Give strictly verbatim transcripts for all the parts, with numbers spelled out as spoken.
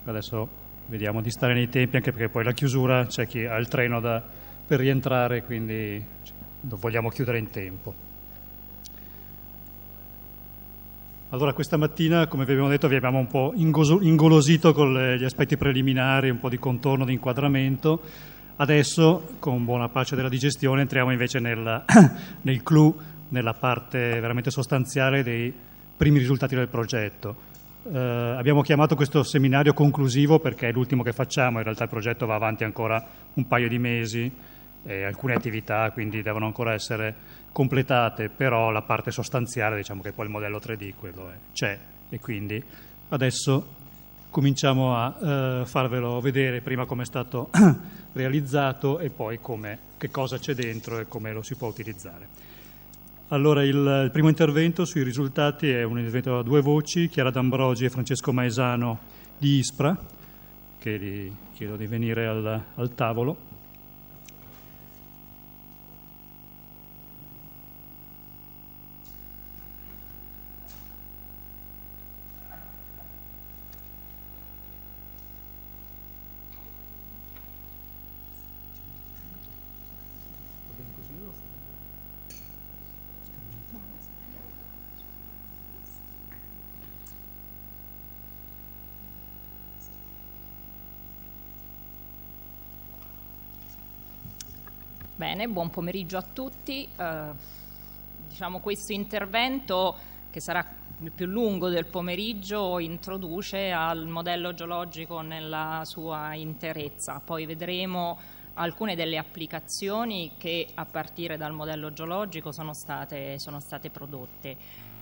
Adesso vediamo di stare nei tempi, anche perché poi la chiusura c'è chi ha il treno da, per rientrare, quindi vogliamo chiudere in tempo. Allora, questa mattina, come vi abbiamo detto, vi abbiamo un po' ingolosito con le, gli aspetti preliminari, un po' di contorno, di inquadramento. Adesso, con buona pace della digestione, entriamo invece nel, nel clou, nella parte veramente sostanziale dei primi risultati del progetto. Eh, abbiamo chiamato questo seminario conclusivo perché è l'ultimo che facciamo, in realtà il progetto va avanti ancora un paio di mesi, e alcune attività quindi devono ancora essere completate, però la parte sostanziale, diciamo che poi il modello tre D quello è, c'è, e quindi adesso cominciamo a eh, farvelo vedere prima come è stato realizzato e poi come, che cosa c'è dentro e come lo si può utilizzare. Allora, il, il primo intervento sui risultati è un intervento a due voci, Chiara D'Ambrogi e Francesco Maesano di ISPRA, che gli chiedo di venire al, al tavolo. Bene, buon pomeriggio a tutti. Eh, diciamo questo intervento, che sarà il più lungo del pomeriggio, introduce al modello geologico nella sua interezza. Poi vedremo alcune delle applicazioni che a partire dal modello geologico sono state, sono state prodotte.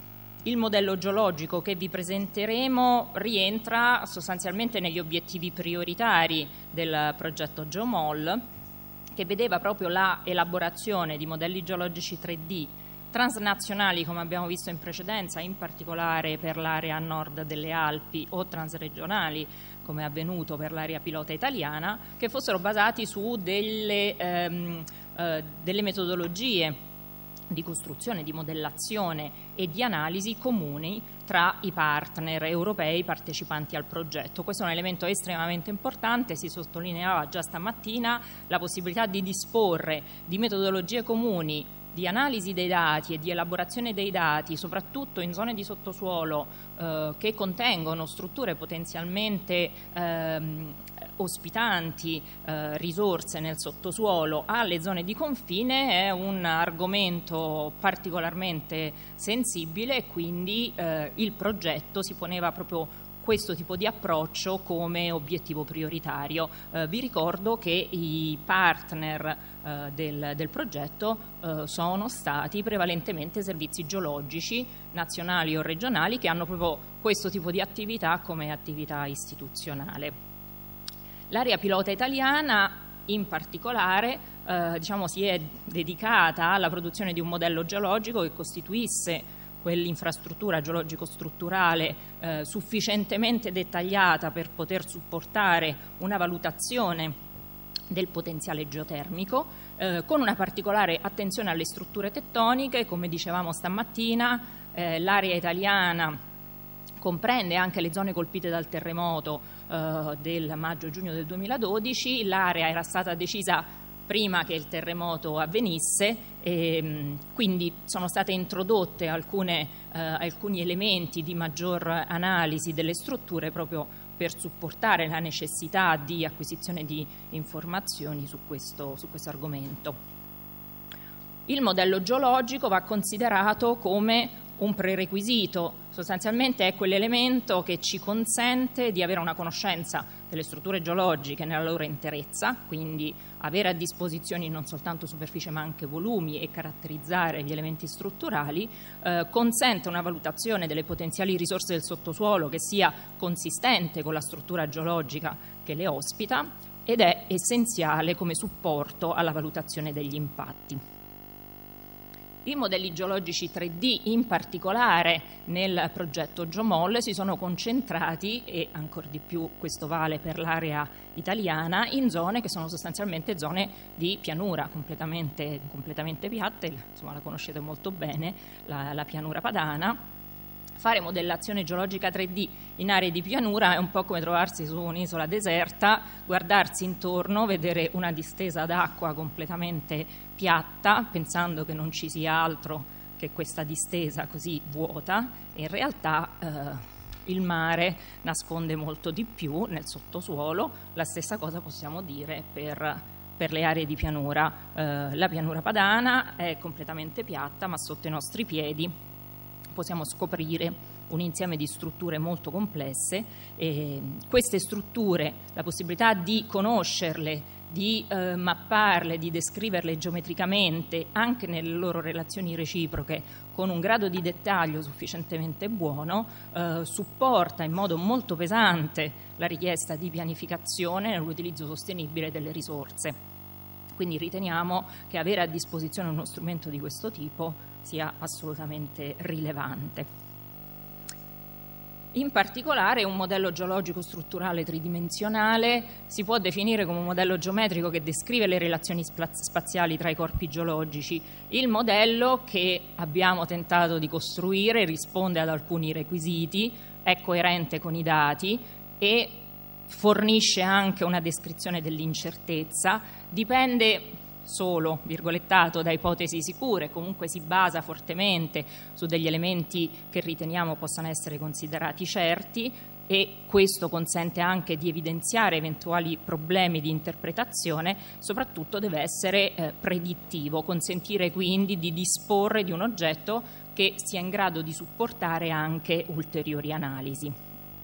Il modello geologico che vi presenteremo rientra sostanzialmente negli obiettivi prioritari del progetto GeoMol, che vedeva proprio la elaborazione di modelli geologici tre D transnazionali, come abbiamo visto in precedenza, in particolare per l'area a nord delle Alpi, o transregionali, come è avvenuto per l'area pilota italiana, che fossero basati su delle, ehm, eh, delle metodologie di costruzione, di modellazione e di analisi comuni tra i partner europei partecipanti al progetto. Questo è un elemento estremamente importante, si sottolineava già stamattina la possibilità di disporre di metodologie comuni di analisi dei dati e di elaborazione dei dati, soprattutto in zone di sottosuolo eh, che contengono strutture potenzialmente ehm, ospitanti eh, risorse nel sottosuolo alle zone di confine, è un argomento particolarmente sensibile, e quindi eh, il progetto si poneva proprio questo tipo di approccio come obiettivo prioritario. Eh, vi ricordo che i partner eh, del, del progetto eh, sono stati prevalentemente servizi geologici nazionali o regionali, che hanno proprio questo tipo di attività come attività istituzionale. L'area pilota italiana in particolare eh, diciamo, si è dedicata alla produzione di un modello geologico che costituisse quell'infrastruttura geologico-strutturale eh, sufficientemente dettagliata per poter supportare una valutazione del potenziale geotermico, eh, con una particolare attenzione alle strutture tettoniche. Come dicevamo stamattina, eh, l'area italiana comprende anche le zone colpite dal terremoto eh, del maggio-giugno del duemiladodici. L'area era stata decisa prima che il terremoto avvenisse, e quindi sono state introdotte alcune, eh, alcuni elementi di maggior analisi delle strutture proprio per supportare la necessità di acquisizione di informazioni su questo, su questo argomento. Il modello geologico va considerato come un prerequisito, sostanzialmente è quell'elemento che ci consente di avere una conoscenza delle strutture geologiche nella loro interezza, quindi avere a disposizione non soltanto superficie ma anche volumi e caratterizzare gli elementi strutturali, eh, consente una valutazione delle potenziali risorse del sottosuolo che sia consistente con la struttura geologica che le ospita, ed è essenziale come supporto alla valutazione degli impatti. I modelli geologici tre D, in particolare nel progetto GeoMol, si sono concentrati, e ancor di più questo vale per l'area italiana, in zone che sono sostanzialmente zone di pianura completamente, completamente piatte. Insomma, la conoscete molto bene, la, la pianura padana, Fare modellazione geologica tre D in aree di pianura è un po' come trovarsi su un'isola deserta, guardarsi intorno, vedere una distesa d'acqua completamente piatta, pensando che non ci sia altro che questa distesa così vuota, e in realtà eh, il mare nasconde molto di più nel sottosuolo. La stessa cosa possiamo dire per, per le aree di pianura. Eh, la pianura padana è completamente piatta, ma sotto i nostri piedi possiamo scoprire un insieme di strutture molto complesse, e queste strutture, la possibilità di conoscerle, di eh, mapparle, di descriverle geometricamente anche nelle loro relazioni reciproche con un grado di dettaglio sufficientemente buono, eh, supporta in modo molto pesante la richiesta di pianificazione nell'utilizzo sostenibile delle risorse. Quindi riteniamo che avere a disposizione uno strumento di questo tipo sia assolutamente rilevante. In particolare un modello geologico strutturale tridimensionale si può definire come un modello geometrico che descrive le relazioni spaziali tra i corpi geologici. Il modello che abbiamo tentato di costruire risponde ad alcuni requisiti, è coerente con i dati e fornisce anche una descrizione dell'incertezza, dipende solo, virgolettato, da ipotesi sicure, comunque si basa fortemente su degli elementi che riteniamo possano essere considerati certi, e questo consente anche di evidenziare eventuali problemi di interpretazione. Soprattutto deve essere eh, predittivo, consentire quindi di disporre di un oggetto che sia in grado di supportare anche ulteriori analisi.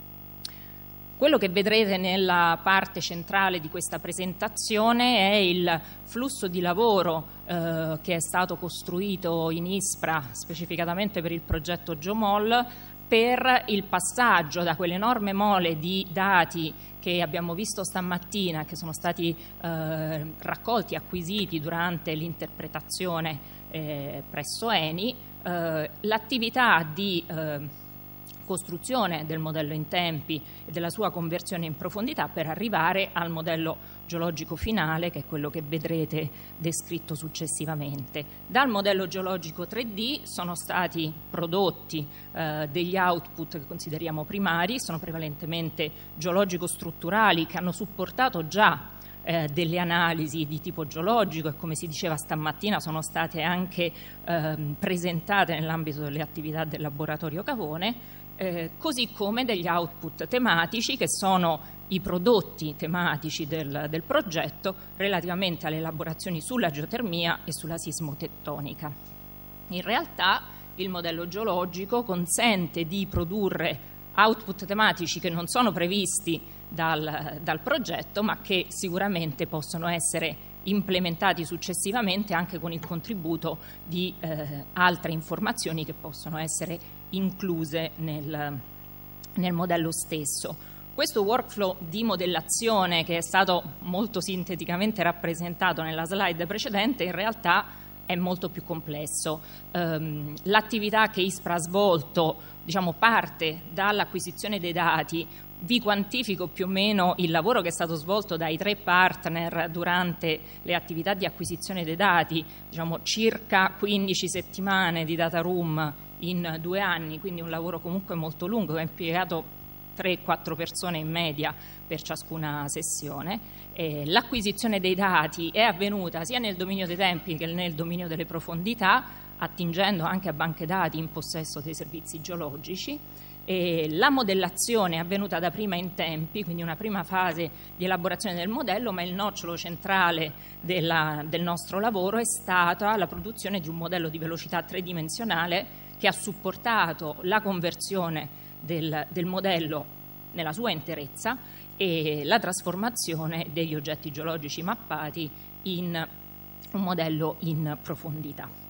Quello che vedrete nella parte centrale di questa presentazione è il flusso di lavoro eh, che è stato costruito in ISPRA specificatamente per il progetto GeoMol, per il passaggio da quell'enorme mole di dati che abbiamo visto stamattina, che sono stati eh, raccolti e acquisiti durante l'interpretazione eh, presso ENI, eh, l'attività di eh, costruzione del modello in tempi e della sua conversione in profondità per arrivare al modello geologico finale, che è quello che vedrete descritto successivamente. Dal modello geologico tre D sono stati prodotti eh, degli output che consideriamo primari, sono prevalentemente geologico-strutturali, che hanno supportato già eh, delle analisi di tipo geologico e, come si diceva stamattina, sono state anche eh, presentate nell'ambito delle attività del laboratorio Cavone. Eh, così come degli output tematici, che sono i prodotti tematici del, del progetto relativamente alle elaborazioni sulla geotermia e sulla sismotettonica. In realtà il modello geologico consente di produrre output tematici che non sono previsti dal, dal progetto, ma che sicuramente possono essere implementati successivamente anche con il contributo di eh, altre informazioni che possono essere incluse nel, nel modello stesso. Questo workflow di modellazione, che è stato molto sinteticamente rappresentato nella slide precedente, in realtà è molto più complesso. Um, l'attività che ISPRA ha svolto, diciamo, parte dall'acquisizione dei dati. Vi quantifico più o meno il lavoro che è stato svolto dai tre partner durante le attività di acquisizione dei dati, diciamo circa quindici settimane di data room in due anni, quindi un lavoro comunque molto lungo che ha impiegato tre quattro persone in media per ciascuna sessione. L'acquisizione dei dati è avvenuta sia nel dominio dei tempi che nel dominio delle profondità, attingendo anche a banche dati in possesso dei servizi geologici. E la modellazione è avvenuta da prima in tempi, quindi una prima fase di elaborazione del modello, ma il nocciolo centrale della, del nostro lavoro è stata la produzione di un modello di velocità tridimensionale che ha supportato la conversione del, del modello nella sua interezza e la trasformazione degli oggetti geologici mappati in un modello in profondità.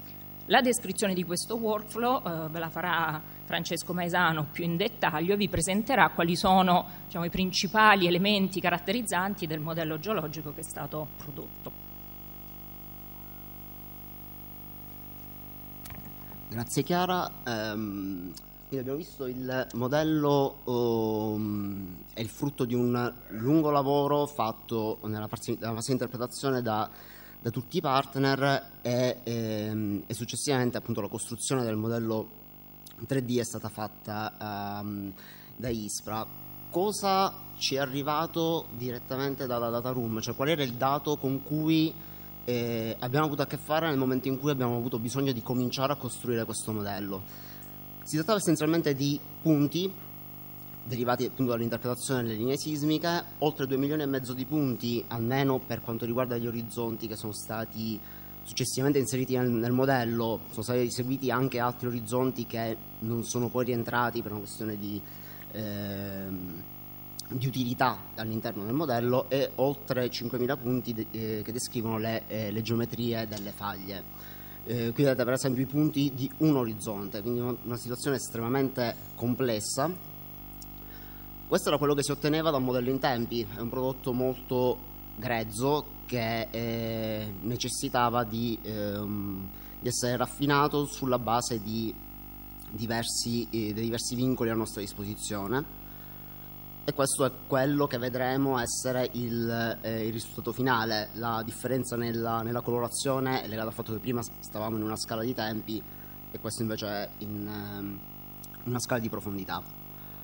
La descrizione di questo workflow eh, ve la farà Francesco Maesano più in dettaglio e vi presenterà quali sono, diciamo, i principali elementi caratterizzanti del modello geologico che è stato prodotto. Grazie Chiara. Um, abbiamo visto il modello um, è il frutto di un lungo lavoro fatto nella fase, nella fase di interpretazione da da tutti i partner e, e, e successivamente appunto la costruzione del modello tre D è stata fatta um, da ISPRA. Cosa ci è arrivato direttamente dalla data room? Cioè, qual era il dato con cui eh, abbiamo avuto a che fare nel momento in cui abbiamo avuto bisogno di cominciare a costruire questo modello? Si trattava essenzialmente di punti derivati appunto dall'interpretazione delle linee sismiche, oltre due milioni e mezzo di punti, almeno per quanto riguarda gli orizzonti che sono stati successivamente inseriti nel, nel modello. Sono stati eseguiti anche altri orizzonti che non sono poi rientrati per una questione di, ehm, di utilità all'interno del modello, e oltre cinquemila punti de, eh, che descrivono le, eh, le geometrie delle faglie. Eh, qui vedete per esempio i punti di un orizzonte, quindi una, una situazione estremamente complessa. Questo era quello che si otteneva da un modello in tempi, è un prodotto molto grezzo che eh, necessitava di, ehm, di essere raffinato sulla base di diversi, eh, dei diversi vincoli a nostra disposizione, e questo è quello che vedremo essere il, eh, il risultato finale. La differenza nella, nella colorazione è legata al fatto che prima stavamo in una scala di tempi e questo invece è in ehm, una scala di profondità.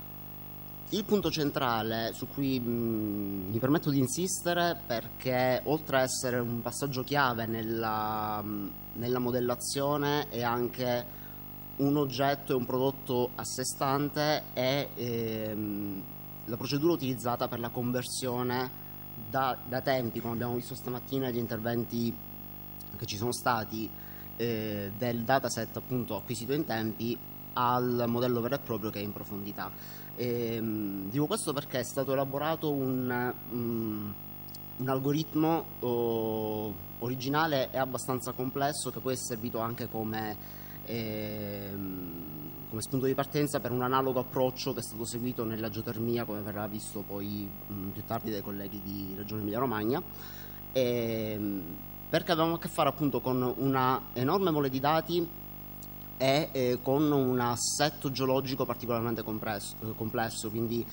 Il punto centrale su cui mh, mi permetto di insistere, perché oltre a essere un passaggio chiave nella, mh, nella modellazione, è anche un oggetto e un prodotto a sé stante, è ehm, la procedura utilizzata per la conversione da, da tempi, come abbiamo visto stamattina negli interventi che ci sono stati, eh, del dataset appunto acquisito in tempi al modello vero e proprio che è in profondità. E, dico questo perché è stato elaborato un, um, un algoritmo oh, originale e abbastanza complesso, che poi è servito anche come, eh, come spunto di partenza per un analogo approccio che è stato seguito nella geotermia, come verrà visto poi um, più tardi dai colleghi di Regione Emilia Romagna, e, perché avevamo a che fare appunto con una enorme mole di dati e eh, con un assetto geologico particolarmente compresso, eh, complesso, quindi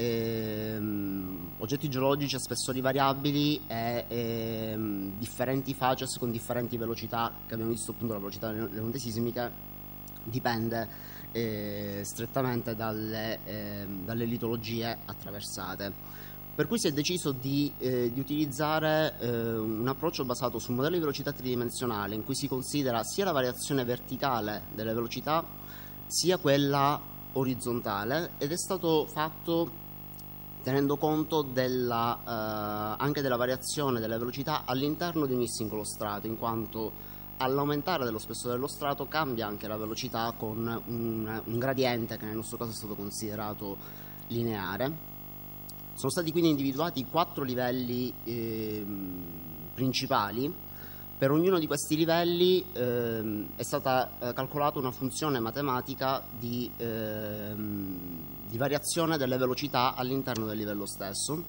ehm, oggetti geologici a spessori variabili e ehm, differenti facies con differenti velocità, che abbiamo visto appunto la velocità delle onde sismiche dipende eh, strettamente dalle, eh, dalle litologie attraversate. Per cui si è deciso di, eh, di utilizzare eh, un approccio basato su un modello di velocità tridimensionale, in cui si considera sia la variazione verticale delle velocità sia quella orizzontale, ed è stato fatto tenendo conto della, eh, anche della variazione delle velocità all'interno di ogni singolo strato, in quanto all'aumentare dello spessore dello strato cambia anche la velocità con un, un gradiente che nel nostro caso è stato considerato lineare. Sono stati quindi individuati quattro livelli eh, principali. Per ognuno di questi livelli eh, è stata eh, calcolata una funzione matematica di, eh, di variazione delle velocità all'interno del livello stesso.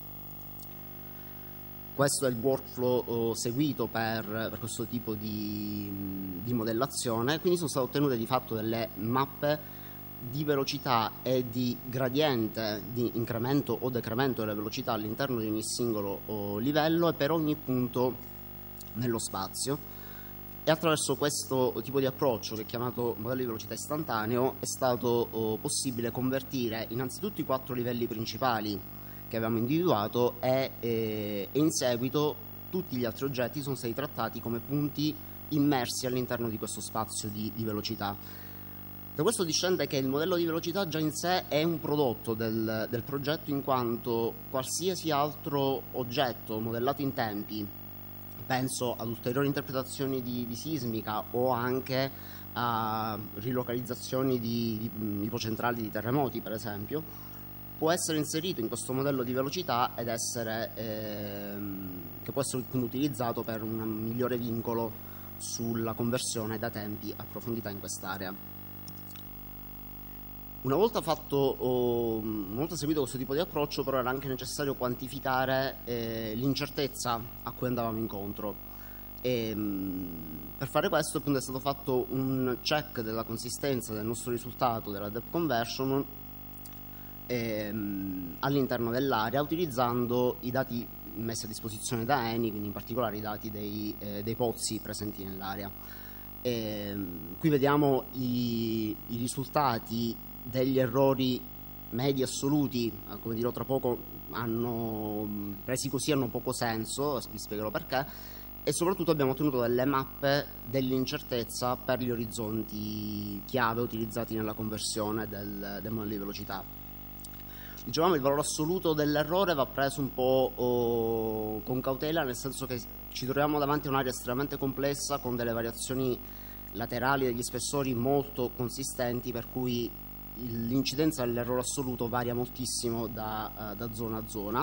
Questo è il workflow oh, seguito per, per questo tipo di, di modellazione. Quindi sono state ottenute di fatto delle mappe di velocità e di gradiente di incremento o decremento delle velocità all'interno di ogni singolo oh, livello e per ogni punto nello spazio, e attraverso questo tipo di approccio, che è chiamato modello di velocità istantaneo, è stato oh, possibile convertire innanzitutto i quattro livelli principali che avevamo individuato e, eh, e in seguito tutti gli altri oggetti sono stati trattati come punti immersi all'interno di questo spazio di, di velocità. Da questo discende che il modello di velocità già in sé è un prodotto del, del progetto, in quanto qualsiasi altro oggetto modellato in tempi, penso ad ulteriori interpretazioni di, di sismica o anche a rilocalizzazioni di, di ipocentrali di terremoti per esempio, può essere inserito in questo modello di velocità ed essere ehm, che può essere quindi utilizzato per un migliore vincolo sulla conversione da tempi a profondità in quest'area. Una volta fatto, oh, una volta seguito questo tipo di approccio, però era anche necessario quantificare eh, l'incertezza a cui andavamo incontro. E, mh, per fare questo appunto è stato fatto un check della consistenza del nostro risultato della depth conversion ehm, all'interno dell'area, utilizzando i dati messi a disposizione da Eni, quindi in particolare i dati dei, eh, dei pozzi presenti nell'area. E, qui vediamo i, i risultati degli errori medi assoluti, come dirò tra poco, hanno presi così hanno poco senso, vi spiegherò perché, e soprattutto abbiamo ottenuto delle mappe dell'incertezza per gli orizzonti chiave utilizzati nella conversione del, del modello di velocità. Dicevamo, il valore assoluto dell'errore va preso un po' oh, con cautela, nel senso che ci troviamo davanti a un'area estremamente complessa con delle variazioni laterali degli spessori molto consistenti, per cui l'incidenza dell'errore assoluto varia moltissimo da, uh, da zona a zona,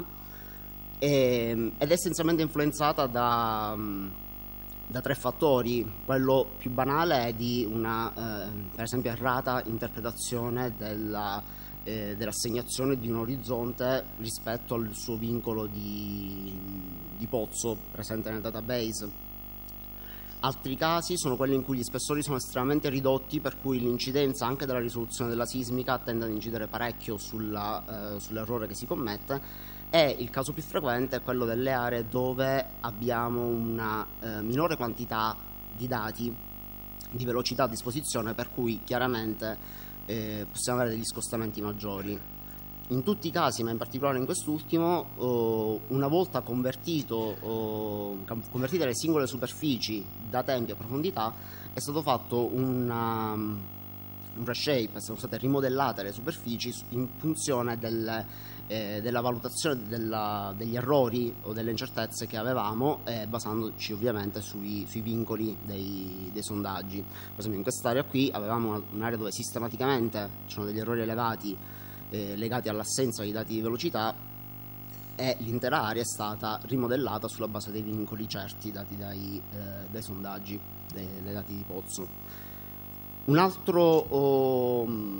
e, ed è essenzialmente influenzata da, da tre fattori. Quello più banale è di una, uh, per esempio, errata interpretazione della, eh, dell'assegnazione di un orizzonte rispetto al suo vincolo di, di pozzo presente nel database. Altri casi sono quelli in cui gli spessori sono estremamente ridotti, per cui l'incidenza anche della risoluzione della sismica tende ad incidere parecchio sulla, eh, sull'errore che si commette, e il caso più frequente è quello delle aree dove abbiamo una eh, minore quantità di dati, di velocità a disposizione, per cui chiaramente eh, possiamo avere degli scostamenti maggiori. In tutti i casi, ma in particolare in quest'ultimo, oh, una volta convertito, oh, convertite le singole superfici da tempi a profondità, è stato fatto una, un reshape, sono state rimodellate le superfici in funzione del, eh, della valutazione della, degli errori o delle incertezze che avevamo, eh, basandoci ovviamente sui, sui vincoli dei, dei sondaggi. Per esempio in quest'area qui avevamo un'area dove sistematicamente ci sono degli errori elevati Eh, legati all'assenza di dati di velocità, e l'intera area è stata rimodellata sulla base dei vincoli certi dati dai, eh, dai sondaggi, dei, dai dati di pozzo. Un altro, oh,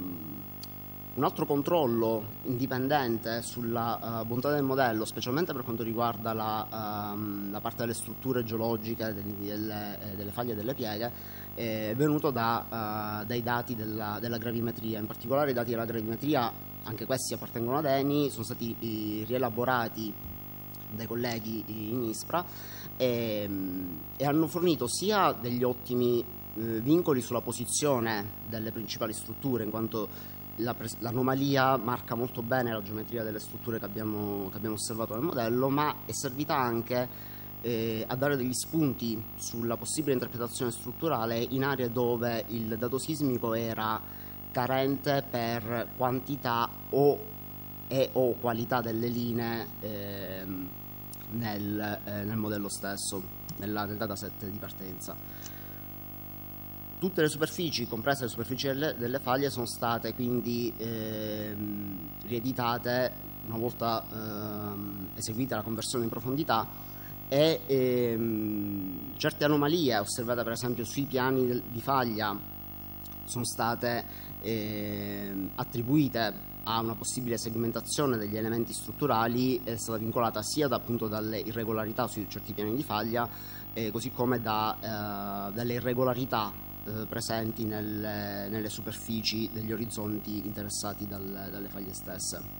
un altro controllo indipendente sulla uh, bontà del modello, specialmente per quanto riguarda la, um, la parte delle strutture geologiche, delle, delle, eh, delle faglie e delle pieghe, è venuto da, uh, dai dati della, della gravimetria. In particolare i dati della gravimetria, anche questi appartengono ad ENI, sono stati eh, rielaborati dai colleghi in ISPRA e, e hanno fornito sia degli ottimi eh, vincoli sulla posizione delle principali strutture, in quanto la, l'anomalia marca molto bene la geometria delle strutture che abbiamo, che abbiamo osservato nel modello, ma è servita anche Eh, a dare degli spunti sulla possibile interpretazione strutturale in aree dove il dato sismico era carente per quantità o, e o qualità delle linee eh, nel, eh, nel modello stesso, nella, nel dataset di partenza. Tutte le superfici, comprese le superfici delle, delle faglie, sono state quindi eh, rieditate una volta eh, eseguita la conversione in profondità, e ehm, certe anomalie osservate per esempio sui piani del, di faglia sono state ehm, attribuite a una possibile segmentazione degli elementi strutturali, è stata vincolata sia da, appunto dalle irregolarità su certi piani di faglia, eh, così come da, eh, dalle irregolarità eh, presenti nelle, nelle superfici degli orizzonti interessati dal, dalle faglie stesse.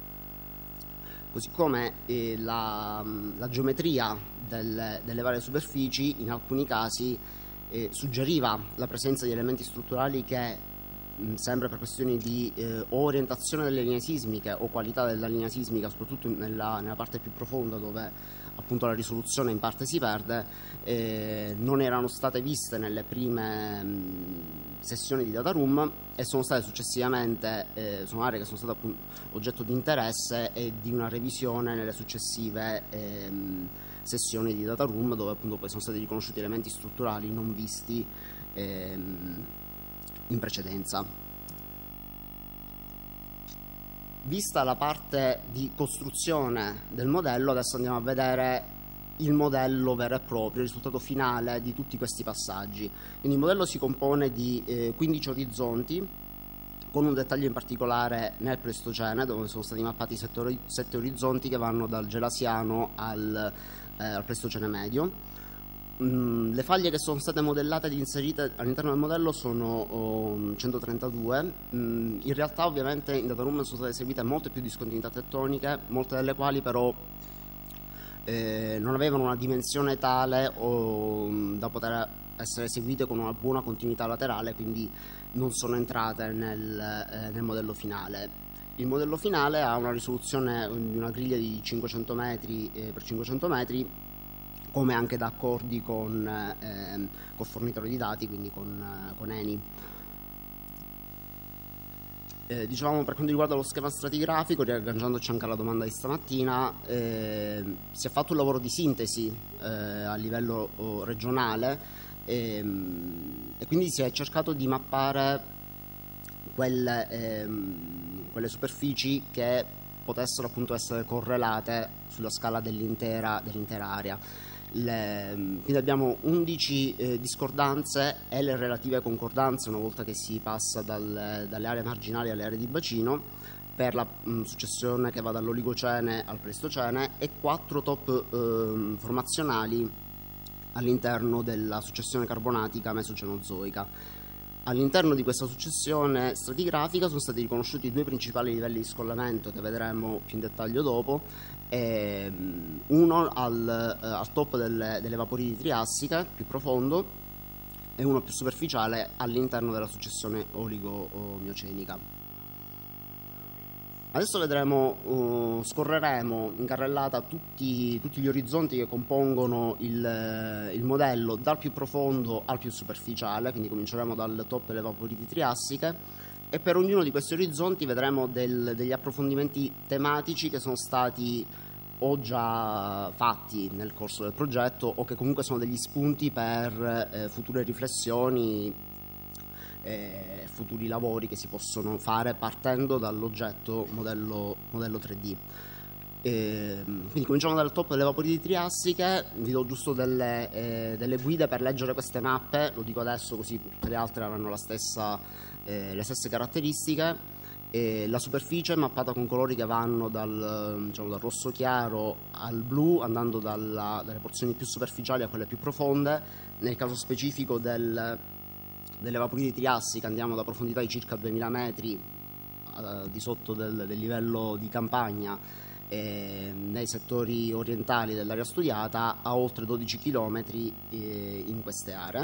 Così come eh, la, la geometria del, delle varie superfici in alcuni casi eh, suggeriva la presenza di elementi strutturali che, mh, sempre per questioni di eh, orientazione delle linee sismiche o qualità della linea sismica, soprattutto nella, nella parte più profonda dove appunto la risoluzione in parte si perde, eh, non erano state viste nelle prime mh, sessioni di data room, e sono state successivamente eh, sono aree che sono state appunto oggetto di interesse e di una revisione nelle successive ehm, sessioni di data room, dove appunto poi sono stati riconosciuti elementi strutturali non visti ehm, in precedenza. Vista la parte di costruzione del modello, adesso andiamo a vedere il modello vero e proprio, il risultato finale di tutti questi passaggi. Quindi il modello si compone di eh, quindici orizzonti, con un dettaglio in particolare nel Pleistocene, dove sono stati mappati sette, ori sette orizzonti che vanno dal Gelasiano al, eh, al Pleistocene medio. Mm, le faglie che sono state modellate ed inserite all'interno del modello sono oh, centotrentadue. Mm, in realtà ovviamente in data room sono state eseguite molte più discontinuità tettoniche, molte delle quali però Eh, non avevano una dimensione tale o, da poter essere eseguite con una buona continuità laterale, quindi non sono entrate nel, eh, nel modello finale. Il modello finale ha una risoluzione di una griglia di cinquecento metri eh, per cinquecento metri, come anche da accordi con eh, col fornitore di dati, quindi con, eh, con Eni. Eh, dicevamo, per quanto riguarda lo schema stratigrafico, riagganciandoci anche alla domanda di stamattina, eh, si è fatto un lavoro di sintesi eh, a livello oh, regionale ehm, e quindi si è cercato di mappare quelle, ehm, quelle superfici che potessero appunto essere correlate sulla scala dell'intera, dell'intera area. Le, quindi abbiamo undici eh, discordanze e le relative concordanze una volta che si passa dal, dalle aree marginali alle aree di bacino per la mh, successione che va dall'Oligocene al Pleistocene, e quattro top eh, formazionali all'interno della successione carbonatica mesocenozoica. All'interno di questa successione stratigrafica sono stati riconosciuti i due principali livelli di scollamento che vedremo più in dettaglio dopo, eh, uno al, eh, al top delle, delle Evaporiti triassiche, più profondo, e uno più superficiale all'interno della successione oligo-miocenica. Adesso vedremo, uh, scorreremo in carrellata tutti, tutti gli orizzonti che compongono il, il modello, dal più profondo al più superficiale, quindi cominceremo dal top delle Evaporiti triassiche, e per ognuno di questi orizzonti vedremo del, degli approfondimenti tematici che sono stati o già fatti nel corso del progetto o che comunque sono degli spunti per eh, future riflessioni, Eh, futuri lavori che si possono fare partendo dall'oggetto modello, modello tre D. Eh, quindi cominciamo dal top delle Evaporiti triassiche. Vi do giusto delle, eh, delle guide per leggere queste mappe, lo dico adesso così tutte le altre avranno la stessa, eh, le stesse caratteristiche. Eh, la superficie è mappata con colori che vanno dal, diciamo, dal rosso chiaro al blu, andando dalla, dalle porzioni più superficiali a quelle più profonde. Nel caso specifico del delle Evaporiti triassiche andiamo da profondità di circa duemila metri eh, di sotto del, del livello di campagna eh, nei settori orientali dell'area studiata a oltre dodici chilometri eh, in queste aree,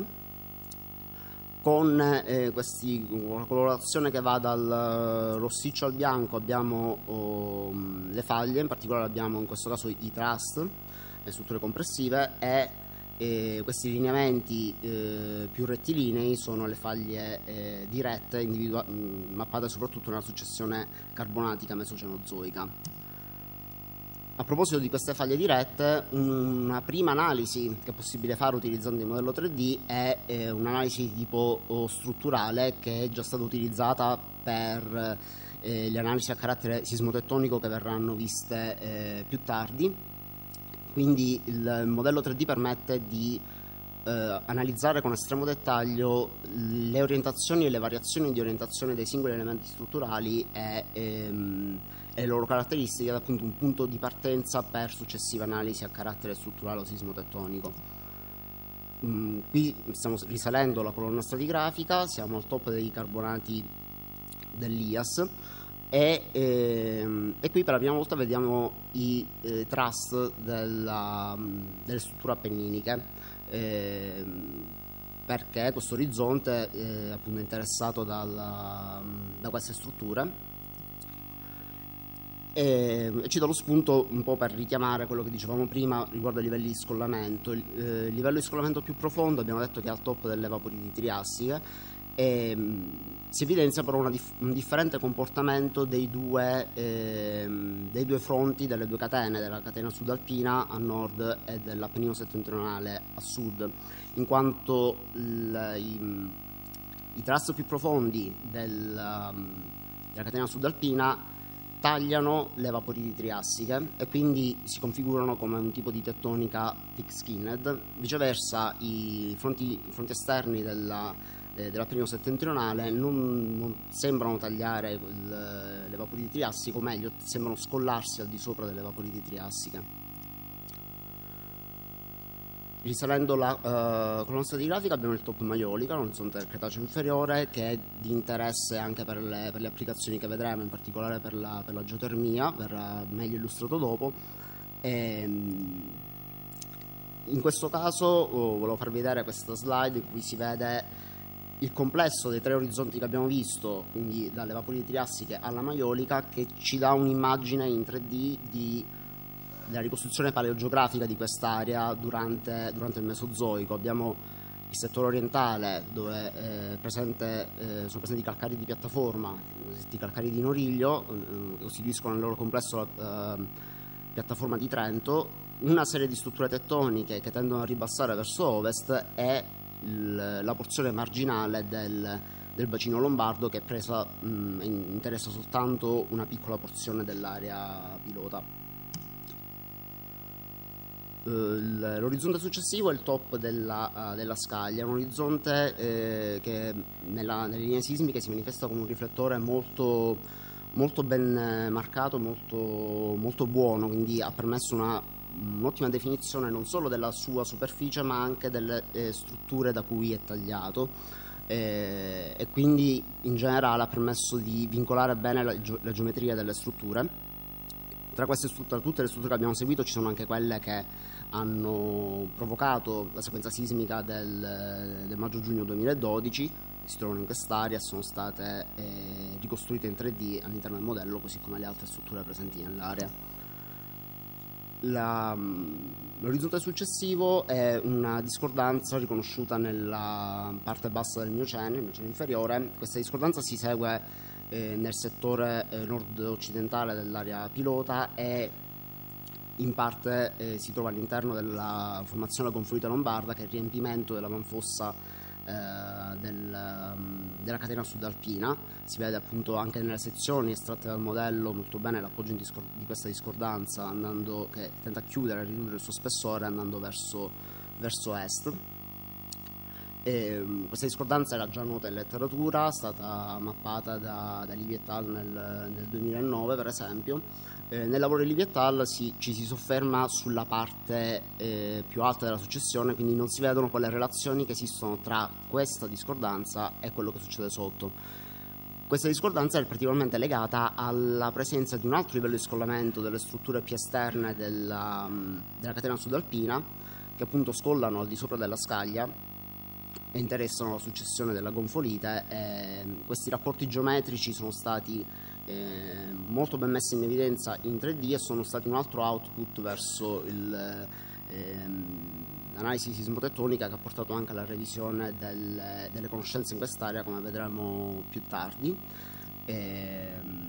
con eh, questi, una colorazione che va dal rossiccio al bianco. Abbiamo oh, le faglie, in particolare abbiamo in questo caso i thrust, le strutture compressive, e E questi lineamenti eh, più rettilinei sono le faglie eh, dirette, mh, mappate soprattutto nella successione carbonatica mesocenozoica. A proposito di queste faglie dirette, una prima analisi che è possibile fare utilizzando il modello tre D è eh, un'analisi di tipo oh, strutturale, che è già stata utilizzata per eh, le analisi a carattere sismotettonico che verranno viste eh, più tardi. Quindi il modello tre D permette di eh, analizzare con estremo dettaglio le orientazioni e le variazioni di orientazione dei singoli elementi strutturali e, ehm, e le loro caratteristiche, ed appunto un punto di partenza per successive analisi a carattere strutturale o sismotettonico. Mm, qui stiamo risalendo la colonna stratigrafica, siamo al top dei carbonati dell'I A S. E, ehm, e qui per la prima volta vediamo i eh, thrust della, delle strutture appenniniche, ehm, perché questo orizzonte eh, appunto è interessato dalla, da queste strutture, e, e ci do lo spunto un po' per richiamare quello che dicevamo prima riguardo ai livelli di scollamento. Il eh, livello di scollamento più profondo abbiamo detto che è al top delle Evaporiti triassiche. E, si evidenzia però una dif- un differente comportamento dei due, ehm, dei due fronti, delle due catene, della catena sudalpina a nord e dell'Appennino settentrionale a sud, in quanto il, i, i thrust più profondi del, della catena sudalpina tagliano le Evaporiti triassiche e quindi si configurano come un tipo di tettonica thick-skinned. Viceversa i fronti, i fronti esterni della dell'Appennino settentrionale non, non sembrano tagliare il, le Evaporiti triassiche, o meglio sembrano scollarsi al di sopra delle Evaporiti triassiche. Risalendo la uh, colonna stratigrafica abbiamo il top maiolica, l'orizzonte del Cretaceo inferiore, che è di interesse anche per le, per le applicazioni che vedremo, in particolare per la, per la geotermia, verrà meglio illustrato dopo. E, in questo caso oh, volevo farvi vedere questa slide in cui si vede il complesso dei tre orizzonti che abbiamo visto, quindi dalle vapori triassiche alla maiolica, che ci dà un'immagine in tre D di, della ricostruzione paleogeografica di quest'area durante, durante il Mesozoico. Abbiamo il settore orientale dove è presente, eh, sono presenti i calcari di piattaforma, i calcari di Noriglio, eh, che costituiscono nel loro complesso la eh, piattaforma di Trento, una serie di strutture tettoniche che tendono a ribassare verso ovest e la porzione marginale del, del bacino lombardo, che è presa, mh, interessa soltanto una piccola porzione dell'area pilota. Uh, l'orizzonte successivo è il top della, uh, della scaglia, un orizzonte eh, che nella, nelle linee sismiche si manifesta come un riflettore molto, molto ben marcato, molto, molto buono, quindi ha permesso una un'ottima definizione non solo della sua superficie ma anche delle eh, strutture da cui è tagliato, eh, e quindi in generale ha permesso di vincolare bene la, la geometria delle strutture. Tra queste strutture, tutte le strutture che abbiamo seguito, ci sono anche quelle che hanno provocato la sequenza sismica del, del maggio-giugno duemiladodici, che si trovano in quest'area e sono state eh, ricostruite in tre D all'interno del modello, così come le altre strutture presenti nell'area. La, l'orizzonte successivo è una discordanza riconosciuta nella parte bassa del Miocene, il Miocene inferiore. Questa discordanza si segue eh, nel settore eh, nord-occidentale dell'area pilota e in parte eh, si trova all'interno della formazione confluita lombarda, che è il riempimento dell'avanfossa eh, del, della catena sudalpina. Si vede appunto anche nelle sezioni estratte dal modello molto bene l'appoggio in discor- di questa discordanza, andando, che tenta a chiudere e ridurre il suo spessore andando verso, verso est. E, um, questa discordanza era già nota in letteratura, è stata mappata da, da Livy et al. nel, nel duemilanove per esempio. Eh, nel lavoro di Livy et al. Si, ci si sofferma sulla parte eh, più alta della successione, quindi non si vedono quelle relazioni che esistono tra questa discordanza e quello che succede sotto. Questa discordanza è particolarmente legata alla presenza di un altro livello di scollamento delle strutture più esterne della, della catena sudalpina, che appunto scollano al di sopra della scaglia e interessano la successione della gonfolite. E questi rapporti geometrici sono stati eh, molto ben messi in evidenza in tre D e sono stati un altro output verso il, ehm, l'analisi sismotettonica, che ha portato anche alla revisione del, delle conoscenze in quest'area, come vedremo più tardi. E,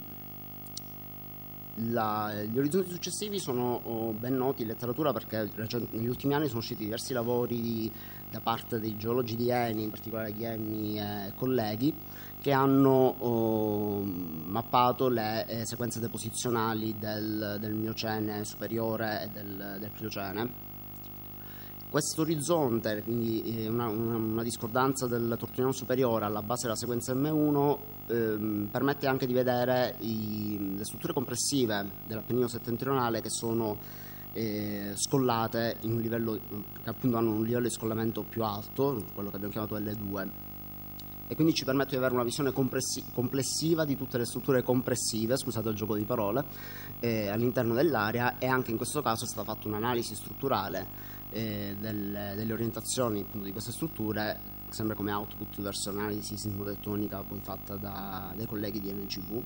La, gli orizzonti successivi sono oh, ben noti in letteratura, perché negli ultimi anni sono usciti diversi lavori di, da parte dei geologi di Eni, in particolare Ghiemmi e colleghi, che hanno oh, mappato le eh, sequenze deposizionali del, del Miocene superiore e del, del Pliocene. Questo orizzonte, quindi una, una, una discordanza del Tortoniano superiore alla base della sequenza M uno, ehm, permette anche di vedere i, le strutture compressive dell'Appennino settentrionale, che sono eh, scollate in un livello, che appunto hanno un livello di scollamento più alto, quello che abbiamo chiamato L due, e quindi ci permette di avere una visione complessiva di tutte le strutture compressive, scusate il gioco di parole, eh, all'interno dell'area, e anche in questo caso è stata fatta un'analisi strutturale Eh, delle, delle orientazioni appunto di queste strutture, sempre come output verso l'analisi sismotettonica poi fatta da, dai colleghi di N G V.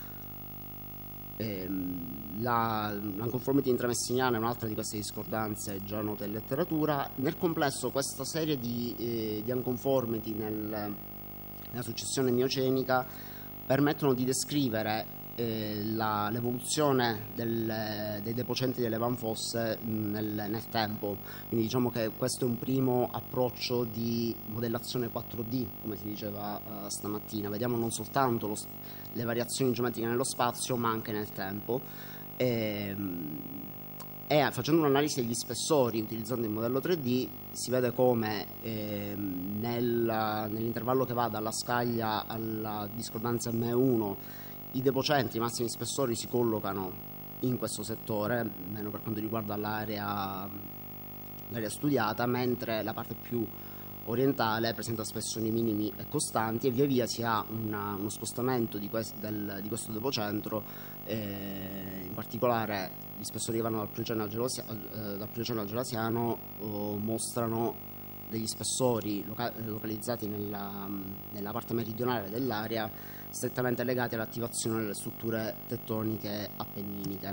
Eh, la non-conformity intramessiniana è un'altra di queste discordanze già note in letteratura. Nel complesso questa serie di, eh, di unconformity nel, nella successione miocenica permettono di descrivere Eh, la, l'evoluzione del, dei deposcenti delle avanfosse nel, nel tempo. Quindi diciamo che questo è un primo approccio di modellazione quattro D, come si diceva uh, stamattina. Vediamo non soltanto lo, le variazioni geometriche nello spazio, ma anche nel tempo. E, e facendo un'analisi degli spessori utilizzando il modello tre D si vede come eh, nel, nell'intervallo che va dalla scaglia alla discordanza M uno i deposcenti, i massimi spessori si collocano in questo settore, almeno per quanto riguarda l'area, l'area studiata, mentre la parte più orientale presenta spessori minimi e costanti, e via via si ha una, uno spostamento di, quest, del, di questo depocentro, eh, in particolare gli spessori che vanno dal Plioceno al, Gelosia, eh, dal Plioceno al Gelasiano oh, mostrano degli spessori loca localizzati nella, nella parte meridionale dell'area, strettamente legati all'attivazione delle strutture tettoniche appenniniche.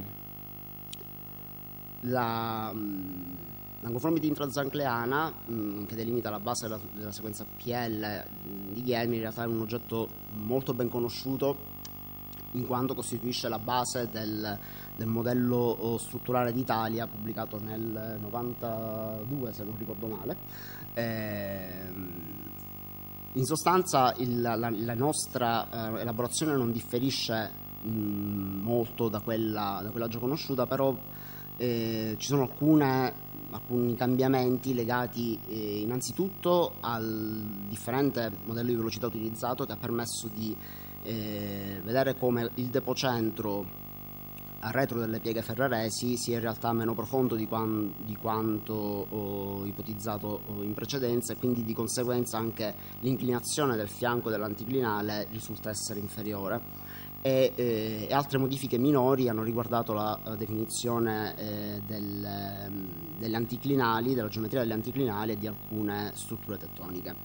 La, la conformity intrazancleana, mh, che delimita la base della, della sequenza P L mh, di Ghelmi, in realtà è un oggetto molto ben conosciuto, in quanto costituisce la base del, del modello strutturale d'Italia pubblicato nel novantadue, se non ricordo male. Eh, in sostanza il, la, la nostra eh, elaborazione non differisce mh, molto da quella, da quella già conosciuta, però eh, ci sono alcune, alcuni cambiamenti legati eh, innanzitutto al differente modello di velocità utilizzato, che ha permesso di eh, vedere come il depocentro a retro delle pieghe ferraresi sia in realtà meno profondo di, quan, di quanto ho ipotizzato in precedenza, e quindi di conseguenza anche l'inclinazione del fianco dell'anticlinale risulta essere inferiore, e, eh, e altre modifiche minori hanno riguardato la uh, definizione eh, del, um, delle anticlinali, della geometria delle anticlinali e di alcune strutture tettoniche.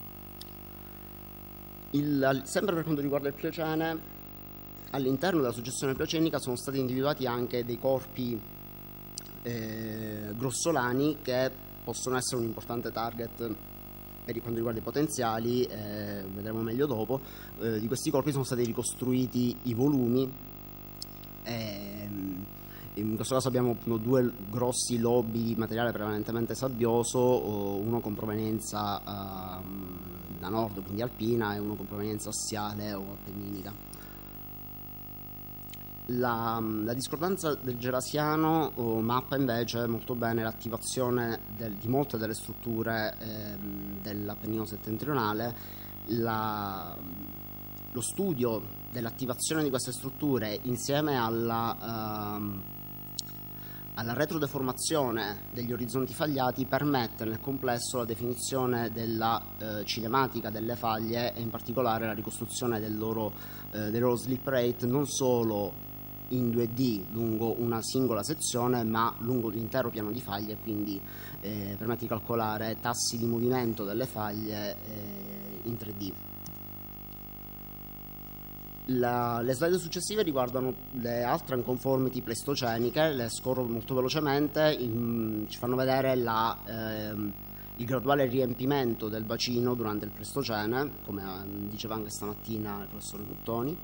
Il, sempre per quanto riguarda il Pliocene, all'interno della suggestione pleocenica sono stati individuati anche dei corpi eh, grossolani che possono essere un importante target per quanto riguarda i potenziali, eh, vedremo meglio dopo. Eh, di questi corpi sono stati ricostruiti i volumi, eh, in questo caso abbiamo due grossi lobi di materiale prevalentemente sabbioso, uno con provenienza eh, da nord, quindi alpina, e uno con provenienza assiale o appenninica. La, la discordanza del Gelasiano oh, mappa invece molto bene l'attivazione di molte delle strutture eh, dell'Appennino settentrionale. La, lo studio dell'attivazione di queste strutture insieme alla, uh, alla retrodeformazione degli orizzonti fagliati permette nel complesso la definizione della uh, cinematica delle faglie, e in particolare la ricostruzione del loro, uh, del loro slip rate non solo in due D lungo una singola sezione, ma lungo l'intero piano di faglie, quindi eh, permette di calcolare tassi di movimento delle faglie eh, in tre D. La, le slide successive riguardano le altre unconformity pleistoceniche, le scorro molto velocemente, in, ci fanno vedere la, eh, il graduale riempimento del bacino durante il Pleistocene, come diceva anche stamattina il professore Muttoni.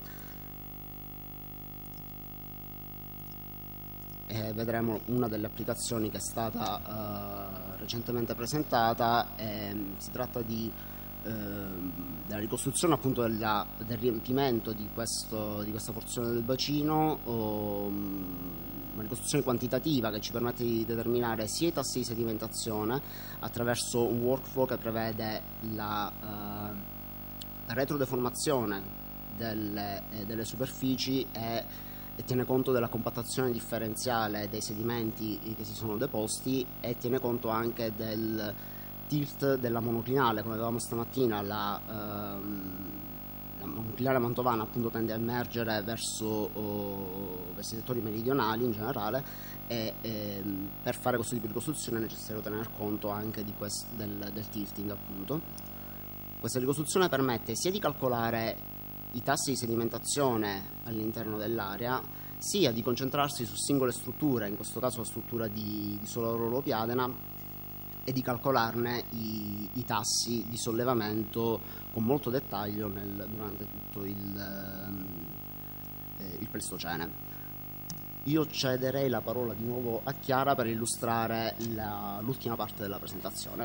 E vedremo una delle applicazioni che è stata uh, recentemente presentata. E, si tratta di, uh, della ricostruzione appunto della, del riempimento di, questo, di questa porzione del bacino, um, una ricostruzione quantitativa che ci permette di determinare sia i tassi di sedimentazione attraverso un workflow che prevede la, uh, la retrodeformazione delle, eh, delle superfici e e tiene conto della compattazione differenziale dei sedimenti che si sono deposti, e tiene conto anche del tilt della monoclinale. Come vedevamo stamattina, la, ehm, la monoclinale mantovana appunto tende a emergere verso, oh, verso i settori meridionali in generale, e ehm, per fare questo tipo di ricostruzione è necessario tener conto anche di quest, del, del tilting appunto. Questa ricostruzione permette sia di calcolare i tassi di sedimentazione all'interno dell'area, sia di concentrarsi su singole strutture, in questo caso la struttura di, di Solarolo Piadena, e di calcolarne i, i tassi di sollevamento con molto dettaglio nel, durante tutto il, eh, il Pleistocene. Io cederei la parola di nuovo a Chiara per illustrare l'ultima parte della presentazione.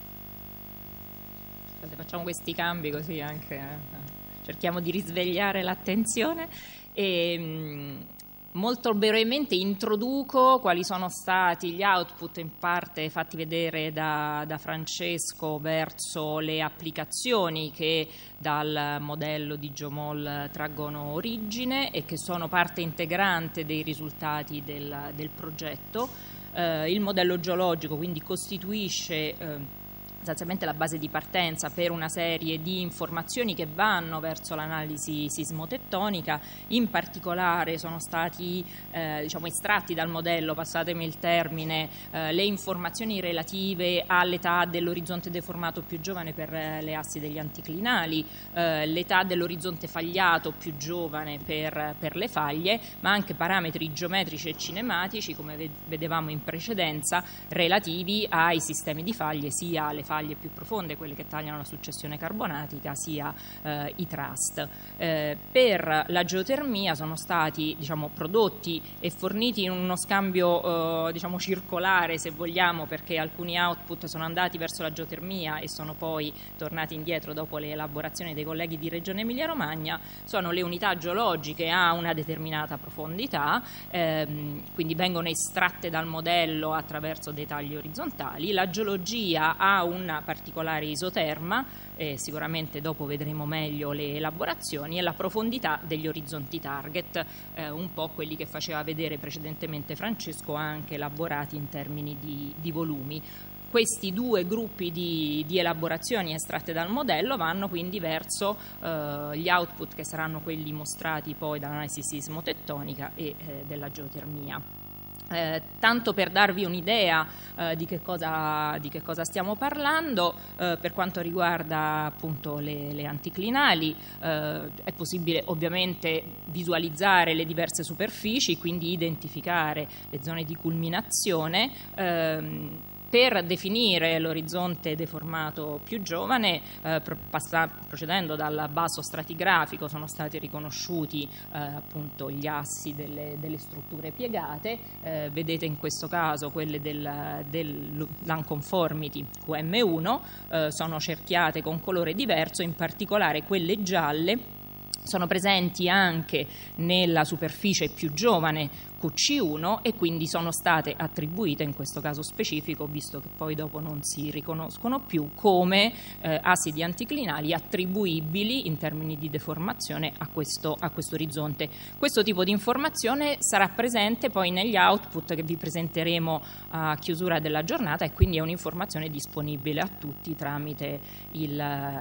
Facciamo questi cambi così anche... Eh. Cerchiamo di risvegliare l'attenzione e mh, molto brevemente introduco quali sono stati gli output in parte fatti vedere da, da Francesco verso le applicazioni che dal modello di Geomol traggono origine e che sono parte integrante dei risultati del, del progetto. Eh, il modello geologico quindi costituisce eh, sostanzialmente la base di partenza per una serie di informazioni che vanno verso l'analisi sismotettonica. In particolare sono stati eh, diciamo, estratti dal modello, passatemi il termine, eh, le informazioni relative all'età dell'orizzonte deformato più giovane per eh, le assi degli anticlinali, eh, l'età dell'orizzonte fagliato più giovane per, per le faglie, ma anche parametri geometrici e cinematici, come vedevamo in precedenza, relativi ai sistemi di faglie, sia alle faglie più profonde, quelle che tagliano la successione carbonatica, sia eh, i trust. Eh, per la geotermia sono stati diciamo, prodotti e forniti in uno scambio eh, diciamo, circolare, se vogliamo, perché alcuni output sono andati verso la geotermia e sono poi tornati indietro dopo le elaborazioni dei colleghi di Regione Emilia-Romagna. Sono le unità geologiche a una determinata profondità, ehm, quindi vengono estratte dal modello attraverso dei tagli orizzontali. La geologia ha una particolare isoterma, eh, sicuramente dopo vedremo meglio le elaborazioni, e la profondità degli orizzonti target, eh, un po' quelli che faceva vedere precedentemente Francesco, anche elaborati in termini di, di volumi. Questi due gruppi di, di elaborazioni estratte dal modello vanno quindi verso eh, gli output che saranno quelli mostrati poi dall'analisi sismotettonica e eh, della geotermia. Eh, tanto per darvi un'idea eh, di, che cosa, di che cosa stiamo parlando, eh, per quanto riguarda appunto le, le anticlinali, eh, è possibile ovviamente visualizzare le diverse superfici, quindi identificare le zone di culminazione. Ehm, Per definire l'orizzonte deformato più giovane, eh, procedendo dal basso stratigrafico, sono stati riconosciuti eh, appunto gli assi delle, delle strutture piegate. Eh, vedete in questo caso quelle del, dell'unconformity Q M uno, eh, sono cerchiate con colore diverso, in particolare quelle gialle sono presenti anche nella superficie più giovane Q C uno e quindi sono state attribuite in questo caso specifico, visto che poi dopo non si riconoscono più, come eh, assi di anticlinali attribuibili in termini di deformazione a questo, a questo orizzonte. Questo tipo di informazione sarà presente poi negli output che vi presenteremo a chiusura della giornata, e quindi è un'informazione disponibile a tutti tramite il,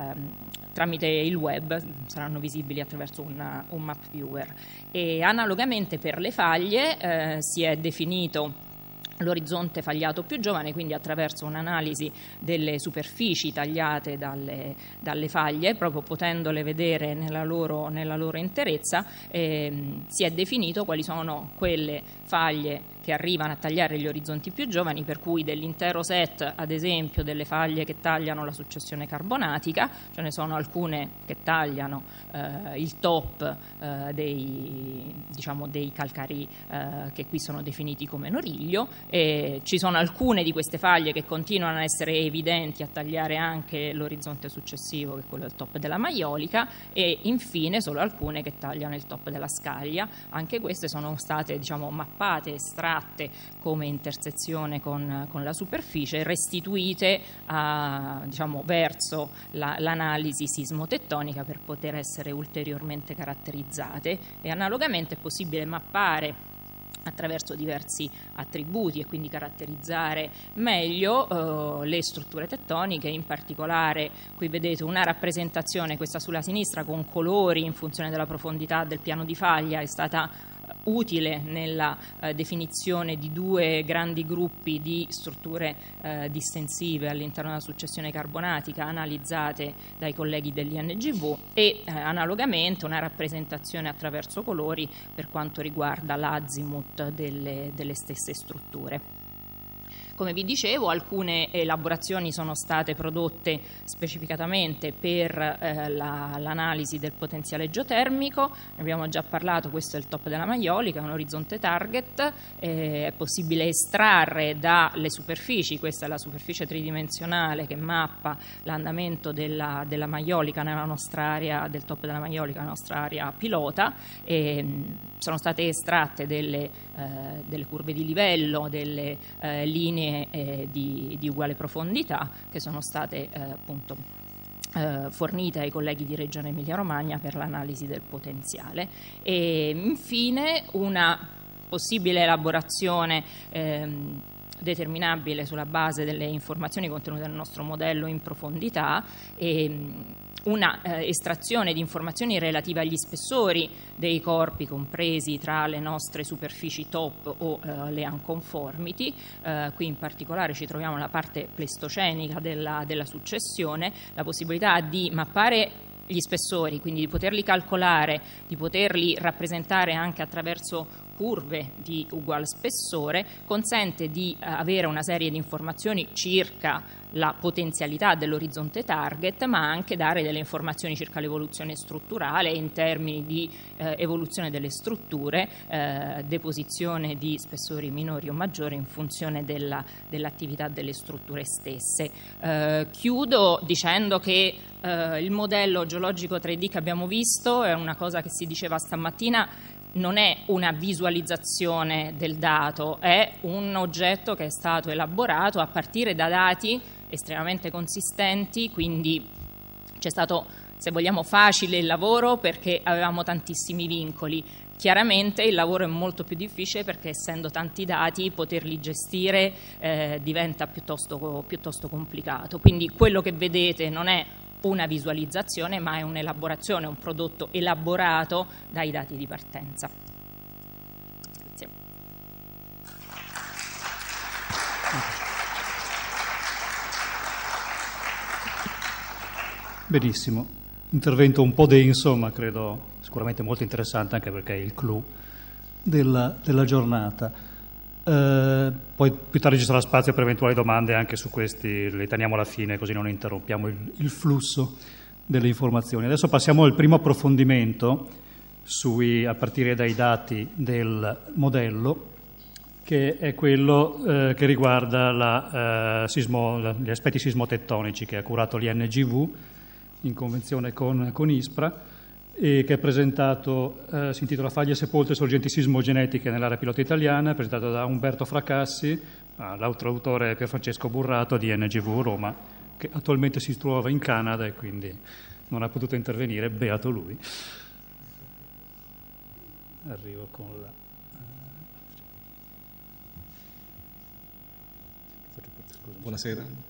tramite il web, saranno visibili attraverso una, un map viewer. E analogamente per le faglie eh, si è definito l'orizzonte fagliato più giovane, quindi attraverso un'analisi delle superfici tagliate dalle, dalle faglie, proprio potendole vedere nella loro, nella loro interezza, ehm, si è definito quali sono quelle faglie che arrivano a tagliare gli orizzonti più giovani, per cui dell'intero set, ad esempio, delle faglie che tagliano la successione carbonatica, ce ne sono alcune che tagliano eh, il top eh, dei, diciamo, dei calcari eh, che qui sono definiti come noriglio, e ci sono alcune di queste faglie che continuano a essere evidenti a tagliare anche l'orizzonte successivo, che è quello del top della maiolica, e infine solo alcune che tagliano il top della scaglia. Anche queste sono state, diciamo, mappate, estratte come intersezione con, con la superficie, restituite a, diciamo, verso la, l'analisi sismotettonica per poter essere ulteriormente caratterizzate. E analogamente è possibile mappare attraverso diversi attributi e quindi caratterizzare meglio eh, le strutture tettoniche. In particolare qui vedete una rappresentazione, questa sulla sinistra, con colori in funzione della profondità del piano di faglia, è stata utile nella eh, definizione di due grandi gruppi di strutture eh, distensive all'interno della successione carbonatica analizzate dai colleghi dell'I N G V, e eh, analogamente una rappresentazione attraverso colori per quanto riguarda l'azimut delle, delle stesse strutture. Come vi dicevo, alcune elaborazioni sono state prodotte specificatamente per eh, la, l'analisi del potenziale geotermico. Ne abbiamo già parlato, questo è il top della maiolica, è un orizzonte target, eh, è possibile estrarre dalle superfici, questa è la superficie tridimensionale che mappa l'andamento della, della maiolica nella nostra area, del top della maiolica, nella nostra area pilota, e mh, sono state estratte delle, eh, delle curve di livello, delle eh, linee Eh, di, di uguale profondità, che sono state eh, appunto eh, fornite ai colleghi di Regione Emilia-Romagna per l'analisi del potenziale. E infine una possibile elaborazione ehm, determinabile sulla base delle informazioni contenute nel nostro modello in profondità e una eh, estrazione di informazioni relative agli spessori dei corpi compresi tra le nostre superfici top o eh, le unconformity. Eh, qui in particolare ci troviamo nella parte pleistocenica della, della successione, la possibilità di mappare gli spessori, quindi di poterli calcolare, di poterli rappresentare anche attraverso curve di uguale spessore, consente di eh, avere una serie di informazioni circa la potenzialità dell'orizzonte target, ma anche dare delle informazioni circa l'evoluzione strutturale in termini di eh, evoluzione delle strutture, eh, deposizione di spessori minori o maggiori in funzione della, dell'attività delle strutture stesse. Eh, chiudo dicendo che eh, il modello geologico tre D che abbiamo visto è una cosa che si diceva stamattina, non è una visualizzazione del dato, è un oggetto che è stato elaborato a partire da dati estremamente consistenti, quindi c'è stato, se vogliamo, facile il lavoro perché avevamo tantissimi vincoli. Chiaramente il lavoro è molto più difficile perché, essendo tanti dati, poterli gestire eh, diventa piuttosto, piuttosto complicato. Quindi quello che vedete non è una visualizzazione, ma è un'elaborazione, un prodotto elaborato dai dati di partenza. Grazie. Benissimo, intervento un po' denso, ma credo sicuramente molto interessante, anche perché è il clou della, della giornata. Eh, poi più tardi ci sarà spazio per eventuali domande anche su questi, le teniamo alla fine così non interrompiamo il, il flusso delle informazioni. Adesso passiamo al primo approfondimento sui, a partire dai dati del modello, che è quello eh, che riguarda la, eh, sismo, la, gli aspetti sismotettonici, che ha curato l'I N G V in convenzione con, con ISPRA, e che è presentato, eh, si intitola Faglie sepolte e sorgenti sismogenetiche nell'area pilota italiana, è presentato da Umberto Fracassi, ah, l'altro autore è Pierfrancesco Burrato di I N G V Roma, che attualmente si trova in Canada e quindi non ha potuto intervenire, beato lui. Arrivo con la... Buonasera.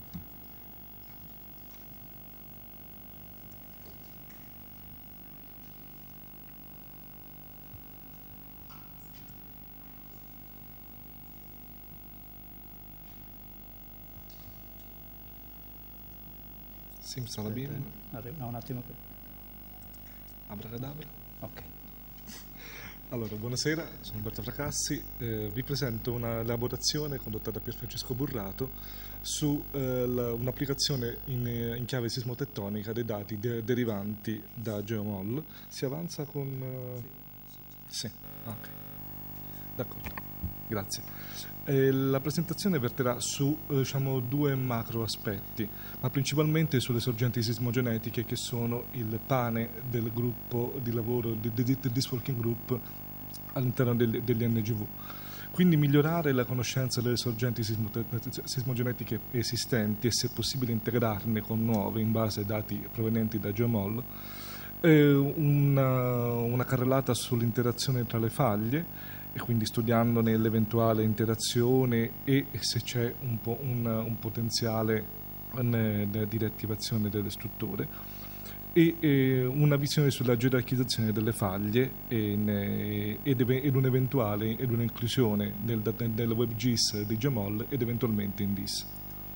Simsalabim. No, un attimo. Abracadabra. Ok. Allora, buonasera, sono Umberto Fracassi, eh, vi presento una elaborazione condotta da Pierfrancesco Burrato su eh, la, un'applicazione in, in chiave sismotettonica dei dati de- derivanti da GeoMoll. Si avanza con... Uh... Sì, ok. D'accordo, grazie. Eh, la presentazione verterà su eh, diciamo, due macro aspetti, ma principalmente sulle sorgenti sismogenetiche, che sono il pane del gruppo di lavoro del Disk Working Group all'interno del, dell'I N G V. Quindi migliorare la conoscenza delle sorgenti sismogenetiche esistenti e, se possibile, integrarne con nuove in base ai dati provenienti da GeoMoll. Eh, una, una carrellata sull'interazione tra le faglie, e quindi studiandone l'eventuale interazione e se c'è un, po un, un potenziale di riattivazione delle strutture, e, e una visione sulla gerarchizzazione delle faglie e, ne, ed, ed un'eventuale ed un'inclusione nel, nel WebGIS di GeoMoll ed eventualmente in D I S.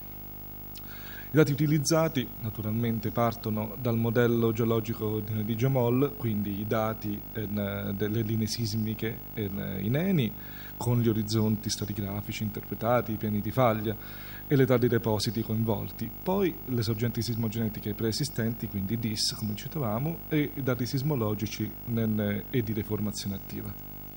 I dati utilizzati naturalmente partono dal modello geologico di GeoMoll, quindi i dati in, delle linee sismiche in, in ENI, con gli orizzonti stratigrafici interpretati, i piani di faglia e l'età dei depositi coinvolti. Poi le sorgenti sismogenetiche preesistenti, quindi D I S, come citavamo, e i dati sismologici nel, e di deformazione attiva.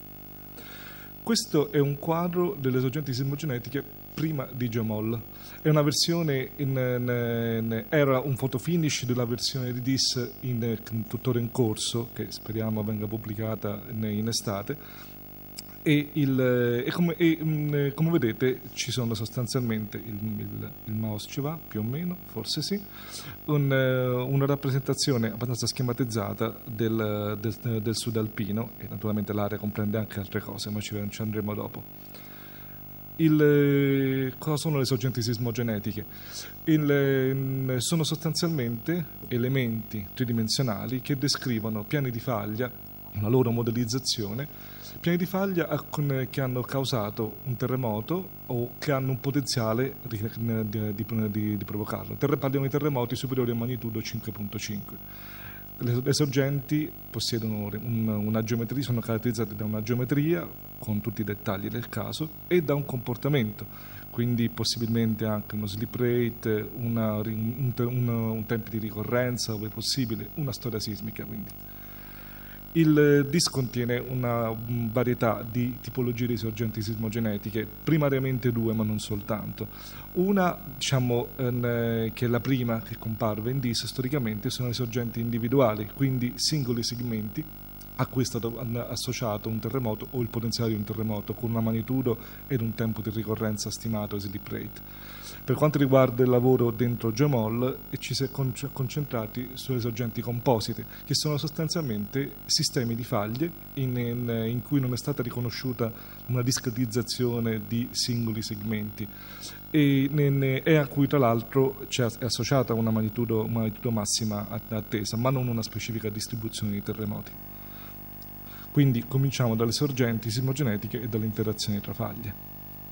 Questo è un quadro delle sorgenti sismogenetiche prima di GeoMoll. È una versione in, in, in, era un photo-finish della versione di D I S in, in, tuttora in corso, che speriamo venga pubblicata in, in estate. E, il, e, come, e come vedete ci sono sostanzialmente, il, il, il mouse ci va più o meno, forse sì, un, una rappresentazione abbastanza schematizzata del, del, del sud alpino, e naturalmente l'area comprende anche altre cose, ma ci, ci andremo dopo. Il, cosa sono le sorgenti sismogenetiche? Il, sono sostanzialmente elementi tridimensionali che descrivono piani di faglia, una loro modellizzazione, piani di faglia che hanno causato un terremoto o che hanno un potenziale di, di, di, di provocarlo. Parliamo di terremoti superiori a magnitudo cinque virgola cinque. Le, le sorgenti possiedono un, una geometria, sono caratterizzate da una geometria con tutti i dettagli del caso e da un comportamento, quindi possibilmente anche uno slip rate, una, un, un, un tempo di ricorrenza, ove possibile, una storia sismica. Quindi. Il D I S contiene una varietà di tipologie di sorgenti sismogenetiche, primariamente due, ma non soltanto. Una, diciamo, che è la prima che comparve in D I S storicamente, sono le sorgenti individuali, quindi singoli segmenti a cui è stato associato un terremoto o il potenziale di un terremoto con una magnitudo ed un tempo di ricorrenza stimato, slip rate. Per quanto riguarda il lavoro dentro Geomol, ci si è concentrati sulle sorgenti composite, che sono sostanzialmente sistemi di faglie in, in, in cui non è stata riconosciuta una discretizzazione di singoli segmenti e, ne, e a cui tra l'altro è associata una magnitudo, una magnitudo massima attesa, ma non una specifica distribuzione di terremoti. Quindi cominciamo dalle sorgenti sismogenetiche e dalle interazioni tra faglie.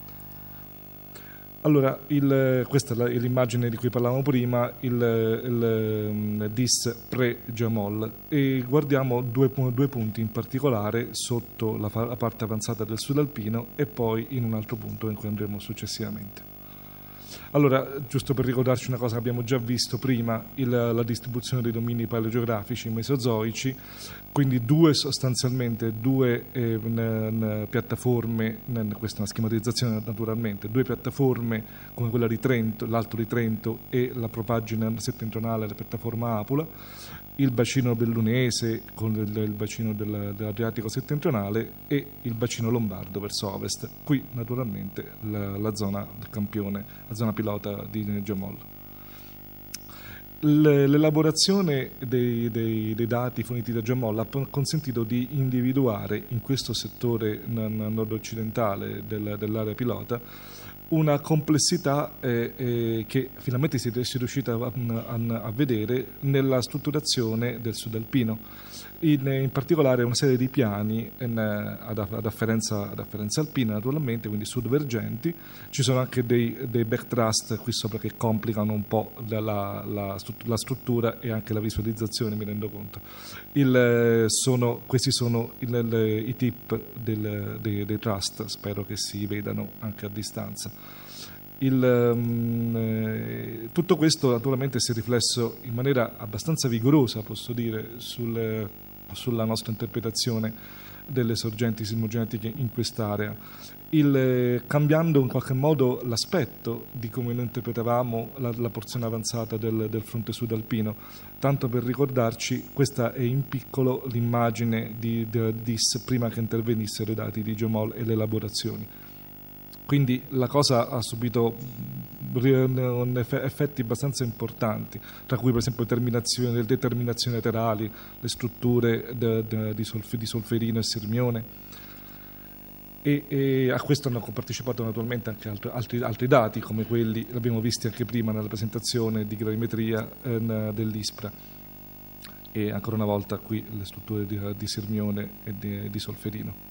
Allora, il, questa è l'immagine di cui parlavamo prima, il, il D I S pre-Geomol, e guardiamo due, due punti in particolare sotto la, la parte avanzata del sudalpino e poi in un altro punto in cui andremo successivamente. Allora, giusto per ricordarci una cosa che abbiamo già visto prima, il, la distribuzione dei domini paleogeografici mesozoici, quindi due sostanzialmente due eh, n, n, piattaforme, n, questa è una schematizzazione naturalmente, due piattaforme come quella di Trento, l'Alto di Trento e la propagine settentrionale, la piattaforma Apula, il bacino bellunese con il, il bacino del, dell'Adriatico settentrionale e il bacino lombardo verso ovest. Qui naturalmente la, la zona del campione, la zona pilota di Geomol. L'elaborazione dei, dei, dei dati forniti da Geomol ha consentito di individuare in questo settore nord-occidentale del, dell'area pilota una complessità eh, eh, che finalmente si è riuscita a, a, a vedere nella strutturazione del sudalpino, in, in particolare una serie di piani in, ad, ad, afferenza, ad afferenza alpina naturalmente, quindi sudvergenti. Ci sono anche dei, dei backthrust qui sopra che complicano un po' la, la, la, la struttura e anche la visualizzazione, mi rendo conto. Il, sono, questi sono il, il, i tip del, dei, dei trust, spero che si vedano anche a distanza. Il, um, tutto questo naturalmente si è riflesso in maniera abbastanza vigorosa, posso dire, sul, sulla nostra interpretazione delle sorgenti sismogenetiche in quest'area, il, cambiando in qualche modo l'aspetto di come noi interpretavamo la, la porzione avanzata del, del fronte sudalpino. Tanto per ricordarci, questa è in piccolo l'immagine di, di D I S prima che intervenissero i dati di Geomol e le elaborazioni. Quindi la cosa ha subito effetti abbastanza importanti, tra cui per esempio determinazioni, determinazioni laterali, le strutture de, de, di, solf, di Solferino e Sirmione, e, e a questo hanno partecipato naturalmente anche altri, altri, altri dati come quelli, l'abbiamo visti anche prima nella presentazione di gravimetria eh, dell'ISPRA, e ancora una volta qui le strutture di, di Sirmione e di, di Solferino.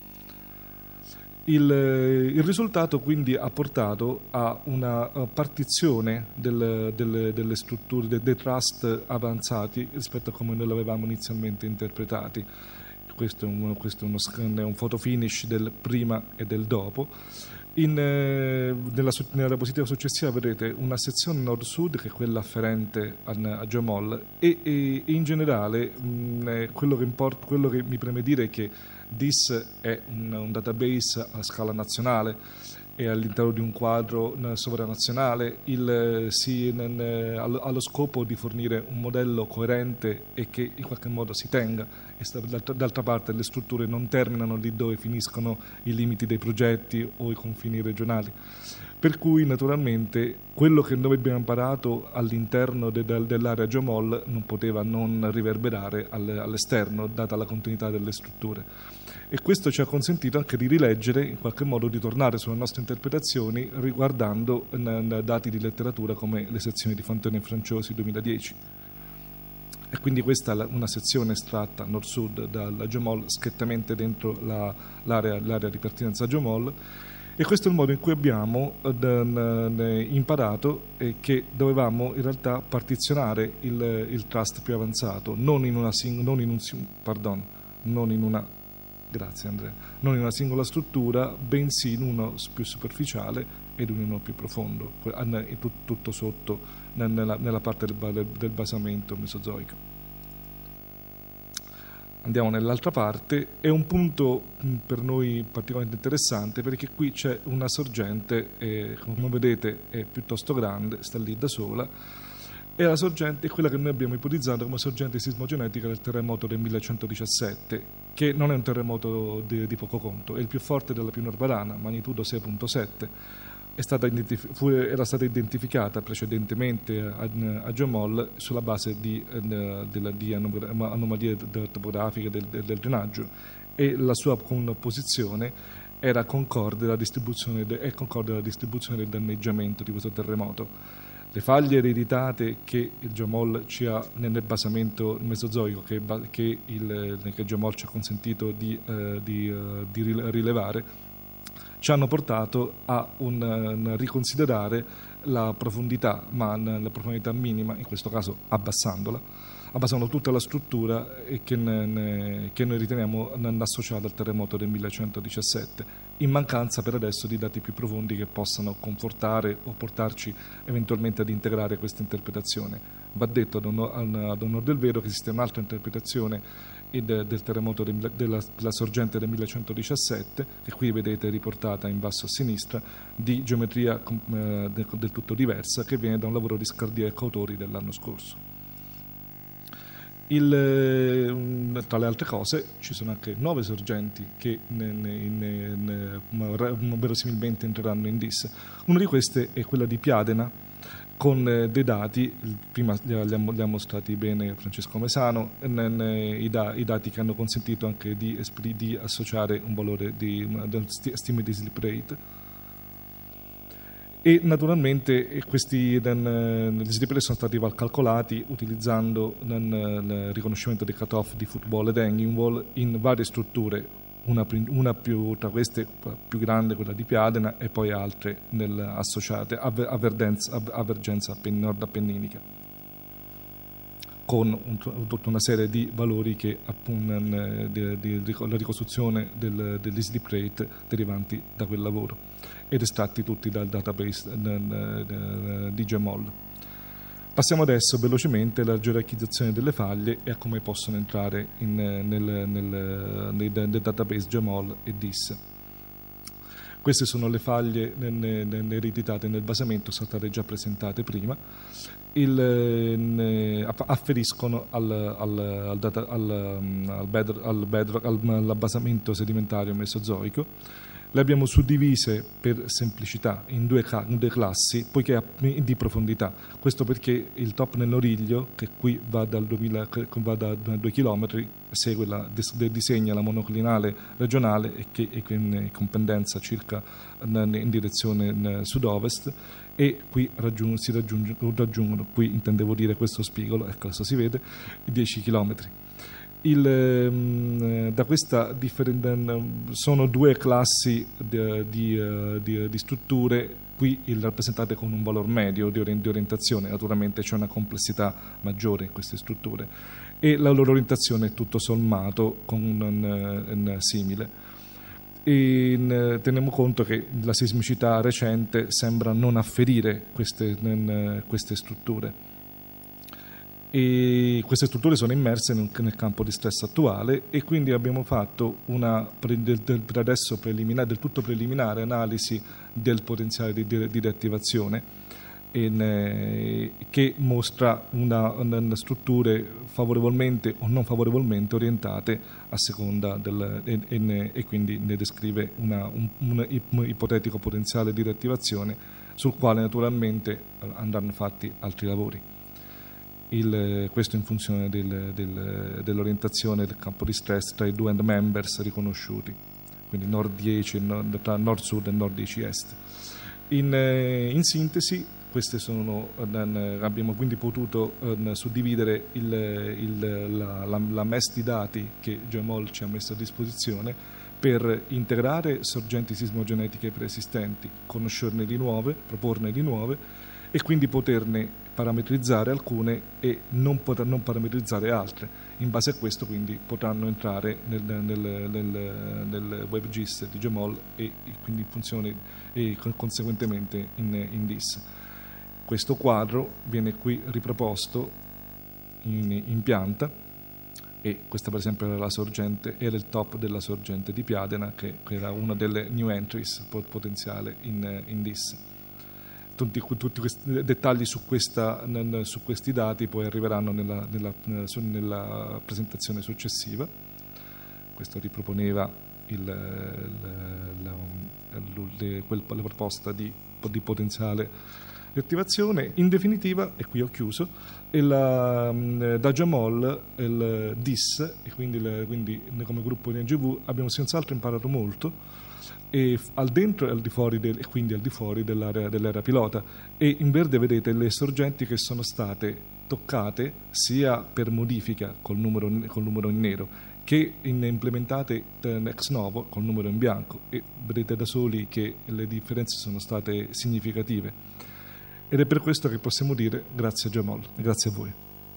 Il, il risultato quindi ha portato a una partizione del, delle, delle strutture, dei, dei trust avanzati rispetto a come noi l'avevamo inizialmente interpretati. Questo è un, questo è uno, è un photo finish del prima e del dopo. In, nella, nella diapositiva successiva vedrete una sezione nord-sud che è quella afferente a, a Geomol e, e in generale mh, quello, che import, quello che mi preme dire è che D I S è un, un database a scala nazionale e all'interno di un quadro sovranazionale, il, si, n, ha lo scopo di fornire un modello coerente e che in qualche modo si tenga. E d'altra, d'altra parte le strutture non terminano lì dove finiscono i limiti dei progetti o i confini regionali. Per cui naturalmente quello che noi abbiamo imparato all'interno de, de, dell'area Geomol non poteva non riverberare all'esterno, data la continuità delle strutture. E questo ci ha consentito anche di rileggere, in qualche modo di tornare sulla nostra interpretazioni riguardando n- dati di letteratura come le sezioni di Fontana e Franciosi duemiladieci. E quindi questa è una sezione estratta nord-sud dal Geomol, schettamente dentro la, l'area, l'area di pertinenza Geomol, e questo è il modo in cui abbiamo eh, imparato eh, che dovevamo in realtà partizionare il, il trust più avanzato, non in una, non in un, pardon, non in una grazie Andrea, non in una singola struttura, bensì in uno più superficiale ed in uno più profondo, tutto sotto nella, nella parte del, del basamento mesozoico. Andiamo nell'altra parte, è un punto per noi particolarmente interessante perché qui c'è una sorgente, eh, come vedete è piuttosto grande, sta lì da sola, e la sorgente è quella che noi abbiamo ipotizzato come sorgente sismogenetica del terremoto del millecentodiciassette, che non è un terremoto di, di poco conto, è il più forte della pianura padana, magnitudo sei virgola sette. È stata identif- fu, era stata identificata precedentemente a, a Geomol sulla base di, uh, di anomalie topografiche del, del, del drenaggio, e la sua posizione era concorde alla distribuzione, de, è concorde alla distribuzione del danneggiamento di questo terremoto. Le faglie ereditate che il Geomol ci ha nel basamento mesozoico, che, che il, che il Geomol ci ha consentito di, uh, di, uh, di rilevare, ci hanno portato a un, un riconsiderare la profondità, ma la profondità minima, in questo caso abbassandola, abbassando tutta la struttura e che, ne, che noi riteniamo associata al terremoto del millecentodiciassette, in mancanza per adesso di dati più profondi che possano confortare o portarci eventualmente ad integrare questa interpretazione. Va detto ad onor, ad onor del vero che esiste un'altra interpretazione del terremoto della, della sorgente del millecentodiciassette, che qui vedete riportata in basso a sinistra, di geometria eh, del tutto diversa, che viene da un lavoro di Scardia e Cautori dell'anno scorso. Il, tra le altre cose ci sono anche nove sorgenti che ne, ne, ne, ne, verosimilmente entreranno in D I S. Una di queste è quella di Piadena, con dei dati, prima li ha mostrati bene Francesco Mesano, i dati che hanno consentito anche di, di associare un valore di stime di slip rate, e naturalmente questi gli slip rate sono stati calcolati utilizzando il riconoscimento dei cut-off di football ed hanging wall in varie strutture, Una, una più, tra queste più grande, quella di Piadena, e poi altre nel, associate a avvergenza nord-appenninica, con un, tutta una serie di valori che appunto di, di, di, la ricostruzione del, degli slip rate derivanti da quel lavoro, ed estratti tutti dal database di Geomol. Passiamo adesso velocemente alla gerarchizzazione delle faglie e a come possono entrare in, nel, nel, nel, nel database Geomol e D I S. Queste sono le faglie ereditate nel basamento, sono state già presentate prima. Il, afferiscono al, al, al, data, al, al, bedrock, al, bedrock, al, al basamento sedimentario mesozoico. Le abbiamo suddivise per semplicità in due, in due classi, poiché di profondità. Questo perché il top nell'Origlio, che qui va, dal duemila, va da due chilometri, segue la, disegna la monoclinale regionale e che è con pendenza circa in direzione sud-ovest, e qui raggiung, si raggiunge, raggiungono, qui intendevo dire questo spigolo, ecco adesso si vede, i dieci chilometri. Il, da questa sono due classi di, di, di, di strutture, qui rappresentate con un valore medio di orientazione. Naturalmente c'è una complessità maggiore in queste strutture e la loro orientazione è tutto sommato con un, un, un simile. E in, teniamo conto che la sismicità recente sembra non afferire queste, in, queste strutture. E queste strutture sono immerse nel campo di stress attuale, e quindi abbiamo fatto una per adesso preliminare, del tutto preliminare analisi del potenziale di, di riattivazione, in, che mostra una, una strutture favorevolmente o non favorevolmente orientate a seconda del, e, e, e quindi ne descrive una, un, un ipotetico potenziale di riattivazione sul quale naturalmente andranno fatti altri lavori. Il, questo in funzione del, del, dell'orientazione del campo di stress tra i due end members riconosciuti quindi nord dieci, nord, tra nord-sud e nord dieci est. In, eh, in sintesi, queste sono, eh, abbiamo quindi potuto eh, suddividere il, il, la, la, la messe di dati che GeoMol ci ha messo a disposizione per integrare sorgenti sismogenetiche preesistenti, conoscerne di nuove, proporne di nuove e quindi poterne parametrizzare alcune e non, poter, non parametrizzare altre. In base a questo quindi potranno entrare nel, nel, nel, nel WebGIS di GeoMol e quindi in funzione e conseguentemente in, in D I S. Questo quadro viene qui riproposto in, in pianta, e questa per esempio era la sorgente, era il top della sorgente di Piadena, che, che era una delle new entries potenziale in, in D I S. Tutti, tutti questi dettagli su, questa, su questi dati poi arriveranno nella, nella, nella presentazione successiva. Questo riproponeva il, il, la, la, quel, la proposta di, di potenziale di attivazione. In definitiva, e qui ho chiuso, la, da GeoMol il D I S e quindi, le, quindi come gruppo di N G V abbiamo senz'altro imparato molto, e al dentro e al di fuori del, e quindi al di fuori dell'area, dell'area pilota, e in verde vedete le sorgenti che sono state toccate sia per modifica col numero, col numero in nero che in implementate ex novo col numero in bianco, e vedete da soli che le differenze sono state significative, ed è per questo che possiamo dire grazie a GeoMol e grazie a voi.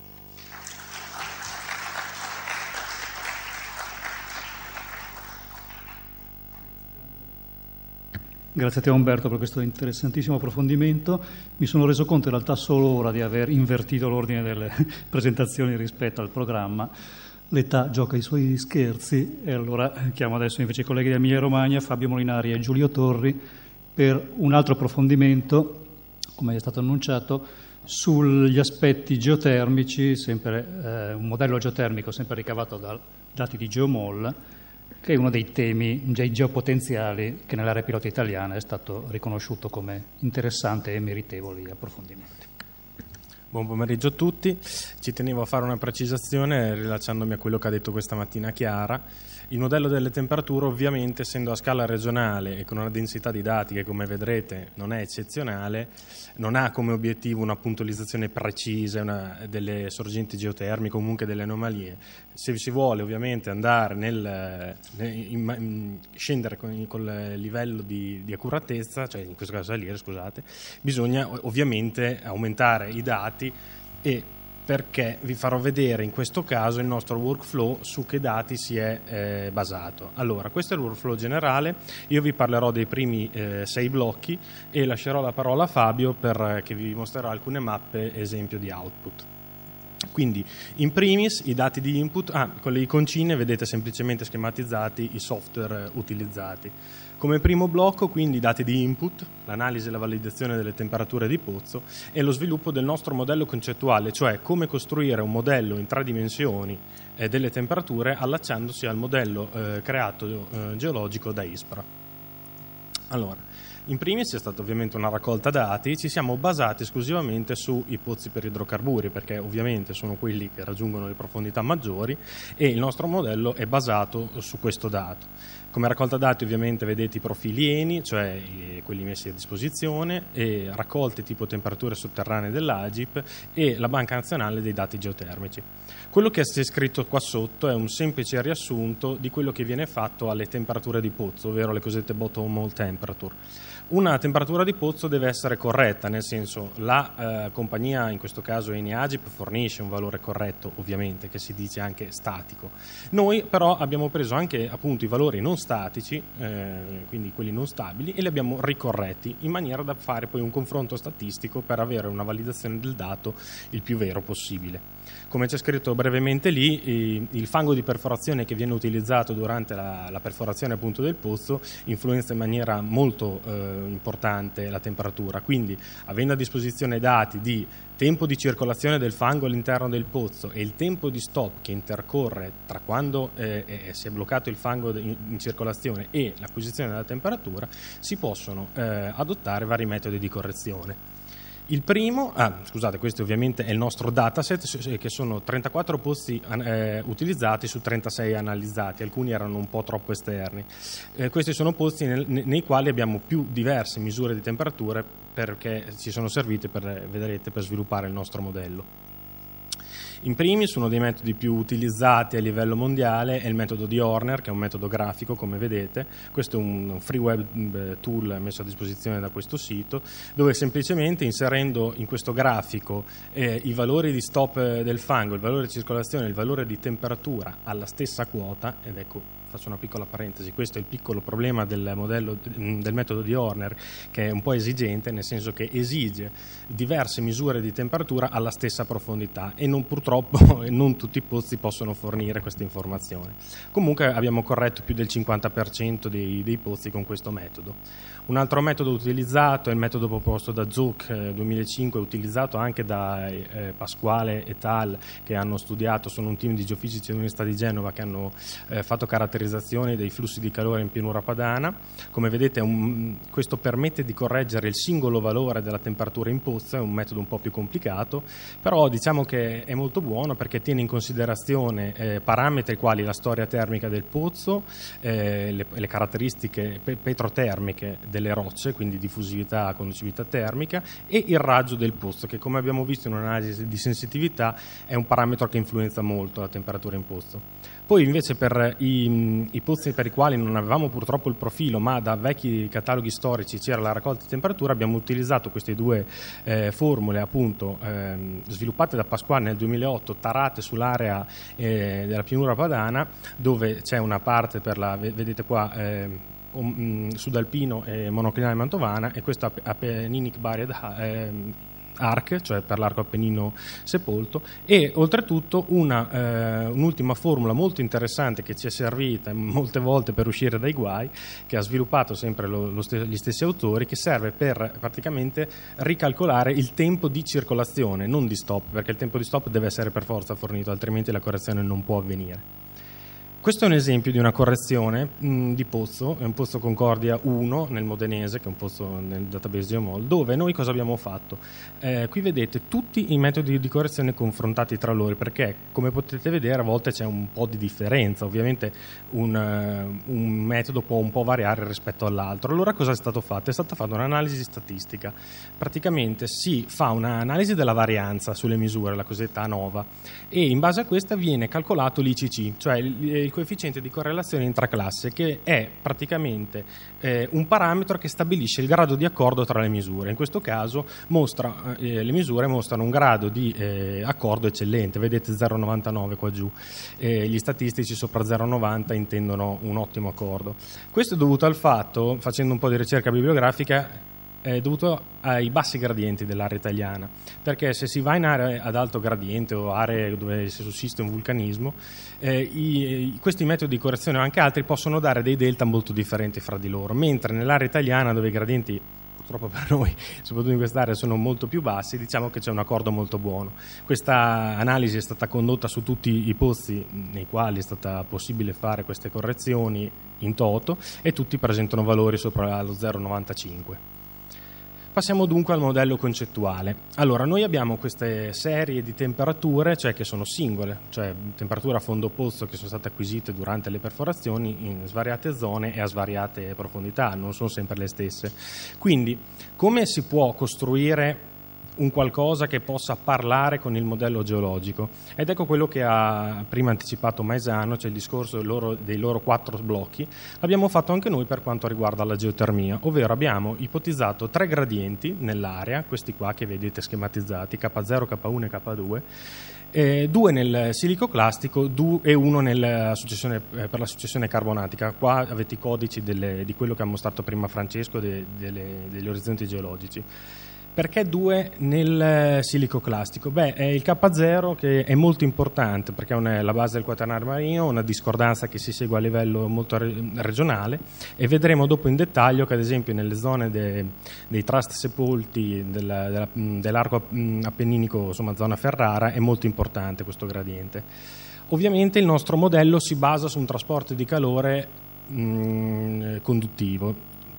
Grazie a te Umberto per questo interessantissimo approfondimento. Mi sono reso conto in realtà solo ora di aver invertito l'ordine delle presentazioni rispetto al programma. L'età gioca i suoi scherzi e allora chiamo adesso invece i colleghi di Emilia Romagna, Fabio Molinari e Giulio Torri, per un altro approfondimento, come è stato annunciato, sugli aspetti geotermici, sempre eh, un modello geotermico sempre ricavato da dati di GeoMol, che è uno dei temi dei geopotenziali che nell'area pilota italiana è stato riconosciuto come interessante e meritevole di approfondimenti. Buon pomeriggio a tutti. Ci tenevo a fare una precisazione rilacciandomi a quello che ha detto questa mattina Chiara. Il modello delle temperature, ovviamente, essendo a scala regionale e con una densità di dati che, come vedrete, non è eccezionale, non ha come obiettivo una puntualizzazione precisa una, delle sorgenti geotermiche, comunque delle anomalie. Se si vuole ovviamente andare nel, in, in, scendere con, con il livello di, di accuratezza, cioè in questo caso salire, scusate, bisogna ovviamente aumentare i dati, e perché vi farò vedere in questo caso il nostro workflow su che dati si è eh, basato. Allora, questo è il workflow generale, io vi parlerò dei primi eh, sei blocchi e lascerò la parola a Fabio per, che vi mostrerà alcune mappe esempio di output. Quindi in primis i dati di input, ah, con le iconcine vedete semplicemente schematizzati i software utilizzati. Come primo blocco quindi i dati di input, l'analisi e la validazione delle temperature di pozzo e lo sviluppo del nostro modello concettuale, cioè come costruire un modello in tre dimensioni eh, delle temperature allacciandosi al modello eh, creato eh, geologico da ISPRA. Allora, in primis c'è stata ovviamente una raccolta dati, ci siamo basati esclusivamente sui pozzi per idrocarburi perché ovviamente sono quelli che raggiungono le profondità maggiori e il nostro modello è basato su questo dato. Come raccolta dati ovviamente vedete i profili E N I, cioè quelli messi a disposizione, e raccolte tipo temperature sotterranee dell'A G I P e la Banca Nazionale dei Dati Geotermici. Quello che c'è scritto qua sotto è un semplice riassunto di quello che viene fatto alle temperature di pozzo, ovvero le cosiddette bottom hole temperature. Una temperatura di pozzo deve essere corretta, nel senso la eh, compagnia, in questo caso Eni A G I P, fornisce un valore corretto, ovviamente, che si dice anche statico. Noi però abbiamo preso anche appunto i valori non statici, eh, quindi quelli non stabili, e li abbiamo ricorretti in maniera da fare poi un confronto statistico per avere una validazione del dato il più vero possibile. Come c'è scritto brevemente lì, il fango di perforazione che viene utilizzato durante la, la perforazione appunto del pozzo influenza in maniera molto eh, importante la temperatura, quindi avendo a disposizione dati di tempo di circolazione del fango all'interno del pozzo e il tempo di stop che intercorre tra quando eh, eh, si è bloccato il fango in, in circolazione e l'acquisizione della temperatura, si possono eh, adottare vari metodi di correzione. Il primo, ah, scusate, questo ovviamente è il nostro dataset, che sono trentaquattro pozzi eh, utilizzati su trentasei analizzati, alcuni erano un po' troppo esterni. Eh, questi sono pozzi nel, nei quali abbiamo più diverse misure di temperature perché ci sono servite, per, vedrete, per sviluppare il nostro modello. In primis, uno dei metodi più utilizzati a livello mondiale è il metodo di Horner, che è un metodo grafico, come vedete. Questo è un free web tool messo a disposizione da questo sito, dove semplicemente inserendo in questo grafico eh, i valori di stop del fango, il valore di circolazione e il valore di temperatura alla stessa quota, ed ecco, faccio una piccola parentesi, questo è il piccolo problema del modello del metodo di Horner, che è un po' esigente, nel senso che esige diverse misure di temperatura alla stessa profondità e non, purtroppo non tutti i pozzi possono fornire questa informazione. Comunque abbiamo corretto più del cinquanta per cento dei, dei pozzi con questo metodo. Un altro metodo utilizzato è il metodo proposto da Zook eh, duemilacinque, utilizzato anche da eh, Pasquale et al, che hanno studiato, sono un team di geofisici dell'Università di Genova che hanno eh, fatto caratterizzazione dei flussi di calore in pianura padana. Come vedete un, questo permette di correggere il singolo valore della temperatura in pozzo, è un metodo un po' più complicato, però diciamo che è molto buono perché tiene in considerazione eh, parametri quali la storia termica del pozzo, eh, le, le caratteristiche pe- petrotermiche delle rocce, quindi diffusività, conducività termica, e il raggio del pozzo, che come abbiamo visto in un'analisi di sensitività è un parametro che influenza molto la temperatura in pozzo. Poi invece per i, i pozzi per i quali non avevamo purtroppo il profilo, ma da vecchi cataloghi storici c'era la raccolta di temperatura, abbiamo utilizzato queste due eh, formule appunto eh, sviluppate da Pasquale nel duemilaotto, tarate sull'area eh, della pianura padana, dove c'è una parte per la, vedete qua, eh, sudalpino e monoclinale mantovana, e questo Apenninic Buried Arc, cioè per l'arco appennino sepolto, e oltretutto una, eh, un'ultima formula molto interessante che ci è servita molte volte per uscire dai guai, che ha sviluppato sempre lo, lo st- gli stessi autori, che serve per praticamente ricalcolare il tempo di circolazione, non di stop, perché il tempo di stop deve essere per forza fornito, altrimenti la correzione non può avvenire. Questo è un esempio di una correzione mh, di pozzo, è un pozzo Concordia uno nel Modenese, che è un pozzo nel database Geomol, dove noi cosa abbiamo fatto? Eh, qui vedete tutti i metodi di correzione confrontati tra loro, perché come potete vedere a volte c'è un po' di differenza, ovviamente un, uh, un metodo può un po' variare rispetto all'altro. Allora cosa è stato fatto? È stata fatta un'analisi statistica, praticamente si fa un'analisi della varianza sulle misure, la cosiddetta ANOVA, e in base a questa viene calcolato l'I C C, cioè il, il coefficiente di correlazione intraclasse, che è praticamente eh, un parametro che stabilisce il grado di accordo tra le misure. In questo caso mostra, eh, le misure mostrano un grado di eh, accordo eccellente, vedete zero virgola novantanove qua giù, eh, gli statistici sopra zero virgola novanta intendono un ottimo accordo. Questo è dovuto al fatto, facendo un po' di ricerca bibliografica, è dovuto ai bassi gradienti dell'area italiana, perché se si va in aree ad alto gradiente o aree dove si sussiste un vulcanismo, eh, i, questi metodi di correzione o anche altri possono dare dei delta molto differenti fra di loro, mentre nell'area italiana, dove i gradienti purtroppo per noi, soprattutto in quest'area, sono molto più bassi, diciamo che c'è un accordo molto buono. Questa analisi è stata condotta su tutti i pozzi nei quali è stata possibile fare queste correzioni in toto, e tutti presentano valori sopra lo zero virgola novantacinque. Passiamo dunque al modello concettuale. Allora, noi abbiamo queste serie di temperature, cioè che sono singole, cioè temperatura a fondo pozzo, che sono state acquisite durante le perforazioni in svariate zone e a svariate profondità, non sono sempre le stesse. Quindi, come si può costruire un qualcosa che possa parlare con il modello geologico? Ed ecco quello che ha prima anticipato Maesano, cioè il discorso dei loro, dei loro quattro blocchi. L'abbiamo fatto anche noi per quanto riguarda la geotermia, ovvero abbiamo ipotizzato tre gradienti nell'area, questi qua che vedete schematizzati, K zero, K uno e K due, eh, due nel silicoclastico due, e uno nel successione, eh, per la successione carbonatica. Qua avete i codici delle, di quello che ha mostrato prima Francesco de, delle, degli orizzonti geologici. Perché due nel silicoclastico? Beh, è il K zero che è molto importante perché è la base del quaternario marino, una discordanza che si segue a livello molto regionale, e vedremo dopo in dettaglio che ad esempio nelle zone de, dei trust sepolti della, della, dell'arco appenninico, insomma zona Ferrara, è molto importante questo gradiente. Ovviamente il nostro modello si basa su un trasporto di calore mh, conduttivo.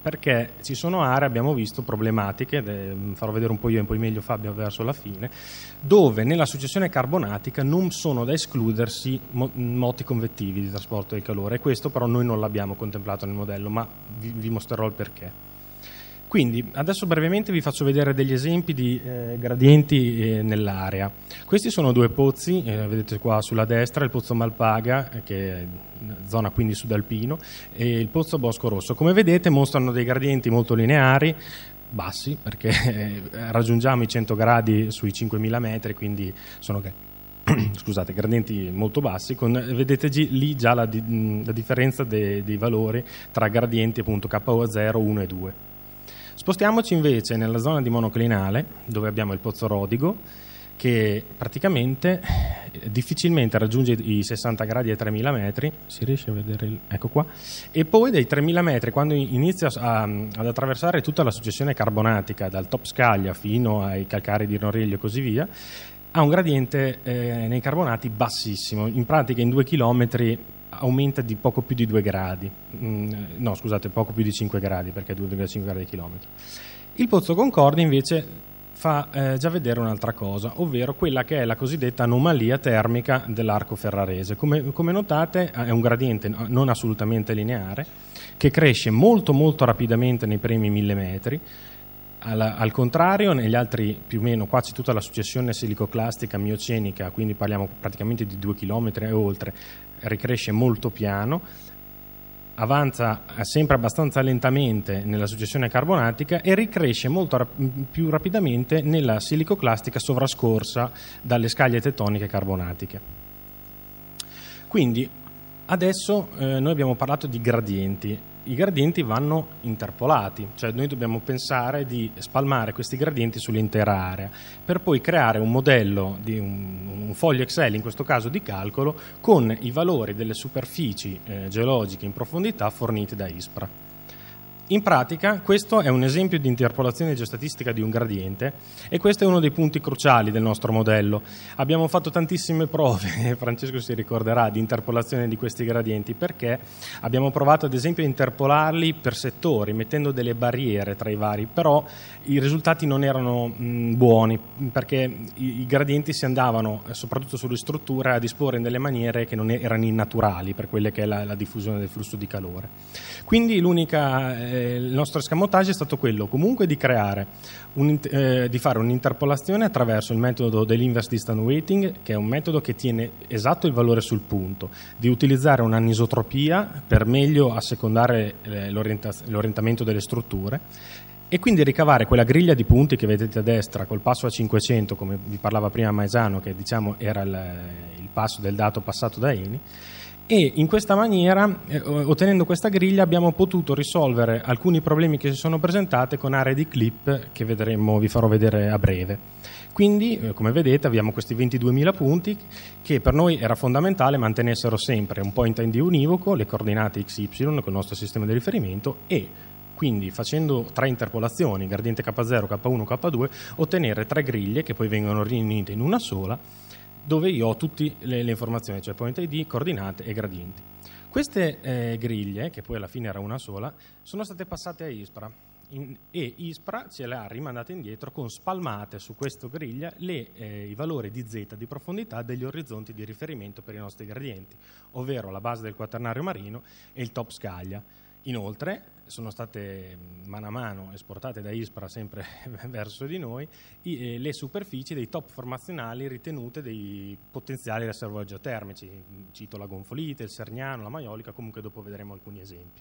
perché ci sono aree, abbiamo visto, problematiche, farò vedere un po' io e poi meglio Fabio verso la fine, dove nella successione carbonatica non sono da escludersi moti convettivi di trasporto del calore, e questo però noi non l'abbiamo contemplato nel modello, ma vi, vi mostrerò il perché. Quindi adesso brevemente vi faccio vedere degli esempi di eh, gradienti eh, nell'area. Questi sono due pozzi, eh, vedete qua sulla destra il pozzo Malpaga, eh, che è zona quindi sudalpino, e il pozzo Bosco Rosso. Come vedete mostrano dei gradienti molto lineari, bassi, perché eh, raggiungiamo i cento gradi sui cinquemila metri, quindi sono scusate, gradienti molto bassi, con, vedete lì già la, la differenza dei, dei valori tra gradienti appunto K O zero, uno e due. Spostiamoci invece nella zona di monoclinale, dove abbiamo il pozzo Rodigo, che praticamente difficilmente raggiunge i sessanta gradi ai tremila metri, si riesce a vedere, il, ecco qua, e poi dai tremila metri, quando inizia a, ad attraversare tutta la successione carbonatica, dal top scaglia fino ai calcari di Noriglio e così via, ha un gradiente eh, nei carbonati bassissimo, in pratica in due chilometri aumenta di poco più di due gradi, mm, no scusate, poco più di cinque gradi, perché due virgola cinque gradi al chilometro. Il pozzo Concordia invece fa eh, già vedere un'altra cosa, ovvero quella che è la cosiddetta anomalia termica dell'arco ferrarese. Come, come notate è un gradiente non assolutamente lineare, che cresce molto molto rapidamente nei primi mille metri. Al, al contrario, negli altri più o meno, qua c'è tutta la successione silicoclastica miocenica, quindi parliamo praticamente di due chilometri e oltre, ricresce molto piano, avanza sempre abbastanza lentamente nella successione carbonatica e ricresce molto rap- più rapidamente nella silicoclastica sovrascorsa dalle scaglie tettoniche carbonatiche. Quindi adesso eh, noi abbiamo parlato di gradienti. I gradienti vanno interpolati, cioè noi dobbiamo pensare di spalmare questi gradienti sull'intera area per poi creare un modello, di un, un foglio Excel, in questo caso di calcolo, con i valori delle superfici eh, geologiche in profondità forniti da ISPRA. In pratica questo è un esempio di interpolazione geostatistica di un gradiente e questo è uno dei punti cruciali del nostro modello. Abbiamo fatto tantissime prove, Francesco si ricorderà, di interpolazione di questi gradienti, perché abbiamo provato ad esempio a interpolarli per settori, mettendo delle barriere tra i vari, però i risultati non erano mh, buoni, perché i, i gradienti si andavano, soprattutto sulle strutture, a disporre in delle maniere che non erano innaturali per quelle che è la, la diffusione del flusso di calore. Quindi l'unica... Eh, il nostro escamotage è stato quello comunque di creare un, eh, di fare un'interpolazione attraverso il metodo dell'inverse distance weighting, che è un metodo che tiene esatto il valore sul punto, di utilizzare un'anisotropia per meglio assecondare eh, l'orientamento delle strutture e quindi ricavare quella griglia di punti che vedete a destra col passo a cinquecento, come vi parlava prima Maesano, che diciamo era il, il passo del dato passato da Eni. E in questa maniera, eh, ottenendo questa griglia, abbiamo potuto risolvere alcuni problemi che si sono presentati con aree di clip che vedremo, vi farò vedere a breve. Quindi, eh, come vedete, abbiamo questi ventiduemila punti che per noi era fondamentale mantenessero sempre un point I D univoco, le coordinate X Y con il nostro sistema di riferimento e quindi facendo tre interpolazioni, gradiente K zero, K uno, K due, ottenere tre griglie che poi vengono riunite in una sola, dove io ho tutte le, le informazioni, cioè point I D, coordinate e gradienti. Queste eh, griglie, che poi alla fine era una sola, sono state passate a ISPRA in, e ISPRA ce le ha rimandate indietro con spalmate su questa griglia le, eh, i valori di Z di profondità degli orizzonti di riferimento per i nostri gradienti, ovvero la base del quaternario marino e il top scaglia. Inoltre sono state mano a mano esportate da ISPRA sempre verso di noi i, eh, le superfici dei top formazionali ritenute dei potenziali reservori geotermici. Cito la Gonfolite, il Serniano, la Maiolica, comunque dopo vedremo alcuni esempi.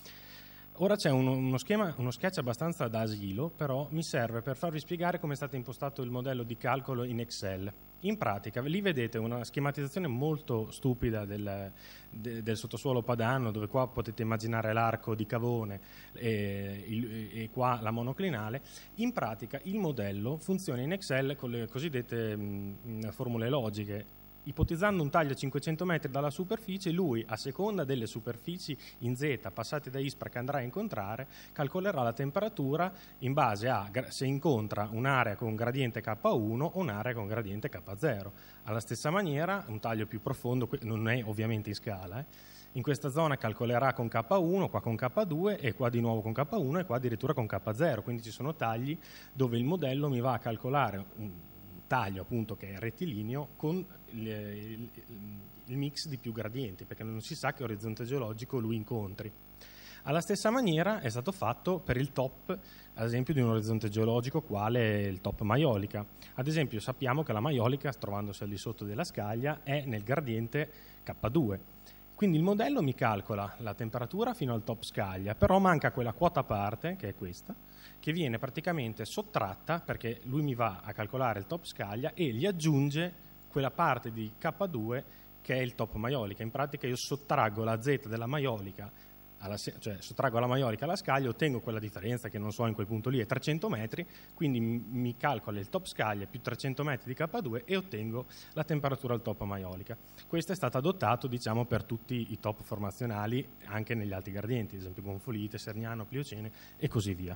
Ora c'è uno, uno schema, uno sketch abbastanza da asilo, però mi serve per farvi spiegare come è stato impostato il modello di calcolo in Excel. In pratica, lì vedete una schematizzazione molto stupida del, de, del sottosuolo padano, dove qua potete immaginare l'arco di Cavone e, il, e qua la monoclinale. In pratica il modello funziona in Excel con le cosiddette mh, formule logiche. Ipotizzando un taglio a cinquecento metri dalla superficie, lui, a seconda delle superfici in Z passate da ISPRA che andrà a incontrare, calcolerà la temperatura in base a se incontra un'area con gradiente K uno o un'area con gradiente K zero. Alla stessa maniera, un taglio più profondo, non è ovviamente in scala, eh, In questa zona calcolerà con K uno, qua con K due e qua di nuovo con K uno e qua addirittura con K zero, quindi ci sono tagli dove il modello mi va a calcolare un taglio appunto che è rettilineo con il, il, il mix di più gradienti, perché non si sa che orizzonte geologico lui incontri. Alla stessa maniera è stato fatto per il top, ad esempio, di un orizzonte geologico quale il top Maiolica. Ad esempio sappiamo che la Maiolica, trovandosi al di sotto della scaglia, è nel gradiente K due. Quindi il modello mi calcola la temperatura fino al top scaglia, però manca quella quota parte, che è questa, che viene praticamente sottratta perché lui mi va a calcolare il top scaglia e gli aggiunge quella parte di K due che è il top Maiolica. In pratica io sottraggo la Z della Maiolica, alla, cioè sottraggo la Maiolica alla scaglia, ottengo quella differenza che non so in quel punto lì è trecento metri, quindi mi, mi calcola il top scaglia più trecento metri di K due e ottengo la temperatura al top Maiolica. Questo è stato adottato, diciamo, per tutti i top formazionali anche negli alti gradienti, ad esempio Gonfolite, Serniano, Pliocene e così via.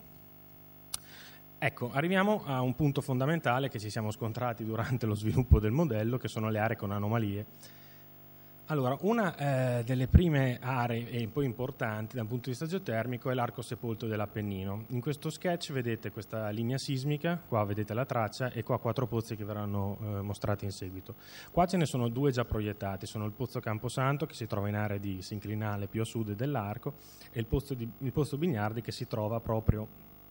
Ecco, arriviamo a un punto fondamentale che ci siamo scontrati durante lo sviluppo del modello, che sono le aree con anomalie. Allora, una eh, delle prime aree e poi importanti dal punto di vista geotermico è l'arco sepolto dell'Appennino. In questo sketch vedete questa linea sismica, qua vedete la traccia e qua quattro pozzi che verranno eh, mostrati in seguito. Qua ce ne sono due già proiettati, sono il pozzo Camposanto che si trova in area di sinclinale più a sud dell'arco e il pozzo, di, il pozzo Bignardi che si trova proprio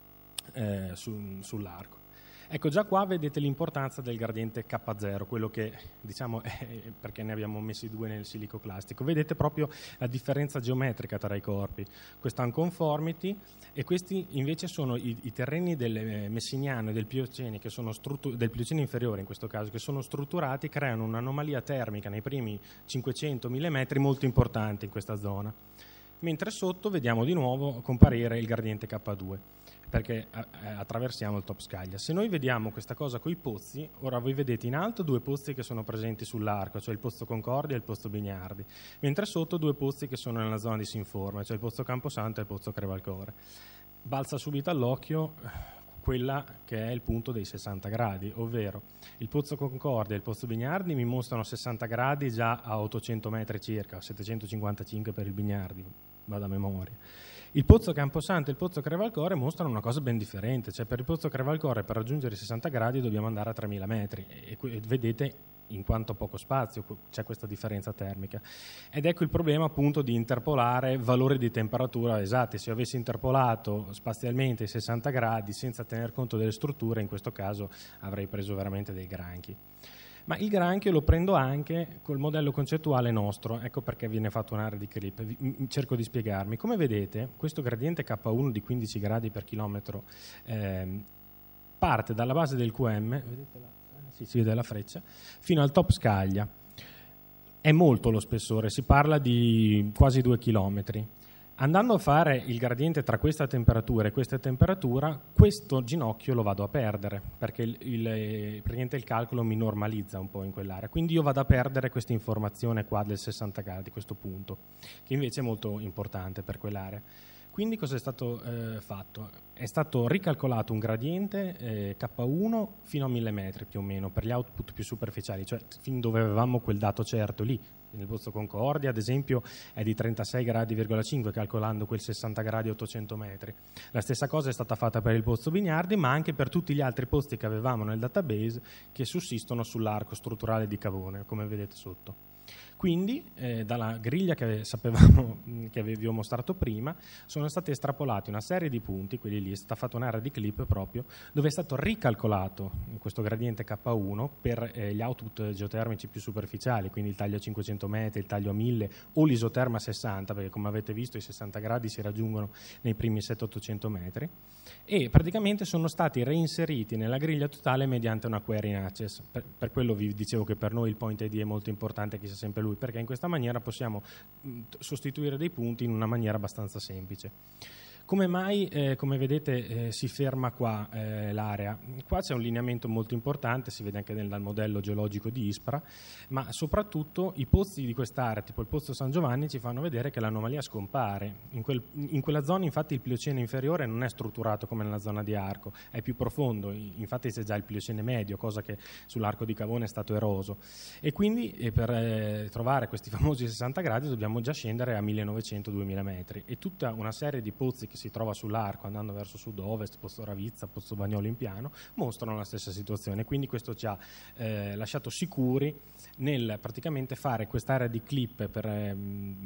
eh, su, sull'arco. Ecco, già qua vedete l'importanza del gradiente K zero, quello che diciamo è perché ne abbiamo messi due nel silicoclastico. Vedete proprio la differenza geometrica tra i corpi, questa unconformity, e questi invece sono i, i terreni del Messignano e del Pliocene, che sono struttu- del Pliocene inferiore in questo caso, che sono strutturati, creano un'anomalia termica nei primi cinquecento mille metri molto importante in questa zona. Mentre sotto vediamo di nuovo comparire il gradiente K due. Perché attraversiamo il top scaglia. Se noi vediamo questa cosa con i pozzi, ora voi vedete in alto due pozzi che sono presenti sull'arco, cioè il pozzo Concordia e il pozzo Bignardi, mentre sotto due pozzi che sono nella zona di Sinforme, cioè il pozzo Camposanto e il pozzo Crevalcore. Balza subito all'occhio quella che è il punto dei sessanta gradi, ovvero il pozzo Concordia e il pozzo Bignardi mi mostrano sessanta gradi già a ottocento metri circa, settecentocinquantacinque per il Bignardi, vado a memoria. Il pozzo Camposanto e il pozzo Crevalcore mostrano una cosa ben differente, cioè per il pozzo Crevalcore per raggiungere i sessanta gradi dobbiamo andare a tremila metri e, e vedete in quanto poco spazio c'è questa differenza termica. Ed ecco il problema appunto di interpolare valori di temperatura esatti. Se io avessi interpolato spazialmente i sessanta gradi senza tener conto delle strutture, in questo caso avrei preso veramente dei granchi. Ma il granchio lo prendo anche col modello concettuale nostro, ecco perché viene fatto un'area di clip. Cerco di spiegarmi. Come vedete, questo gradiente K uno di quindici gradi per chilometro eh, parte dalla base del Q M, vedete la, sì, si vede la freccia, fino al top scaglia. È molto lo spessore, si parla di quasi due chilometri. Andando a fare il gradiente tra questa temperatura e questa temperatura, questo ginocchio lo vado a perdere, perché il, il, praticamente il calcolo mi normalizza un po' in quell'area. Quindi io vado a perdere questa informazione qua del sessanta gradi, questo punto, che invece è molto importante per quell'area. Quindi cosa è stato eh, fatto? È stato ricalcolato un gradiente eh, K uno fino a mille metri più o meno per gli output più superficiali, cioè fin dove avevamo quel dato certo lì. Nel pozzo Concordia, ad esempio, è di trentasei gradi virgola cinque, calcolando quel sessanta gradi ottocento metri. La stessa cosa è stata fatta per il pozzo Bignardi, ma anche per tutti gli altri posti che avevamo nel database che sussistono sull'arco strutturale di Cavone, come vedete sotto. Quindi, eh, dalla griglia che sapevamo, che vi ho mostrato prima, sono stati estrapolati una serie di punti, quelli lì, è stata fatta un'area di clip proprio, dove è stato ricalcolato questo gradiente K uno per eh, gli output geotermici più superficiali, quindi il taglio a cinquecento metri, il taglio a mille o l'isoterma a sessanta, perché come avete visto i sessanta gradi si raggiungono nei primi settecento ottocento metri, e praticamente sono stati reinseriti nella griglia totale mediante una query in access. Per, per quello vi dicevo che per noi il point I D è molto importante che sia sempre lui, perché in questa maniera possiamo mh, sostituire dei punti in una maniera abbastanza semplice. Come mai, eh, come vedete, eh, si ferma qua eh, l'area? Qua c'è un lineamento molto importante, si vede anche nel modello geologico di ISPRA, ma soprattutto i pozzi di quest'area, tipo il pozzo San Giovanni, ci fanno vedere che l'anomalia scompare. In, quel, in quella zona infatti il Pliocene inferiore non è strutturato come nella zona di Arco, è più profondo, infatti c'è già il Pliocene medio, cosa che sull'Arco di Cavone è stato eroso. E quindi eh, per eh, trovare questi famosi sessanta gradi dobbiamo già scendere a millenovecento duemila metri, e tutta una serie di pozzi che si trova sull'Arco andando verso sud-ovest, Pozzo Ravizza, Pozzo Bagnolo in Piano, mostrano la stessa situazione. Quindi questo ci ha eh, lasciato sicuri nel praticamente fare quest'area di clip per, eh,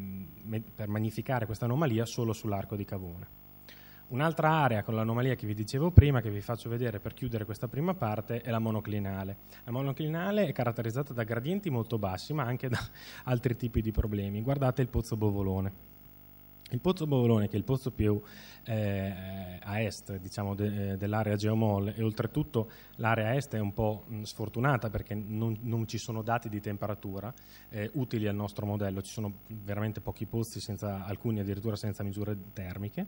per magnificare questa anomalia solo sull'Arco di Cavone. Un'altra area con l'anomalia che vi dicevo prima, che vi faccio vedere per chiudere questa prima parte, è la monoclinale. La monoclinale è caratterizzata da gradienti molto bassi, ma anche da altri tipi di problemi. Guardate il Pozzo Bovolone. Il Pozzo Bovolone, che è il pozzo più eh, a est, diciamo, de, dell'area Geomol, e oltretutto l'area est è un po' mh, sfortunata perché non, non ci sono dati di temperatura eh, utili al nostro modello, ci sono veramente pochi pozzi, senza, alcuni addirittura senza misure termiche,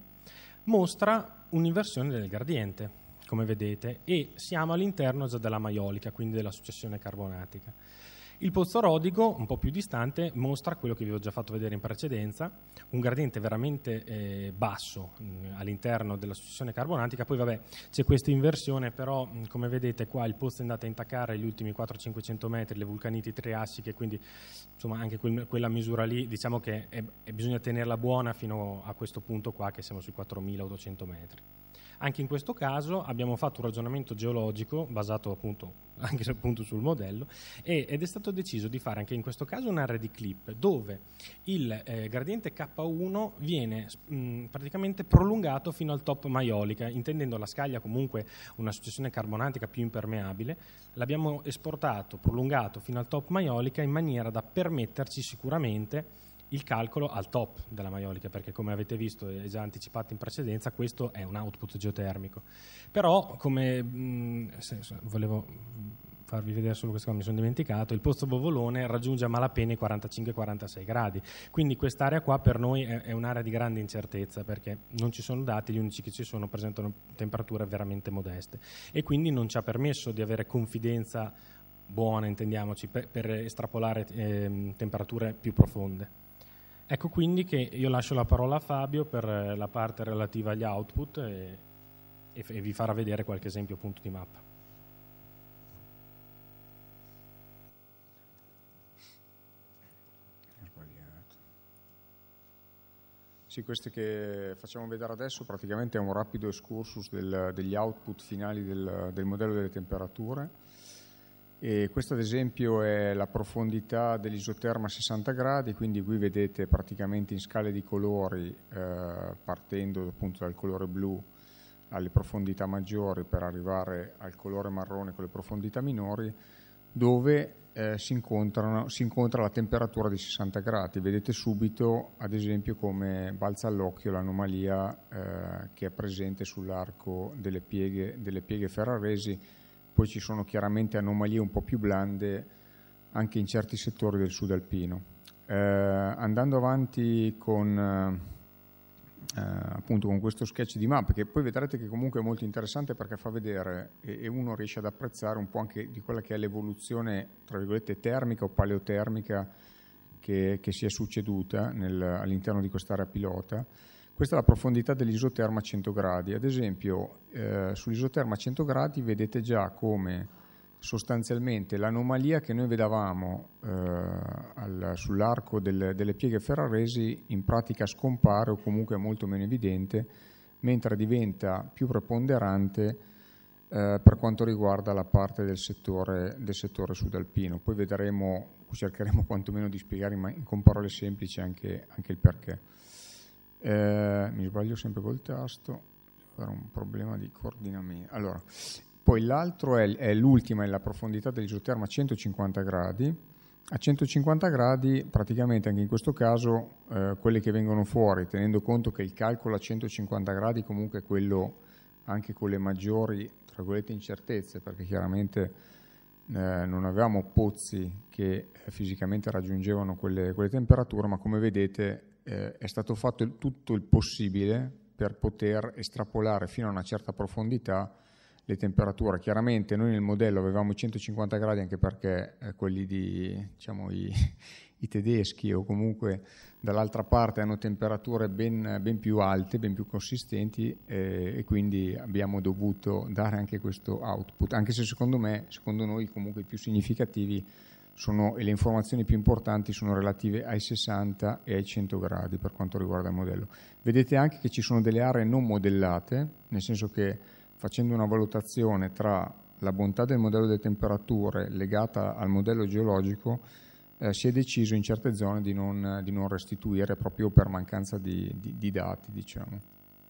mostra un'inversione del gradiente, come vedete, e siamo all'interno già della maiolica, quindi della successione carbonatica. Il Pozzo Rodigo, un po' più distante, mostra quello che vi ho già fatto vedere in precedenza, un gradiente veramente eh, basso mh, all'interno della successione carbonatica. Poi vabbè, c'è questa inversione, però mh, come vedete qua il pozzo è andato a intaccare gli ultimi quattrocento cinquecento metri, le vulcaniti triassiche, quindi insomma anche quel, quella misura lì diciamo che è, è, bisogna tenerla buona fino a questo punto qua, che siamo sui quattromilaottocento metri. Anche in questo caso abbiamo fatto un ragionamento geologico basato appunto anche appunto sul modello, e, ed è stato deciso di fare anche in questo caso un'area di clip dove il eh, gradiente K uno viene mh, praticamente prolungato fino al top maiolica, intendendo la scaglia comunque una successione carbonatica più impermeabile. L'abbiamo esportato, prolungato fino al top maiolica in maniera da permetterci sicuramente il calcolo al top della maiolica, perché come avete visto e già anticipato in precedenza, questo è un output geotermico. Però, come mh, volevo farvi vedere solo questo, mi sono dimenticato, il Pozzo Bovolone raggiunge a malapena i quarantacinque quarantasei gradi, quindi quest'area qua per noi è, è un'area di grande incertezza, perché non ci sono dati, gli unici che ci sono presentano temperature veramente modeste, e quindi non ci ha permesso di avere confidenza buona, intendiamoci, per, per estrapolare eh, temperature più profonde. Ecco quindi che io lascio la parola a Fabio per la parte relativa agli output e, e, e vi farà vedere qualche esempio appunto di mappa. Sì, queste che facciamo vedere adesso praticamente è un rapido excursus del, degli output finali del, del modello delle temperature. E questo ad esempio è la profondità dell'isoterma a sessanta gradi, quindi qui vedete praticamente in scale di colori, eh, partendo appunto dal colore blu alle profondità maggiori per arrivare al colore marrone con le profondità minori, dove eh, si, incontrano, si incontra la temperatura di sessanta gradi. Vedete subito ad esempio come balza all'occhio l'anomalia eh, che è presente sull'arco delle pieghe, delle pieghe ferraresi. Poi ci sono chiaramente anomalie un po' più blande anche in certi settori del sud alpino. Eh, andando avanti con, eh, appunto con questo sketch di map, che poi vedrete che comunque è molto interessante perché fa vedere e, e uno riesce ad apprezzare un po' anche di quella che è l'evoluzione, tra virgolette, termica o paleotermica che, che si è succeduta nel, all'interno di quest'area pilota. Questa è la profondità dell'isoterma a cento gradi. Ad esempio, eh, sull'isoterma a cento gradi vedete già come sostanzialmente l'anomalia che noi vedevamo eh, al, sull'arco del, delle pieghe ferraresi in pratica scompare o comunque è molto meno evidente, mentre diventa più preponderante eh, per quanto riguarda la parte del settore, del settore sudalpino. Poi vedremo, cercheremo quantomeno di spiegare in, con parole semplici anche, anche il perché. Eh, mi sbaglio sempre col tasto, c'è un problema di coordinamento. Allora, poi l'altro è, è l'ultima, è la profondità dell'isoterma a centocinquanta gradi. A centocinquanta gradi praticamente anche in questo caso eh, quelle che vengono fuori, tenendo conto che il calcolo a centocinquanta gradi comunque è quello anche con le maggiori tra virgolette incertezze, perché chiaramente eh, non avevamo pozzi che eh, fisicamente raggiungevano quelle, quelle temperature, ma come vedete Eh, è stato fatto il, tutto il possibile per poter estrapolare fino a una certa profondità le temperature. Chiaramente noi nel modello avevamo centocinquanta gradi anche perché eh, quelli di, diciamo, i, i tedeschi o comunque dall'altra parte hanno temperature ben, ben più alte, ben più consistenti, eh, e quindi abbiamo dovuto dare anche questo output, anche se secondo me, secondo noi comunque i più significativi sono, e le informazioni più importanti sono relative ai sessanta e ai cento gradi per quanto riguarda il modello. Vedete anche che ci sono delle aree non modellate, nel senso che facendo una valutazione tra la bontà del modello delle temperature legata al modello geologico, eh, si è deciso in certe zone di non, di non restituire proprio per mancanza di, di, di dati, diciamo.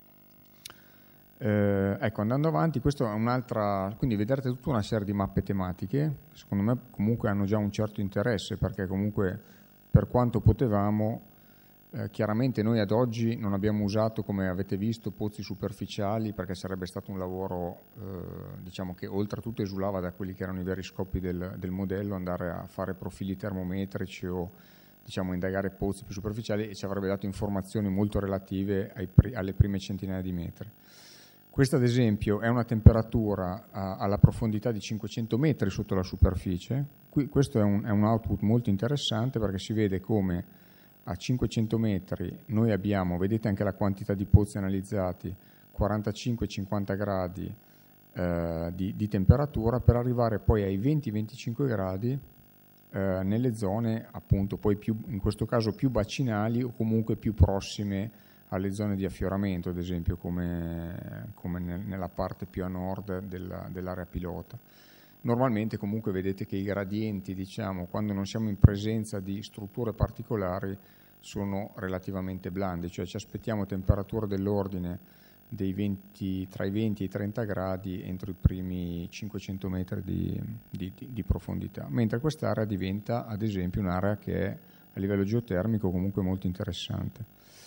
Eh, ecco, andando avanti, questo è un'altra, quindi vedrete tutta una serie di mappe tematiche, secondo me comunque hanno già un certo interesse, perché comunque per quanto potevamo, Eh, chiaramente noi ad oggi non abbiamo usato, come avete visto, pozzi superficiali, perché sarebbe stato un lavoro eh, diciamo che oltretutto esulava da quelli che erano i veri scopi del, del modello, andare a fare profili termometrici o diciamo indagare pozzi più superficiali, e ci avrebbe dato informazioni molto relative ai pri- alle prime centinaia di metri. Questa ad esempio è una temperatura a, alla profondità di cinquecento metri sotto la superficie. Qui, questo è un, è un output molto interessante, perché si vede come a cinquecento metri noi abbiamo, vedete anche la quantità di pozzi analizzati, quarantacinque cinquanta gradi eh, di, di temperatura, per arrivare poi ai venti venticinque gradi eh, nelle zone appunto poi più, in questo caso più bacinali o comunque più prossime alle zone di affioramento, ad esempio come, come nel, nella parte più a nord della, dell'area pilota. Normalmente comunque vedete che i gradienti, diciamo, quando non siamo in presenza di strutture particolari, sono relativamente blandi, cioè ci aspettiamo temperature dell'ordine dei venti, tra i venti e i trenta gradi entro i primi cinquecento metri di, di, di profondità, mentre quest'area diventa ad esempio un'area che è a livello geotermico comunque molto interessante.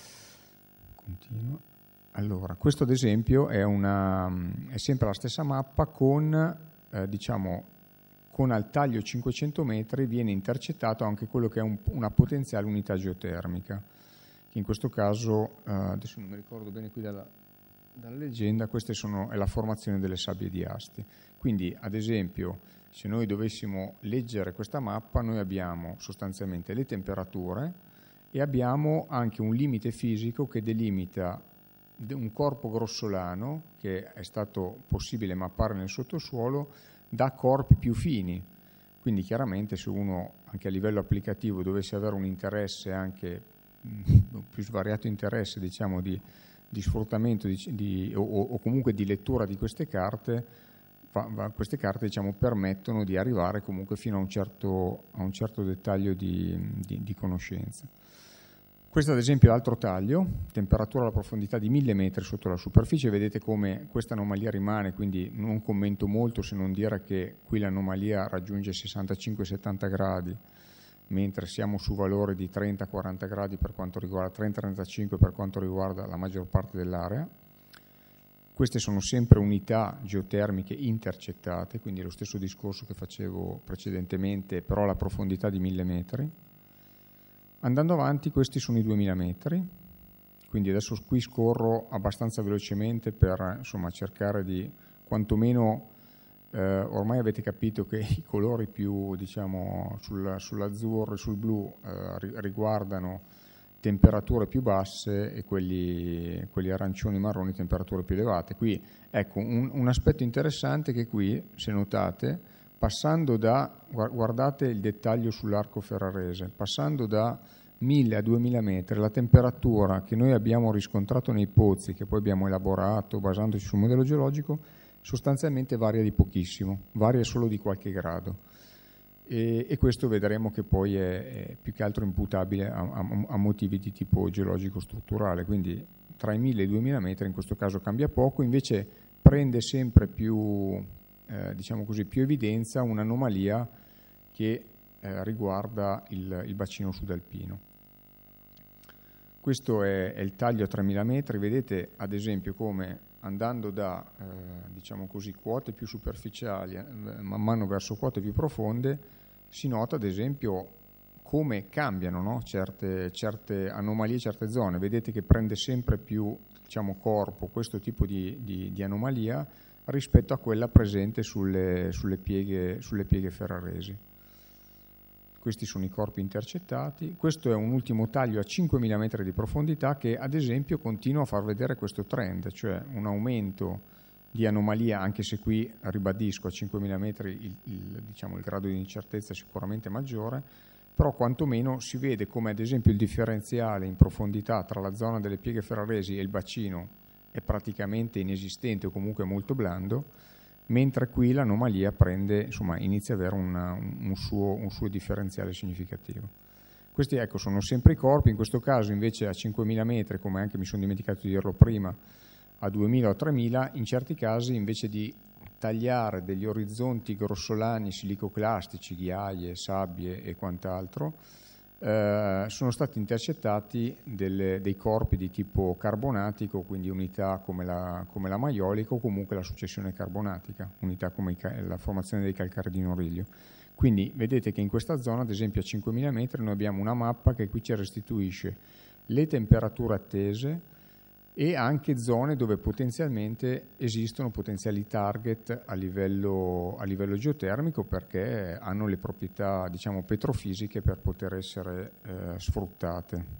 Continuo. Allora, questo ad esempio è, una, è sempre la stessa mappa con Eh, diciamo con al taglio cinquecento metri viene intercettato anche quello che è un, una potenziale unità geotermica, che in questo caso, eh, adesso non mi ricordo bene qui dalla, dalla leggenda, questa sono, è la formazione delle sabbie di Asti. Quindi ad esempio se noi dovessimo leggere questa mappa, noi abbiamo sostanzialmente le temperature e abbiamo anche un limite fisico che delimita un corpo grossolano che è stato possibile mappare nel sottosuolo da corpi più fini. Quindi chiaramente se uno anche a livello applicativo dovesse avere un interesse anche un più svariato interesse diciamo di, di sfruttamento di, di, o, o comunque di lettura di queste carte, va, va, queste carte diciamo permettono di arrivare comunque fino a un certo, a un certo dettaglio di, di, di conoscenza. Questo ad esempio è l'altro taglio, temperatura alla profondità di mille metri sotto la superficie, vedete come questa anomalia rimane, quindi non commento molto se non dire che qui l'anomalia raggiunge sessantacinque settanta gradi, mentre siamo su valori di trenta quaranta gradi per quanto riguarda, trenta trentacinque per quanto riguarda la maggior parte dell'area. Queste sono sempre unità geotermiche intercettate, quindi lo stesso discorso che facevo precedentemente, però alla profondità di mille metri. Andando avanti, questi sono i duemila metri, quindi adesso qui scorro abbastanza velocemente per insomma, cercare di quantomeno, eh, ormai avete capito che i colori più diciamo, sul, sull'azzurro e sul blu eh, riguardano temperature più basse e quelli, quelli arancioni marroni temperature più elevate. Qui ecco un, un aspetto interessante che qui, se notate, passando da, guardate il dettaglio sull'arco ferrarese, passando da mille a duemila metri, la temperatura che noi abbiamo riscontrato nei pozzi, che poi abbiamo elaborato basandoci sul modello geologico, sostanzialmente varia di pochissimo, varia solo di qualche grado. E, e questo vedremo che poi è, è più che altro imputabile a, a, a motivi di tipo geologico-strutturale, quindi tra i mille e i duemila metri in questo caso cambia poco, invece prende sempre più... Eh, diciamo così, più evidenza un'anomalia che eh, riguarda il, il bacino sudalpino. Questo è, è il taglio a tremila metri, vedete ad esempio come andando da eh, diciamo così, quote più superficiali eh, man mano verso quote più profonde si nota ad esempio come cambiano no? certe, certe anomalie, certe zone, vedete che prende sempre più diciamo, corpo questo tipo di, di, di anomalia rispetto a quella presente sulle, sulle, pieghe, sulle pieghe ferraresi. Questi sono i corpi intercettati. Questo è un ultimo taglio a cinquemila metri di profondità che ad esempio continua a far vedere questo trend, cioè un aumento di anomalia, anche se qui ribadisco a cinquemila metri il, il, diciamo, il grado di incertezza è sicuramente maggiore, però quantomeno si vede come ad esempio il differenziale in profondità tra la zona delle pieghe ferraresi e il bacino è praticamente inesistente o comunque molto blando, mentre qui l'anomalia prende, insomma, inizia ad avere una, un, suo, un suo differenziale significativo. Questi, ecco, sono sempre i corpi, in questo caso invece a cinquemila metri, come anche mi sono dimenticato di dirlo prima, a duemila o tremila, in certi casi invece di tagliare degli orizzonti grossolani silicoclastici, ghiaie, sabbie e quant'altro, eh, sono stati intercettati delle, dei corpi di tipo carbonatico, quindi unità come la, come la maiolica o comunque la successione carbonatica, unità come i, la formazione dei calcari di Norillo. Quindi vedete che in questa zona, ad esempio a cinquemila metri, noi abbiamo una mappa che qui ci restituisce le temperature attese e anche zone dove potenzialmente esistono potenziali target a livello, a livello geotermico, perché hanno le proprietà, diciamo, petrofisiche per poter essere eh, sfruttate.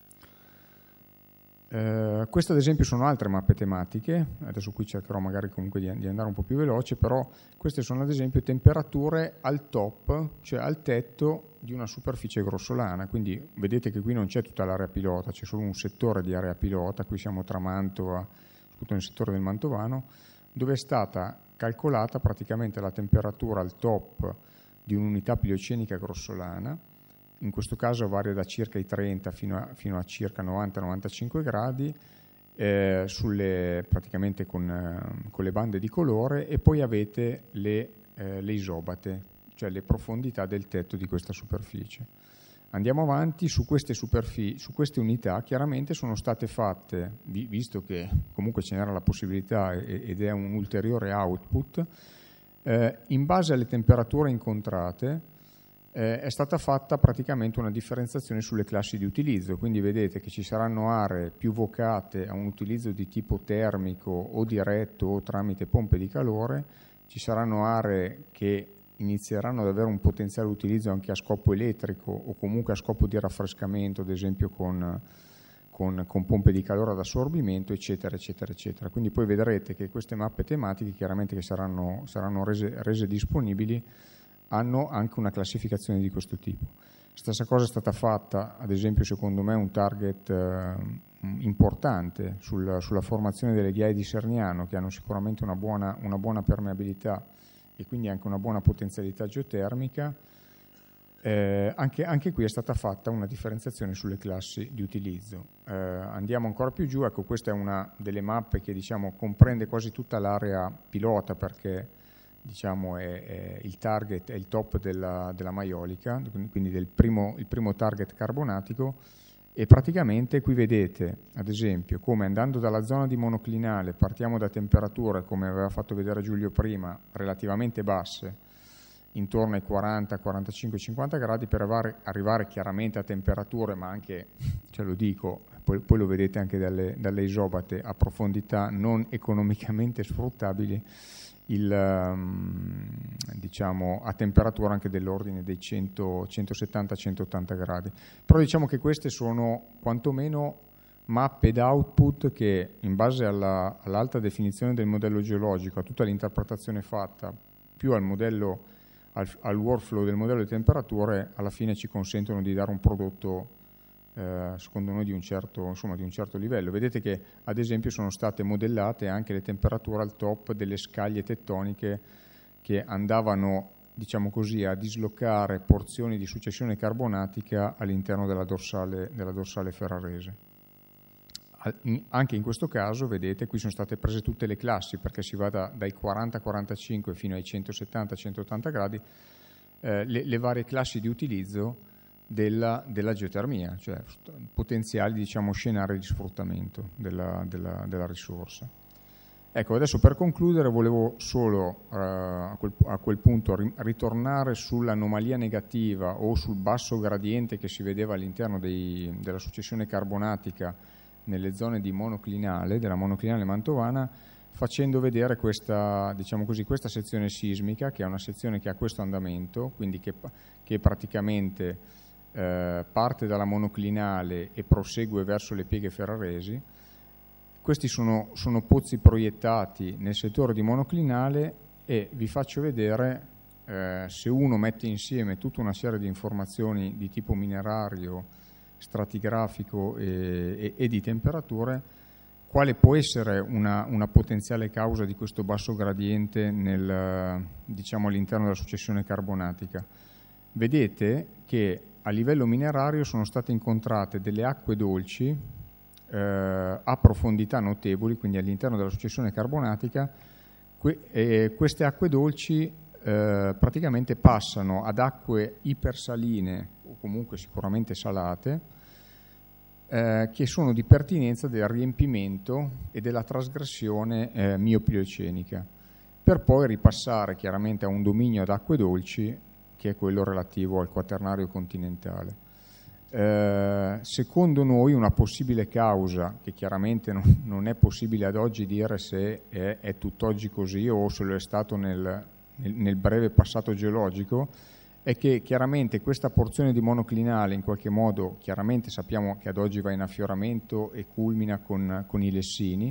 Eh, queste ad esempio sono altre mappe tematiche, adesso qui cercherò magari comunque di, di andare un po' più veloce, però queste sono ad esempio temperature al top, cioè al tetto di una superficie grossolana, quindi vedete che qui non c'è tutta l'area pilota, c'è solo un settore di area pilota, qui siamo tra Mantova, tutto nel settore del Mantovano, dove è stata calcolata praticamente la temperatura al top di un'unità piliocenica grossolana, in questo caso varia da circa i trenta fino a, fino a circa novanta novantacinque gradi, eh, sulle, praticamente con, eh, con le bande di colore, e poi avete le, eh, le isobate, cioè le profondità del tetto di questa superficie. Andiamo avanti, su queste, superfici, su queste unità chiaramente sono state fatte, visto che comunque ce n'era la possibilità ed è un ulteriore output, eh, in base alle temperature incontrate, Eh, è stata fatta praticamente una differenziazione sulle classi di utilizzo, quindi vedete che ci saranno aree più vocate a un utilizzo di tipo termico o diretto o tramite pompe di calore, ci saranno aree che inizieranno ad avere un potenziale utilizzo anche a scopo elettrico o comunque a scopo di raffrescamento, ad esempio con, con, con pompe di calore ad assorbimento, eccetera, eccetera, eccetera. Quindi poi vedrete che queste mappe tematiche, chiaramente che saranno, saranno rese, rese disponibili, hanno anche una classificazione di questo tipo. Stessa cosa è stata fatta, ad esempio, secondo me, un target eh, importante sul, sulla formazione delle ghiaie di Serniano, che hanno sicuramente una buona, una buona permeabilità e quindi anche una buona potenzialità geotermica. Eh, anche, anche qui è stata fatta una differenziazione sulle classi di utilizzo. Eh, andiamo ancora più giù, ecco, questa è una delle mappe che, diciamo, comprende quasi tutta l'area pilota, perché diciamo è, è il target, è il top della, della maiolica, quindi del primo, il primo target carbonatico, e praticamente qui vedete ad esempio come andando dalla zona di monoclinale partiamo da temperature, come aveva fatto vedere Giulio prima, relativamente basse, intorno ai quaranta, quarantacinque, cinquanta gradi, per arrivare, arrivare chiaramente a temperature, ma anche, ce lo dico, poi, poi lo vedete anche dalle, dalle isobate, a profondità non economicamente sfruttabili, il, um, diciamo, a temperatura anche dell'ordine dei cento, centosettanta centottanta gradi. Però diciamo che queste sono quantomeno mappe d'output che, in base alla, all'alta definizione del modello geologico, a tutta l'interpretazione fatta, più al modello, al, al workflow del modello di temperature, alla fine ci consentono di dare un prodotto Eh, secondo noi di un, certo, insomma, di un certo livello. Vedete che ad esempio sono state modellate anche le temperature al top delle scaglie tettoniche che andavano, diciamo così, a dislocare porzioni di successione carbonatica all'interno della dorsale, della dorsale ferrarese. Anche in questo caso, vedete, qui sono state prese tutte le classi, perché si va da, dai quaranta quarantacinque fino ai centosettanta centottanta gradi, eh, le, le varie classi di utilizzo Della, della geotermia, cioè potenziali, diciamo, scenari di sfruttamento della, della, della risorsa. Ecco, adesso per concludere volevo solo uh, a, quel, a quel punto ri, ritornare sull'anomalia negativa o sul basso gradiente che si vedeva all'interno dei, della successione carbonatica nelle zone di monoclinale, della monoclinale mantovana, facendo vedere questa, diciamo così, questa sezione sismica, che è una sezione che ha questo andamento, quindi che, che praticamente eh, parte dalla monoclinale e prosegue verso le pieghe ferraresi. Questi sono, sono pozzi proiettati nel settore di monoclinale e vi faccio vedere, eh, se uno mette insieme tutta una serie di informazioni di tipo minerario, stratigrafico e, e, e di temperature, quale può essere una, una potenziale causa di questo basso gradiente nel, diciamo, all'interno della successione carbonatica. Vedete che a livello minerario sono state incontrate delle acque dolci eh, a profondità notevoli, quindi all'interno della successione carbonatica. Que- e queste acque dolci eh, praticamente passano ad acque ipersaline o comunque sicuramente salate, Eh, che sono di pertinenza del riempimento e della trasgressione eh, miopiocenica, per poi ripassare chiaramente a un dominio ad acque dolci che è quello relativo al quaternario continentale. Eh, secondo noi una possibile causa, che chiaramente non, non è possibile ad oggi dire se è, è tutt'oggi così o se lo è stato nel, nel, nel breve passato geologico, è che chiaramente questa porzione di monoclinale in qualche modo, chiaramente sappiamo che ad oggi va in affioramento e culmina con, con i lessini,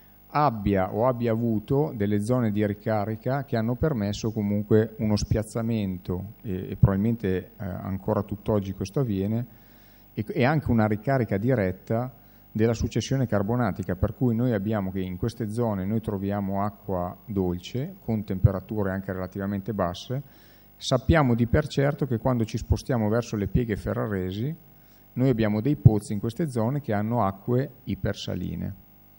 abbia o abbia avuto delle zone di ricarica che hanno permesso comunque uno spiazzamento e, e probabilmente eh, ancora tutt'oggi questo avviene, e, e anche una ricarica diretta della successione carbonatica, per cui noi abbiamo che in queste zone noi troviamo acqua dolce con temperature anche relativamente basse. Sappiamo di per certo che quando ci spostiamo verso le pieghe ferraresi noi abbiamo dei pozzi in queste zone che hanno acque ipersaline.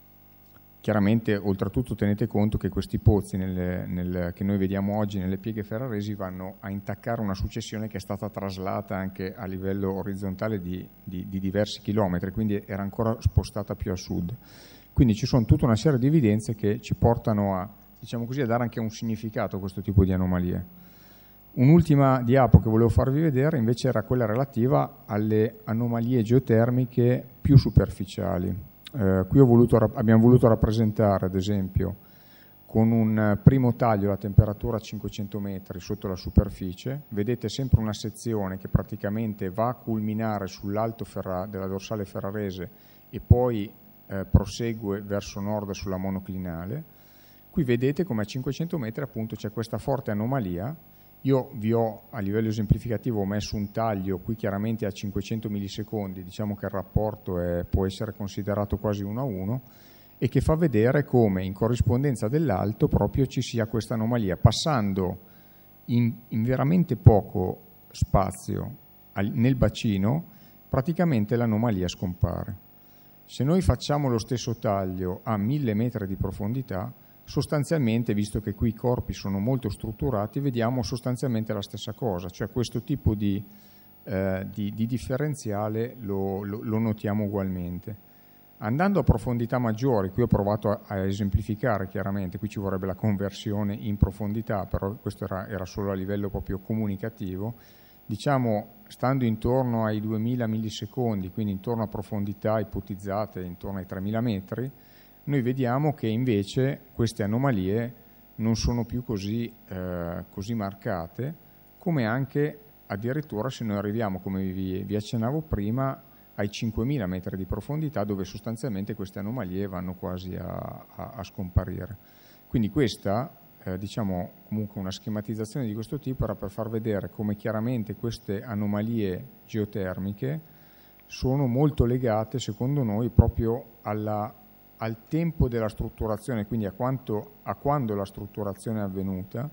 Chiaramente, oltretutto, tenete conto che questi pozzi nel, nel, che noi vediamo oggi nelle pieghe ferraresi vanno a intaccare una successione che è stata traslata anche a livello orizzontale di, di, di diversi chilometri, quindi era ancora spostata più a sud. Quindi ci sono tutta una serie di evidenze che ci portano a, diciamo così, a dare anche un significato a questo tipo di anomalie. Un'ultima diapo che volevo farvi vedere invece era quella relativa alle anomalie geotermiche più superficiali. Eh, qui ho voluto, abbiamo voluto rappresentare, ad esempio, con un primo taglio la temperatura a cinquecento metri sotto la superficie. Vedete sempre una sezione che praticamente va a culminare sull'alto ferra, della dorsale ferrarese e poi eh, prosegue verso nord sulla monoclinale. Qui vedete come a cinquecento metri appunto c'è questa forte anomalia. Io vi ho, a livello esemplificativo, ho messo un taglio qui chiaramente a cinquecento millisecondi, diciamo che il rapporto è, può essere considerato quasi uno a uno, e che fa vedere come in corrispondenza dell'alto proprio ci sia questa anomalia. Passando in, in veramente poco spazio al, nel bacino, praticamente l'anomalia scompare. Se noi facciamo lo stesso taglio a mille metri di profondità, sostanzialmente, visto che qui i corpi sono molto strutturati, vediamo sostanzialmente la stessa cosa, cioè questo tipo di, eh, di, di differenziale lo, lo, lo notiamo ugualmente. Andando a profondità maggiori, qui ho provato a, a esemplificare chiaramente, qui ci vorrebbe la conversione in profondità, però questo era, era solo a livello proprio comunicativo, diciamo stando intorno ai duemila millisecondi, quindi intorno a profondità ipotizzate intorno ai tremila metri, noi vediamo che invece queste anomalie non sono più così, eh, così marcate, come anche addirittura se noi arriviamo, come vi, vi accennavo prima, ai cinquemila metri di profondità, dove sostanzialmente queste anomalie vanno quasi a, a, a scomparire. Quindi questa, eh, diciamo comunque una schematizzazione di questo tipo, era per far vedere come chiaramente queste anomalie geotermiche sono molto legate, secondo noi, proprio alla al tempo della strutturazione, quindi a, quanto, a quando la strutturazione è avvenuta,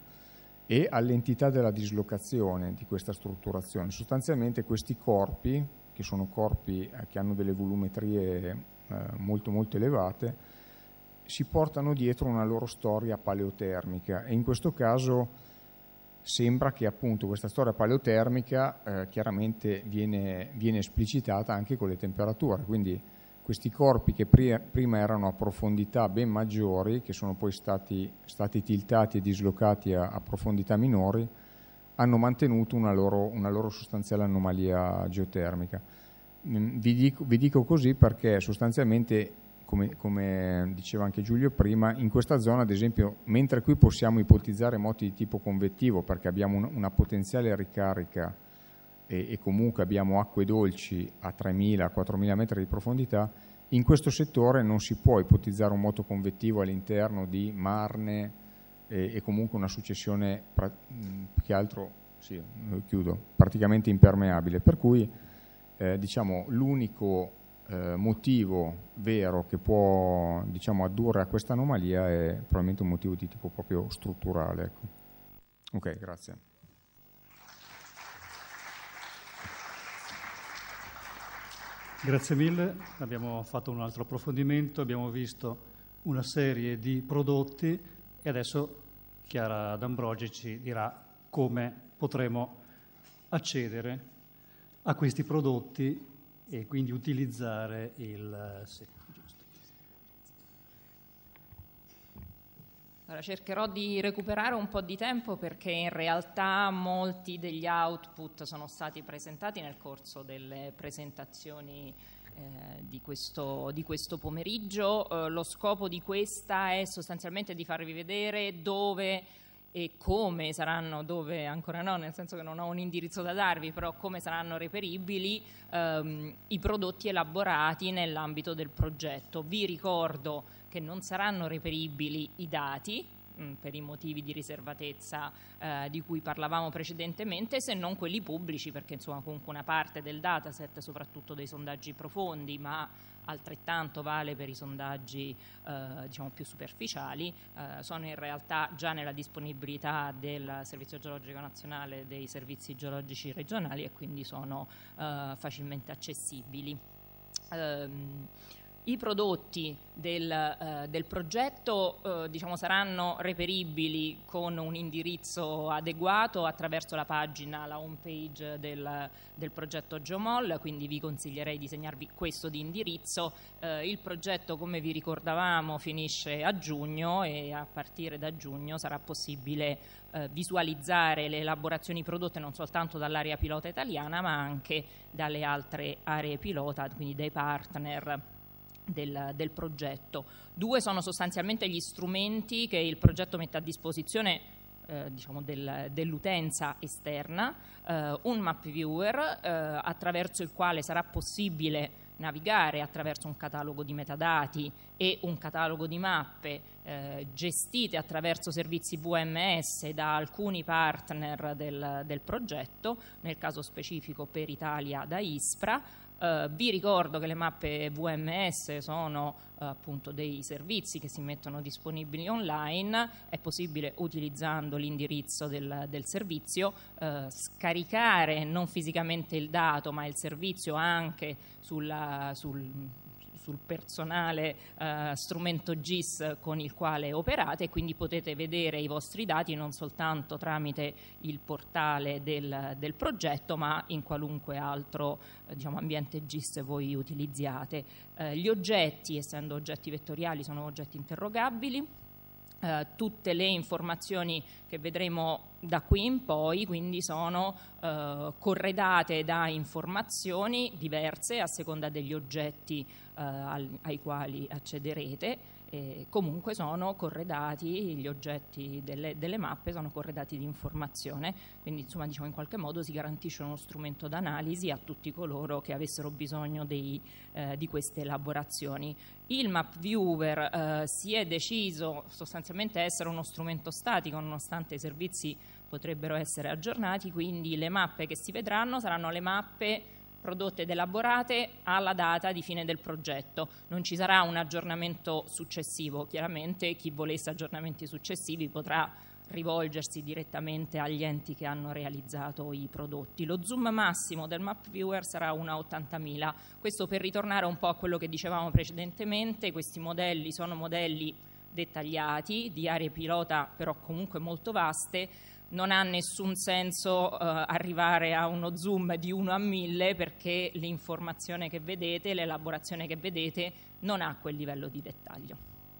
e all'entità della dislocazione di questa strutturazione. Sostanzialmente questi corpi, che sono corpi eh, che hanno delle volumetrie eh, molto molto elevate, si portano dietro una loro storia paleotermica, e in questo caso sembra che appunto questa storia paleotermica eh, chiaramente viene, viene esplicitata anche con le temperature, quindi questi corpi che prima erano a profondità ben maggiori, che sono poi stati, stati tiltati e dislocati a, a profondità minori, hanno mantenuto una loro, una loro sostanziale anomalia geotermica. vi dico, vi dico così perché sostanzialmente, come, come diceva anche Giulio prima, in questa zona, ad esempio, mentre qui possiamo ipotizzare moti di tipo convettivo perché abbiamo un, una potenziale ricarica e, e comunque abbiamo acque dolci a tremila quattromila metri di profondità, in questo settore non si può ipotizzare un moto convettivo all'interno di marne e, e comunque una successione pra, più che altro, sì, chiudo, praticamente impermeabile, per cui eh, diciamo l'unico eh, motivo vero che può, diciamo, addurre a questa anomalia è probabilmente un motivo di tipo proprio strutturale, ecco. Ok, grazie. Grazie mille, abbiamo fatto un altro approfondimento, abbiamo visto una serie di prodotti e adesso Chiara D'Ambroggi ci dirà come potremo accedere a questi prodotti e quindi utilizzare il... Sì, giusto. Allora, cercherò di recuperare un po' di tempo perché in realtà molti degli output sono stati presentati nel corso delle presentazioni eh, di, questo, di questo pomeriggio. Eh, lo scopo di questa è sostanzialmente di farvi vedere dove e come saranno, dove ancora no, nel senso che non ho un indirizzo da darvi, però come saranno reperibili ehm, i prodotti elaborati nell'ambito del progetto. Vi ricordo che non saranno reperibili i dati mh, per i motivi di riservatezza eh, di cui parlavamo precedentemente, se non quelli pubblici, perché insomma comunque una parte del dataset, soprattutto dei sondaggi profondi, ma altrettanto vale per i sondaggi eh, diciamo più superficiali, eh, sono in realtà già nella disponibilità del Servizio Geologico Nazionale e dei servizi geologici regionali e quindi sono eh, facilmente accessibili. Um, I prodotti del, eh, del progetto eh, diciamo, saranno reperibili con un indirizzo adeguato attraverso la pagina, la home page del, del progetto Geomol, quindi vi consiglierei di segnarvi questo di indirizzo. Eh, il progetto, come vi ricordavamo, finisce a giugno e a partire da giugno sarà possibile eh, visualizzare le elaborazioni prodotte non soltanto dall'area pilota italiana ma anche dalle altre aree pilota, quindi dai partner Del, del progetto. Due sono sostanzialmente gli strumenti che il progetto mette a disposizione eh, diciamo del, dell'utenza esterna, eh, un map viewer eh, attraverso il quale sarà possibile navigare attraverso un catalogo di metadati e un catalogo di mappe eh, gestite attraverso servizi V M S da alcuni partner del, del progetto, nel caso specifico per Italia da ISPRA. Uh, vi ricordo che le mappe V M S sono uh, appunto dei servizi che si mettono disponibili online, è possibile utilizzando l'indirizzo del, del servizio uh, scaricare non fisicamente il dato ma il servizio anche sulla, sul, sul personale uh, strumento G I S con il quale operate e quindi potete vedere i vostri dati non soltanto tramite il portale del, del progetto ma in qualunque altro uh, diciamo, ambiente G I S voi utilizziate. Uh, gli oggetti, essendo oggetti vettoriali, sono oggetti interrogabili. Uh, tutte le informazioni che vedremo da qui in poi quindi sono uh, corredate da informazioni diverse a seconda degli oggetti uh, al, ai quali accederete. E comunque sono corredati, gli oggetti delle, delle mappe sono corredati di informazione, quindi insomma diciamo in qualche modo si garantisce uno strumento d'analisi a tutti coloro che avessero bisogno dei, eh, di queste elaborazioni. Il map viewer eh, si è deciso sostanzialmente essere uno strumento statico nonostante i servizi potrebbero essere aggiornati, quindi le mappe che si vedranno saranno le mappe prodotte ed elaborate alla data di fine del progetto. Non ci sarà un aggiornamento successivo, chiaramente chi volesse aggiornamenti successivi potrà rivolgersi direttamente agli enti che hanno realizzato i prodotti. Lo zoom massimo del map viewer sarà una ottantamila. Questo per ritornare un po' a quello che dicevamo precedentemente, questi modelli sono modelli dettagliati, di aree pilota però comunque molto vaste. Non ha nessun senso uh, arrivare a uno zoom di uno a mille perché l'informazione che vedete, l'elaborazione che vedete non ha quel livello di dettaglio.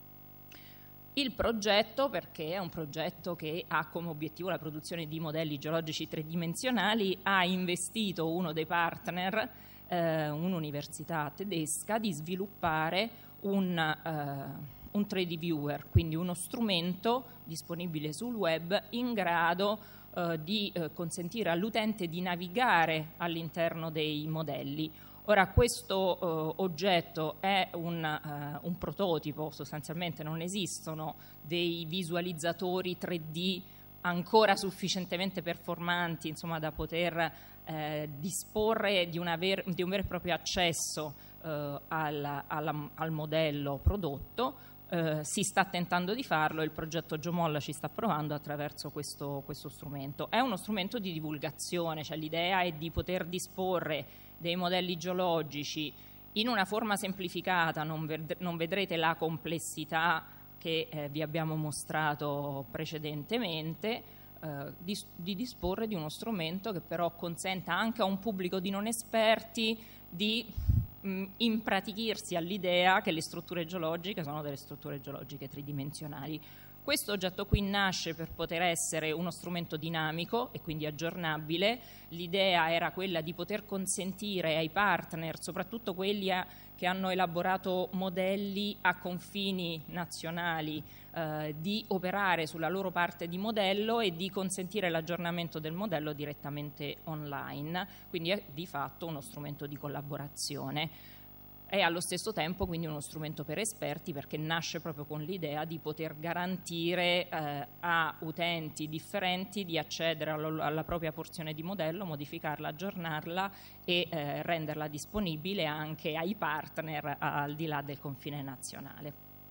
Il progetto, perché è un progetto che ha come obiettivo la produzione di modelli geologici tridimensionali, ha investito uno dei partner eh, un'università tedesca, di sviluppare un, eh, un tre D viewer, quindi uno strumento disponibile sul web in grado eh, di eh, consentire all'utente di navigare all'interno dei modelli. Ora, questo eh, oggetto è un, eh, un prototipo, sostanzialmente non esistono dei visualizzatori tre D ancora sufficientemente performanti, insomma, da poter eh, disporre di, una ver- di un vero e proprio accesso eh, al, al, al modello prodotto. Eh, si sta tentando di farlo e il progetto Geomol ci sta provando attraverso questo, questo strumento. È uno strumento di divulgazione, cioè l'idea è di poter disporre dei modelli geologici in una forma semplificata, non, ved- non vedrete la complessità che eh, vi abbiamo mostrato precedentemente, eh, di, di disporre di uno strumento che però consenta anche a un pubblico di non esperti di mh, impratichirsi all'idea che le strutture geologiche sono delle strutture geologiche tridimensionali. Questo oggetto qui nasce per poter essere uno strumento dinamico e quindi aggiornabile. L'idea era quella di poter consentire ai partner, soprattutto quelli a, che hanno elaborato modelli a confini nazionali, eh, di operare sulla loro parte di modello e di consentire l'aggiornamento del modello direttamente online. Quindi è di fatto uno strumento di collaborazione. È allo stesso tempo quindi uno strumento per esperti, perché nasce proprio con l'idea di poter garantire eh, a utenti differenti di accedere allo, alla propria porzione di modello, modificarla, aggiornarla e eh, renderla disponibile anche ai partner al di là del confine nazionale.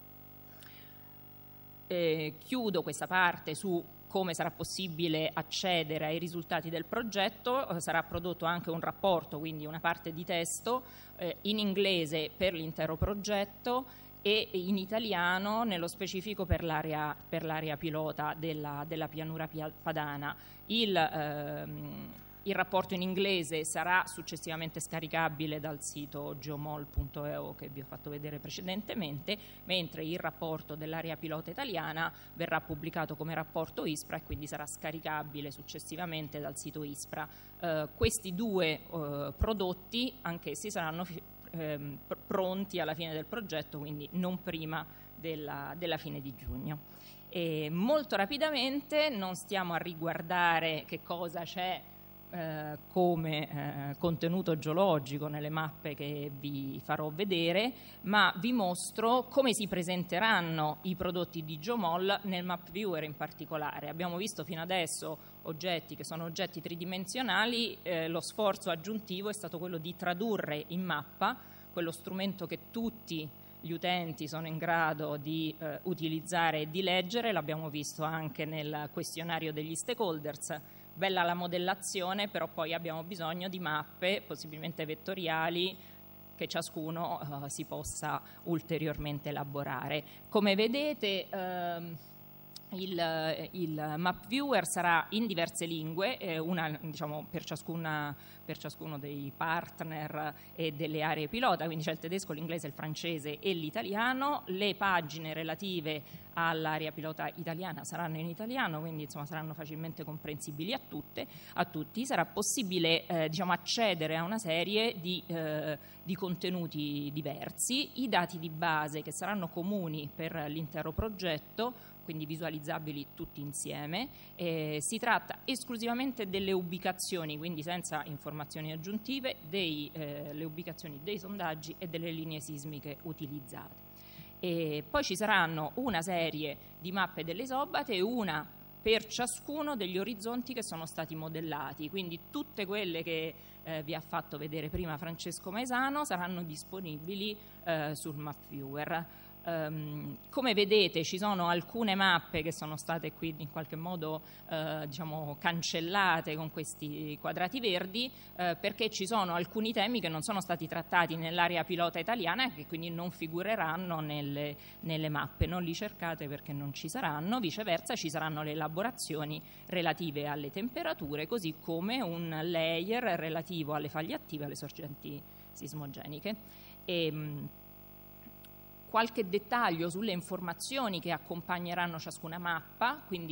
Eh, chiudo questa parte su come sarà possibile accedere ai risultati del progetto. Eh, sarà prodotto anche un rapporto, quindi una parte di testo eh, in inglese per l'intero progetto e in italiano nello specifico per l'area, per l'area pilota della, della pianura padana. Il, ehm, il rapporto in inglese sarà successivamente scaricabile dal sito geomol punto e u che vi ho fatto vedere precedentemente, mentre il rapporto dell'area pilota italiana verrà pubblicato come rapporto ISPRA e quindi sarà scaricabile successivamente dal sito ISPRA. Eh, questi due eh, prodotti anch'essi saranno eh, pronti alla fine del progetto, quindi non prima della, della fine di giugno. E molto rapidamente, non stiamo a riguardare che cosa c'è Eh, come eh, contenuto geologico nelle mappe che vi farò vedere, ma vi mostro come si presenteranno i prodotti di Geomol nel Map Viewer in particolare. Abbiamo visto fino adesso oggetti che sono oggetti tridimensionali, eh, lo sforzo aggiuntivo è stato quello di tradurre in mappa quello strumento che tutti gli utenti sono in grado di eh, utilizzare e di leggere. L'abbiamo visto anche nel questionario degli stakeholders. Bella la modellazione, però poi abbiamo bisogno di mappe, possibilmente vettoriali, che ciascuno uh, si possa ulteriormente elaborare. Come vedete, ehm, il, il Map Viewer sarà in diverse lingue, eh, una, diciamo, per, ciascuna, per ciascuno dei partner e delle aree pilota, quindi c'è il tedesco, l'inglese, il francese e l'italiano. Le pagine relative all'area pilota italiana saranno in italiano, quindi insomma saranno facilmente comprensibili a tutte, a tutti. Sarà possibile eh, diciamo, accedere a una serie di, eh, di contenuti diversi. I dati di base che saranno comuni per l'intero progetto, quindi visualizzabili tutti insieme. Eh, si tratta esclusivamente delle ubicazioni, quindi senza informazioni aggiuntive, dei, eh, le ubicazioni dei sondaggi e delle linee sismiche utilizzate. E poi ci saranno una serie di mappe delle isobate e una per ciascuno degli orizzonti che sono stati modellati, quindi tutte quelle che eh, vi ha fatto vedere prima Francesco Maesano saranno disponibili eh, sul Map Viewer. Um, come vedete ci sono alcune mappe che sono state qui in qualche modo eh, diciamo cancellate con questi quadrati verdi eh, perché ci sono alcuni temi che non sono stati trattati nell'area pilota italiana e che quindi non figureranno nelle, nelle mappe. Non li cercate perché non ci saranno, viceversa ci saranno le elaborazioni relative alle temperature, così come un layer relativo alle faglie attive e alle sorgenti sismogeniche. E, mh, qualche dettaglio sulle informazioni che accompagneranno ciascuna mappa, quindi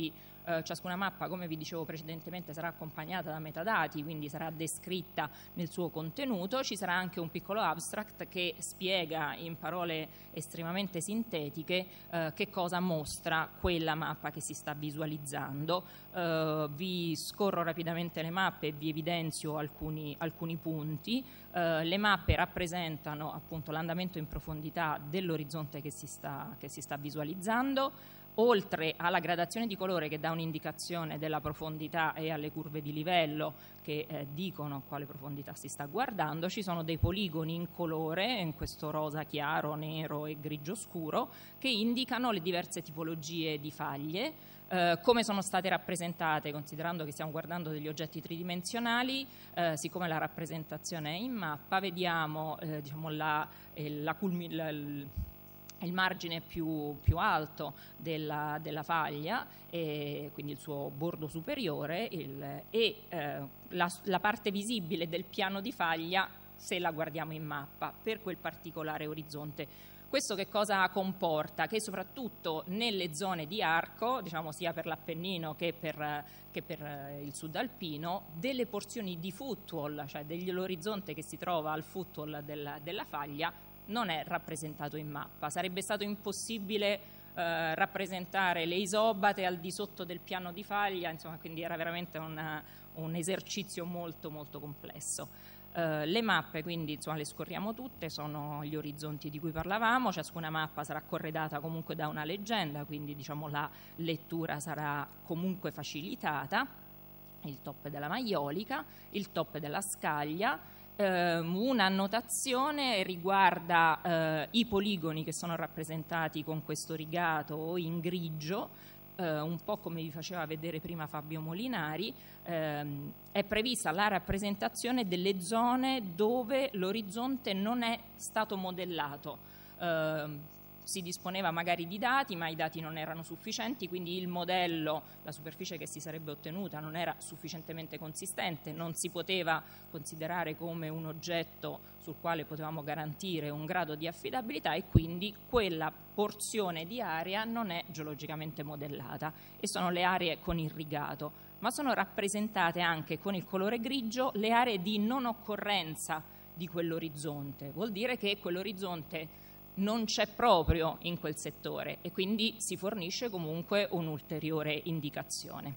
Eh, ciascuna mappa, come vi dicevo precedentemente, sarà accompagnata da metadati, quindi sarà descritta nel suo contenuto. Ci sarà anche un piccolo abstract che spiega in parole estremamente sintetiche eh, che cosa mostra quella mappa che si sta visualizzando. Eh, vi scorro rapidamente le mappe e vi evidenzio alcuni, alcuni punti. Eh, le mappe rappresentano appunto l'andamento in profondità dell'orizzonte che si sta, che si sta visualizzando. Oltre alla gradazione di colore che dà un'indicazione della profondità e alle curve di livello che eh, dicono quale profondità si sta guardando, ci sono dei poligoni in colore, in questo rosa chiaro, nero e grigio scuro, che indicano le diverse tipologie di faglie, eh, come sono state rappresentate, considerando che stiamo guardando degli oggetti tridimensionali. Eh, siccome la rappresentazione è in mappa, vediamo eh, diciamo la, eh, la culmi- la, il, il margine più, più alto della, della faglia, e quindi il suo bordo superiore, il, e eh, la, la parte visibile del piano di faglia se la guardiamo in mappa per quel particolare orizzonte. Questo che cosa comporta? Che soprattutto nelle zone di arco, diciamo sia per l'Appennino che per, che per il sud alpino, delle porzioni di footwall, cioè dell'orizzonte che si trova al footwall della, della faglia, non è rappresentato in mappa. Sarebbe stato impossibile eh, rappresentare le isobate al di sotto del piano di faglia, insomma, quindi era veramente una, un esercizio molto molto complesso. Eh, le mappe, quindi insomma, le scorriamo tutte, sono gli orizzonti di cui parlavamo. Ciascuna mappa sarà corredata comunque da una leggenda, quindi diciamo la lettura sarà comunque facilitata. Il top della maiolica, il top della scaglia. Uh, un'annotazione riguarda uh, i poligoni che sono rappresentati con questo rigato o in grigio, uh, un po' come vi faceva vedere prima Fabio Molinari. Uh, è prevista la rappresentazione delle zone dove l'orizzonte non è stato modellato. Uh, si disponeva magari di dati, ma i dati non erano sufficienti, quindi il modello, la superficie che si sarebbe ottenuta non era sufficientemente consistente, non si poteva considerare come un oggetto sul quale potevamo garantire un grado di affidabilità, e quindi quella porzione di area non è geologicamente modellata, e sono le aree con irrigato, ma sono rappresentate anche con il colore grigio le aree di non occorrenza di quell'orizzonte. Vuol dire che quell'orizzonte non c'è proprio in quel settore, e quindi si fornisce comunque un'ulteriore indicazione.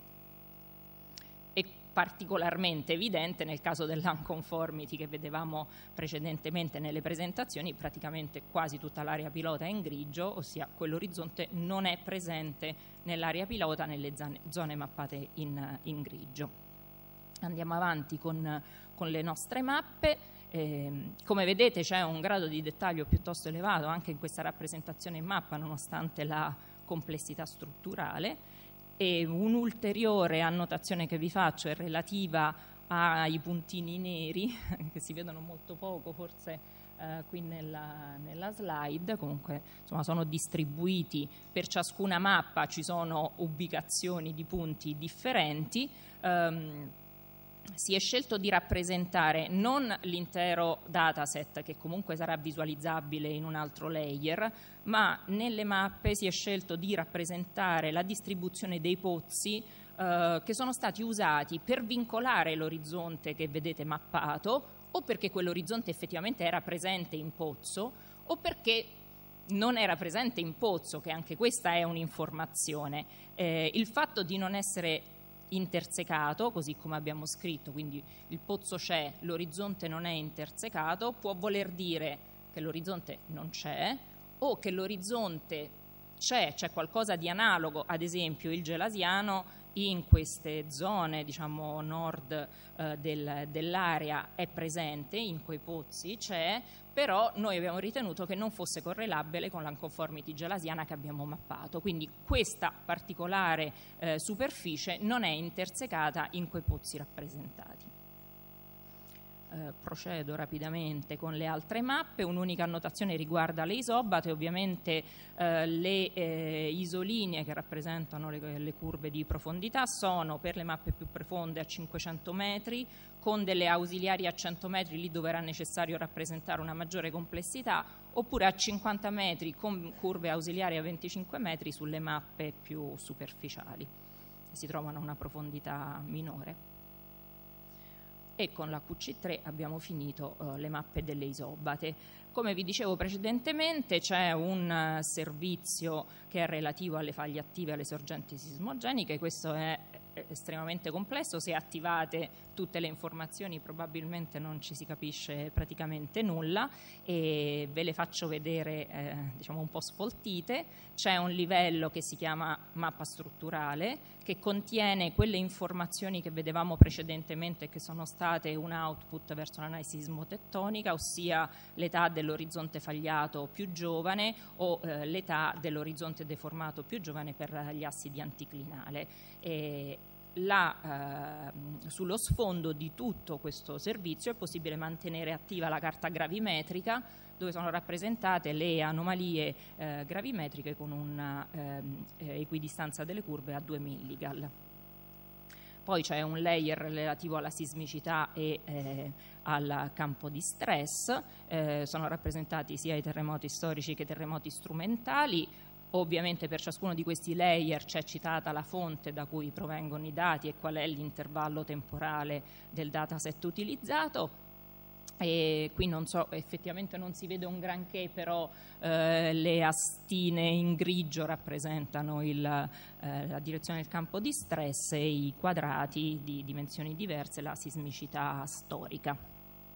È particolarmente evidente nel caso dell'unconformity che vedevamo precedentemente nelle presentazioni. Praticamente quasi tutta l'area pilota è in grigio, ossia quell'orizzonte non è presente nell'area pilota nelle zone, zone mappate in, in grigio. Andiamo avanti con, con le nostre mappe. Eh, come vedete c'è un grado di dettaglio piuttosto elevato anche in questa rappresentazione in mappa, nonostante la complessità strutturale. E un'ulteriore annotazione che vi faccio è relativa ai puntini neri che si vedono molto poco forse eh, qui nella, nella slide. Comunque insomma, sono distribuiti per ciascuna mappa, ci sono ubicazioni di punti differenti. Um, Si è scelto di rappresentare non l'intero dataset, che comunque sarà visualizzabile in un altro layer, ma nelle mappe si è scelto di rappresentare la distribuzione dei pozzi eh, che sono stati usati per vincolare l'orizzonte che vedete mappato, o perché quell'orizzonte effettivamente era presente in pozzo, o perché non era presente in pozzo, che anche questa è un'informazione. Eh, il fatto di non essere intersecato, così come abbiamo scritto, quindi il pozzo c'è, l'orizzonte non è intersecato, può voler dire che l'orizzonte non c'è, o che l'orizzonte c'è, c'è qualcosa di analogo, ad esempio il gelasiano in queste zone, diciamo nord eh, del, dell'area è presente, in quei pozzi c'è, però noi abbiamo ritenuto che non fosse correlabile con l'unconformity gelasiana che abbiamo mappato, quindi questa particolare eh, superficie non è intersecata in quei pozzi rappresentati. Eh, procedo rapidamente con le altre mappe. Un'unica annotazione riguarda le isobate, ovviamente eh, le eh, isolinee che rappresentano le, le curve di profondità sono per le mappe più profonde a cinquecento metri, con delle ausiliari a cento metri lì dove era necessario rappresentare una maggiore complessità, oppure a cinquanta metri con curve ausiliari a venticinque metri sulle mappe più superficiali. si trovano a una profondità minore. E con la Q C tre abbiamo finito uh, le mappe delle isobate. Come vi dicevo precedentemente, c'è un uh, servizio che è relativo alle faglie attive e alle sorgenti sismogeniche. Questo è estremamente complesso. Se attivate tutte le informazioni probabilmente non ci si capisce praticamente nulla, e ve le faccio vedere eh, diciamo un po' sfoltite. C'è un livello che si chiama mappa strutturale, che contiene quelle informazioni che vedevamo precedentemente, che sono state un output verso l'analisi sismotettonica, ossia l'età dell'orizzonte fagliato più giovane o eh, l'età dell'orizzonte deformato più giovane per gli assi di anticlinale. E La, eh, sullo sfondo di tutto questo servizio è possibile mantenere attiva la carta gravimetrica, dove sono rappresentate le anomalie eh, gravimetriche con una eh, equidistanza delle curve a due milligal. Poi c'è un layer relativo alla sismicità e eh, al campo di stress, eh, sono rappresentati sia i terremoti storici che i terremoti strumentali. Ovviamente per ciascuno di questi layer c'è citata la fonte da cui provengono i dati e qual è l'intervallo temporale del dataset utilizzato. E qui non so, effettivamente non si vede un granché, però eh, le astine in grigio rappresentano il, eh, la direzione del campo di stress, e i quadrati di dimensioni diverse la sismicità storica.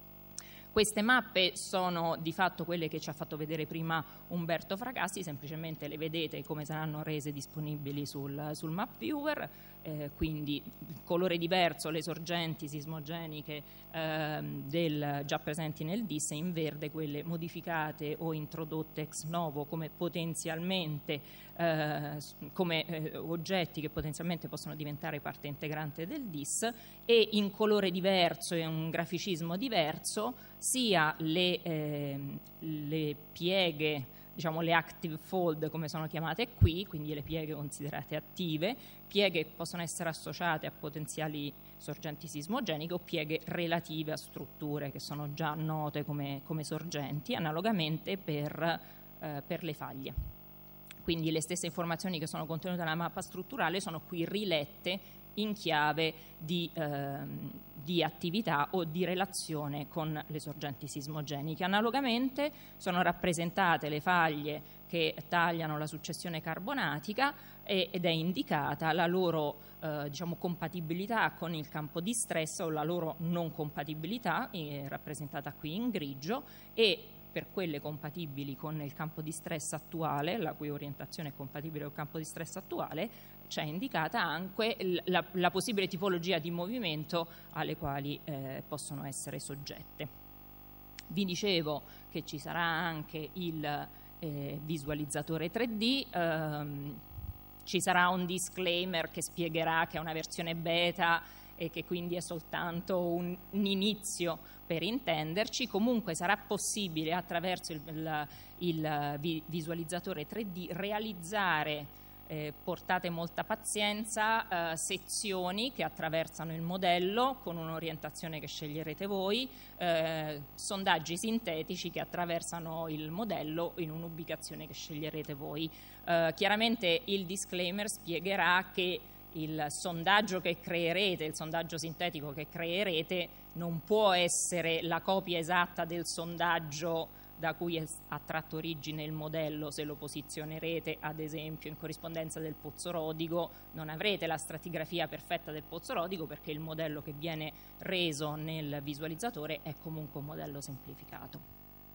Queste mappe sono di fatto quelle che ci ha fatto vedere prima Umberto Fracassi, semplicemente le vedete come saranno rese disponibili sul, sul map viewer, eh, quindi colore diverso le sorgenti sismogeniche eh, del, già presenti nel D I S, e in verde quelle modificate o introdotte ex novo come potenzialmente eh, come eh, oggetti che potenzialmente possono diventare parte integrante del D I S, e in colore diverso e un graficismo diverso sia le, eh, le pieghe, diciamo le active fold come sono chiamate qui, quindi le pieghe considerate attive, pieghe che possono essere associate a potenziali sorgenti sismogeniche o pieghe relative a strutture che sono già note come, come sorgenti, analogamente per, eh, per le faglie. Quindi le stesse informazioni che sono contenute nella mappa strutturale sono qui rilette in chiave di, eh, di attività o di relazione con le sorgenti sismogeniche. Analogamente sono rappresentate le faglie che tagliano la successione carbonatica e, ed è indicata la loro eh, diciamo, compatibilità con il campo di stress o la loro non compatibilità, eh, rappresentata qui in grigio, e per quelle compatibili con il campo di stress attuale, la cui orientazione è compatibile col campo di stress attuale, c'è indicata anche la, la possibile tipologia di movimento alle quali eh, possono essere soggette. Vi dicevo che ci sarà anche il eh, visualizzatore tre D, ehm, ci sarà un disclaimer che spiegherà che è una versione beta e che quindi è soltanto un, un inizio per intenderci. Comunque sarà possibile attraverso il, il, il visualizzatore tre D realizzare, eh, portate molta pazienza, eh, sezioni che attraversano il modello con un'orientazione che sceglierete voi, eh, sondaggi sintetici che attraversano il modello in un'ubicazione che sceglierete voi. Eh, chiaramente il disclaimer spiegherà che il sondaggio che creerete, il sondaggio sintetico che creerete, non può essere la copia esatta del sondaggio da cui ha tratto origine il modello. Se lo posizionerete ad esempio in corrispondenza del Pozzo Rodigo, non avrete la stratigrafia perfetta del Pozzo Rodigo, perché il modello che viene reso nel visualizzatore è comunque un modello semplificato.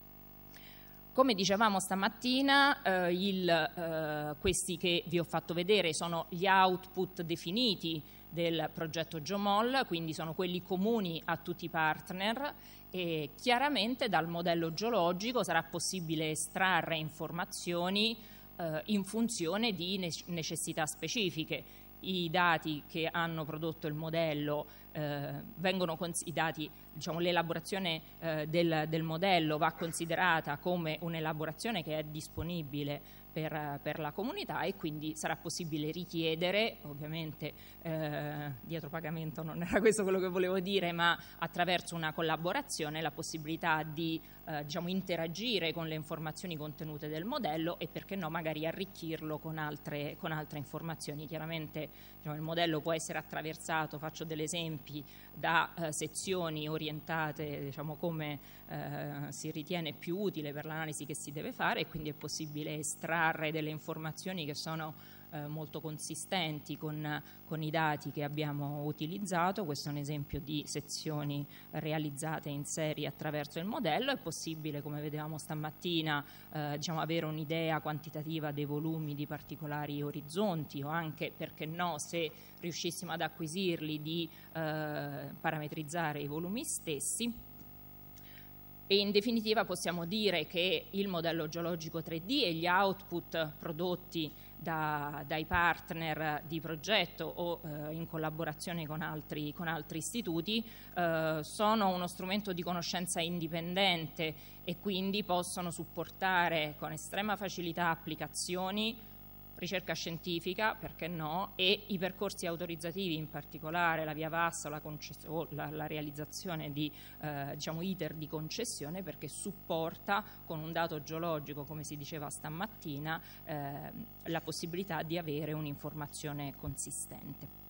Come dicevamo stamattina, eh, il, eh, questi che vi ho fatto vedere sono gli output definiti del progetto GeoMol, quindi sono quelli comuni a tutti i partner, e chiaramente dal modello geologico sarà possibile estrarre informazioni eh, in funzione di necessità specifiche. I dati che hanno prodotto il modello eh, vengono i dati, diciamo, l'elaborazione eh, del, del modello va considerata come un'elaborazione che è disponibile per, per la comunità, e quindi sarà possibile richiedere, ovviamente eh, dietro pagamento non era questo quello che volevo dire, ma attraverso una collaborazione, la possibilità di eh, diciamo, interagire con le informazioni contenute del modello e, perché no, magari arricchirlo con altre, con altre informazioni. Chiaramente diciamo, il modello può essere attraversato, faccio degli esempi, da eh, sezioni orientate diciamo, come eh, si ritiene più utile per l'analisi che si deve fare, e quindi è possibile estrarre delle informazioni che sono eh, molto consistenti con, con i dati che abbiamo utilizzato. Questo è un esempio di sezioni realizzate in serie attraverso il modello. È possibile, come vedevamo stamattina, eh, diciamo, avere un'idea quantitativa dei volumi di particolari orizzonti, o anche, perché no, se riuscissimo ad acquisirli, di eh, parametrizzare i volumi stessi. E in definitiva possiamo dire che il modello geologico tre D e gli output prodotti da, dai partner di progetto o eh, in collaborazione con altri, con altri istituti eh, sono uno strumento di conoscenza indipendente, e quindi possono supportare con estrema facilità applicazioni, ricerca scientifica, perché no, e i percorsi autorizzativi, in particolare la via V A S o la, o la, la realizzazione di eh, diciamo, iter di concessione, perché supporta con un dato geologico, come si diceva stamattina, eh, la possibilità di avere un'informazione consistente.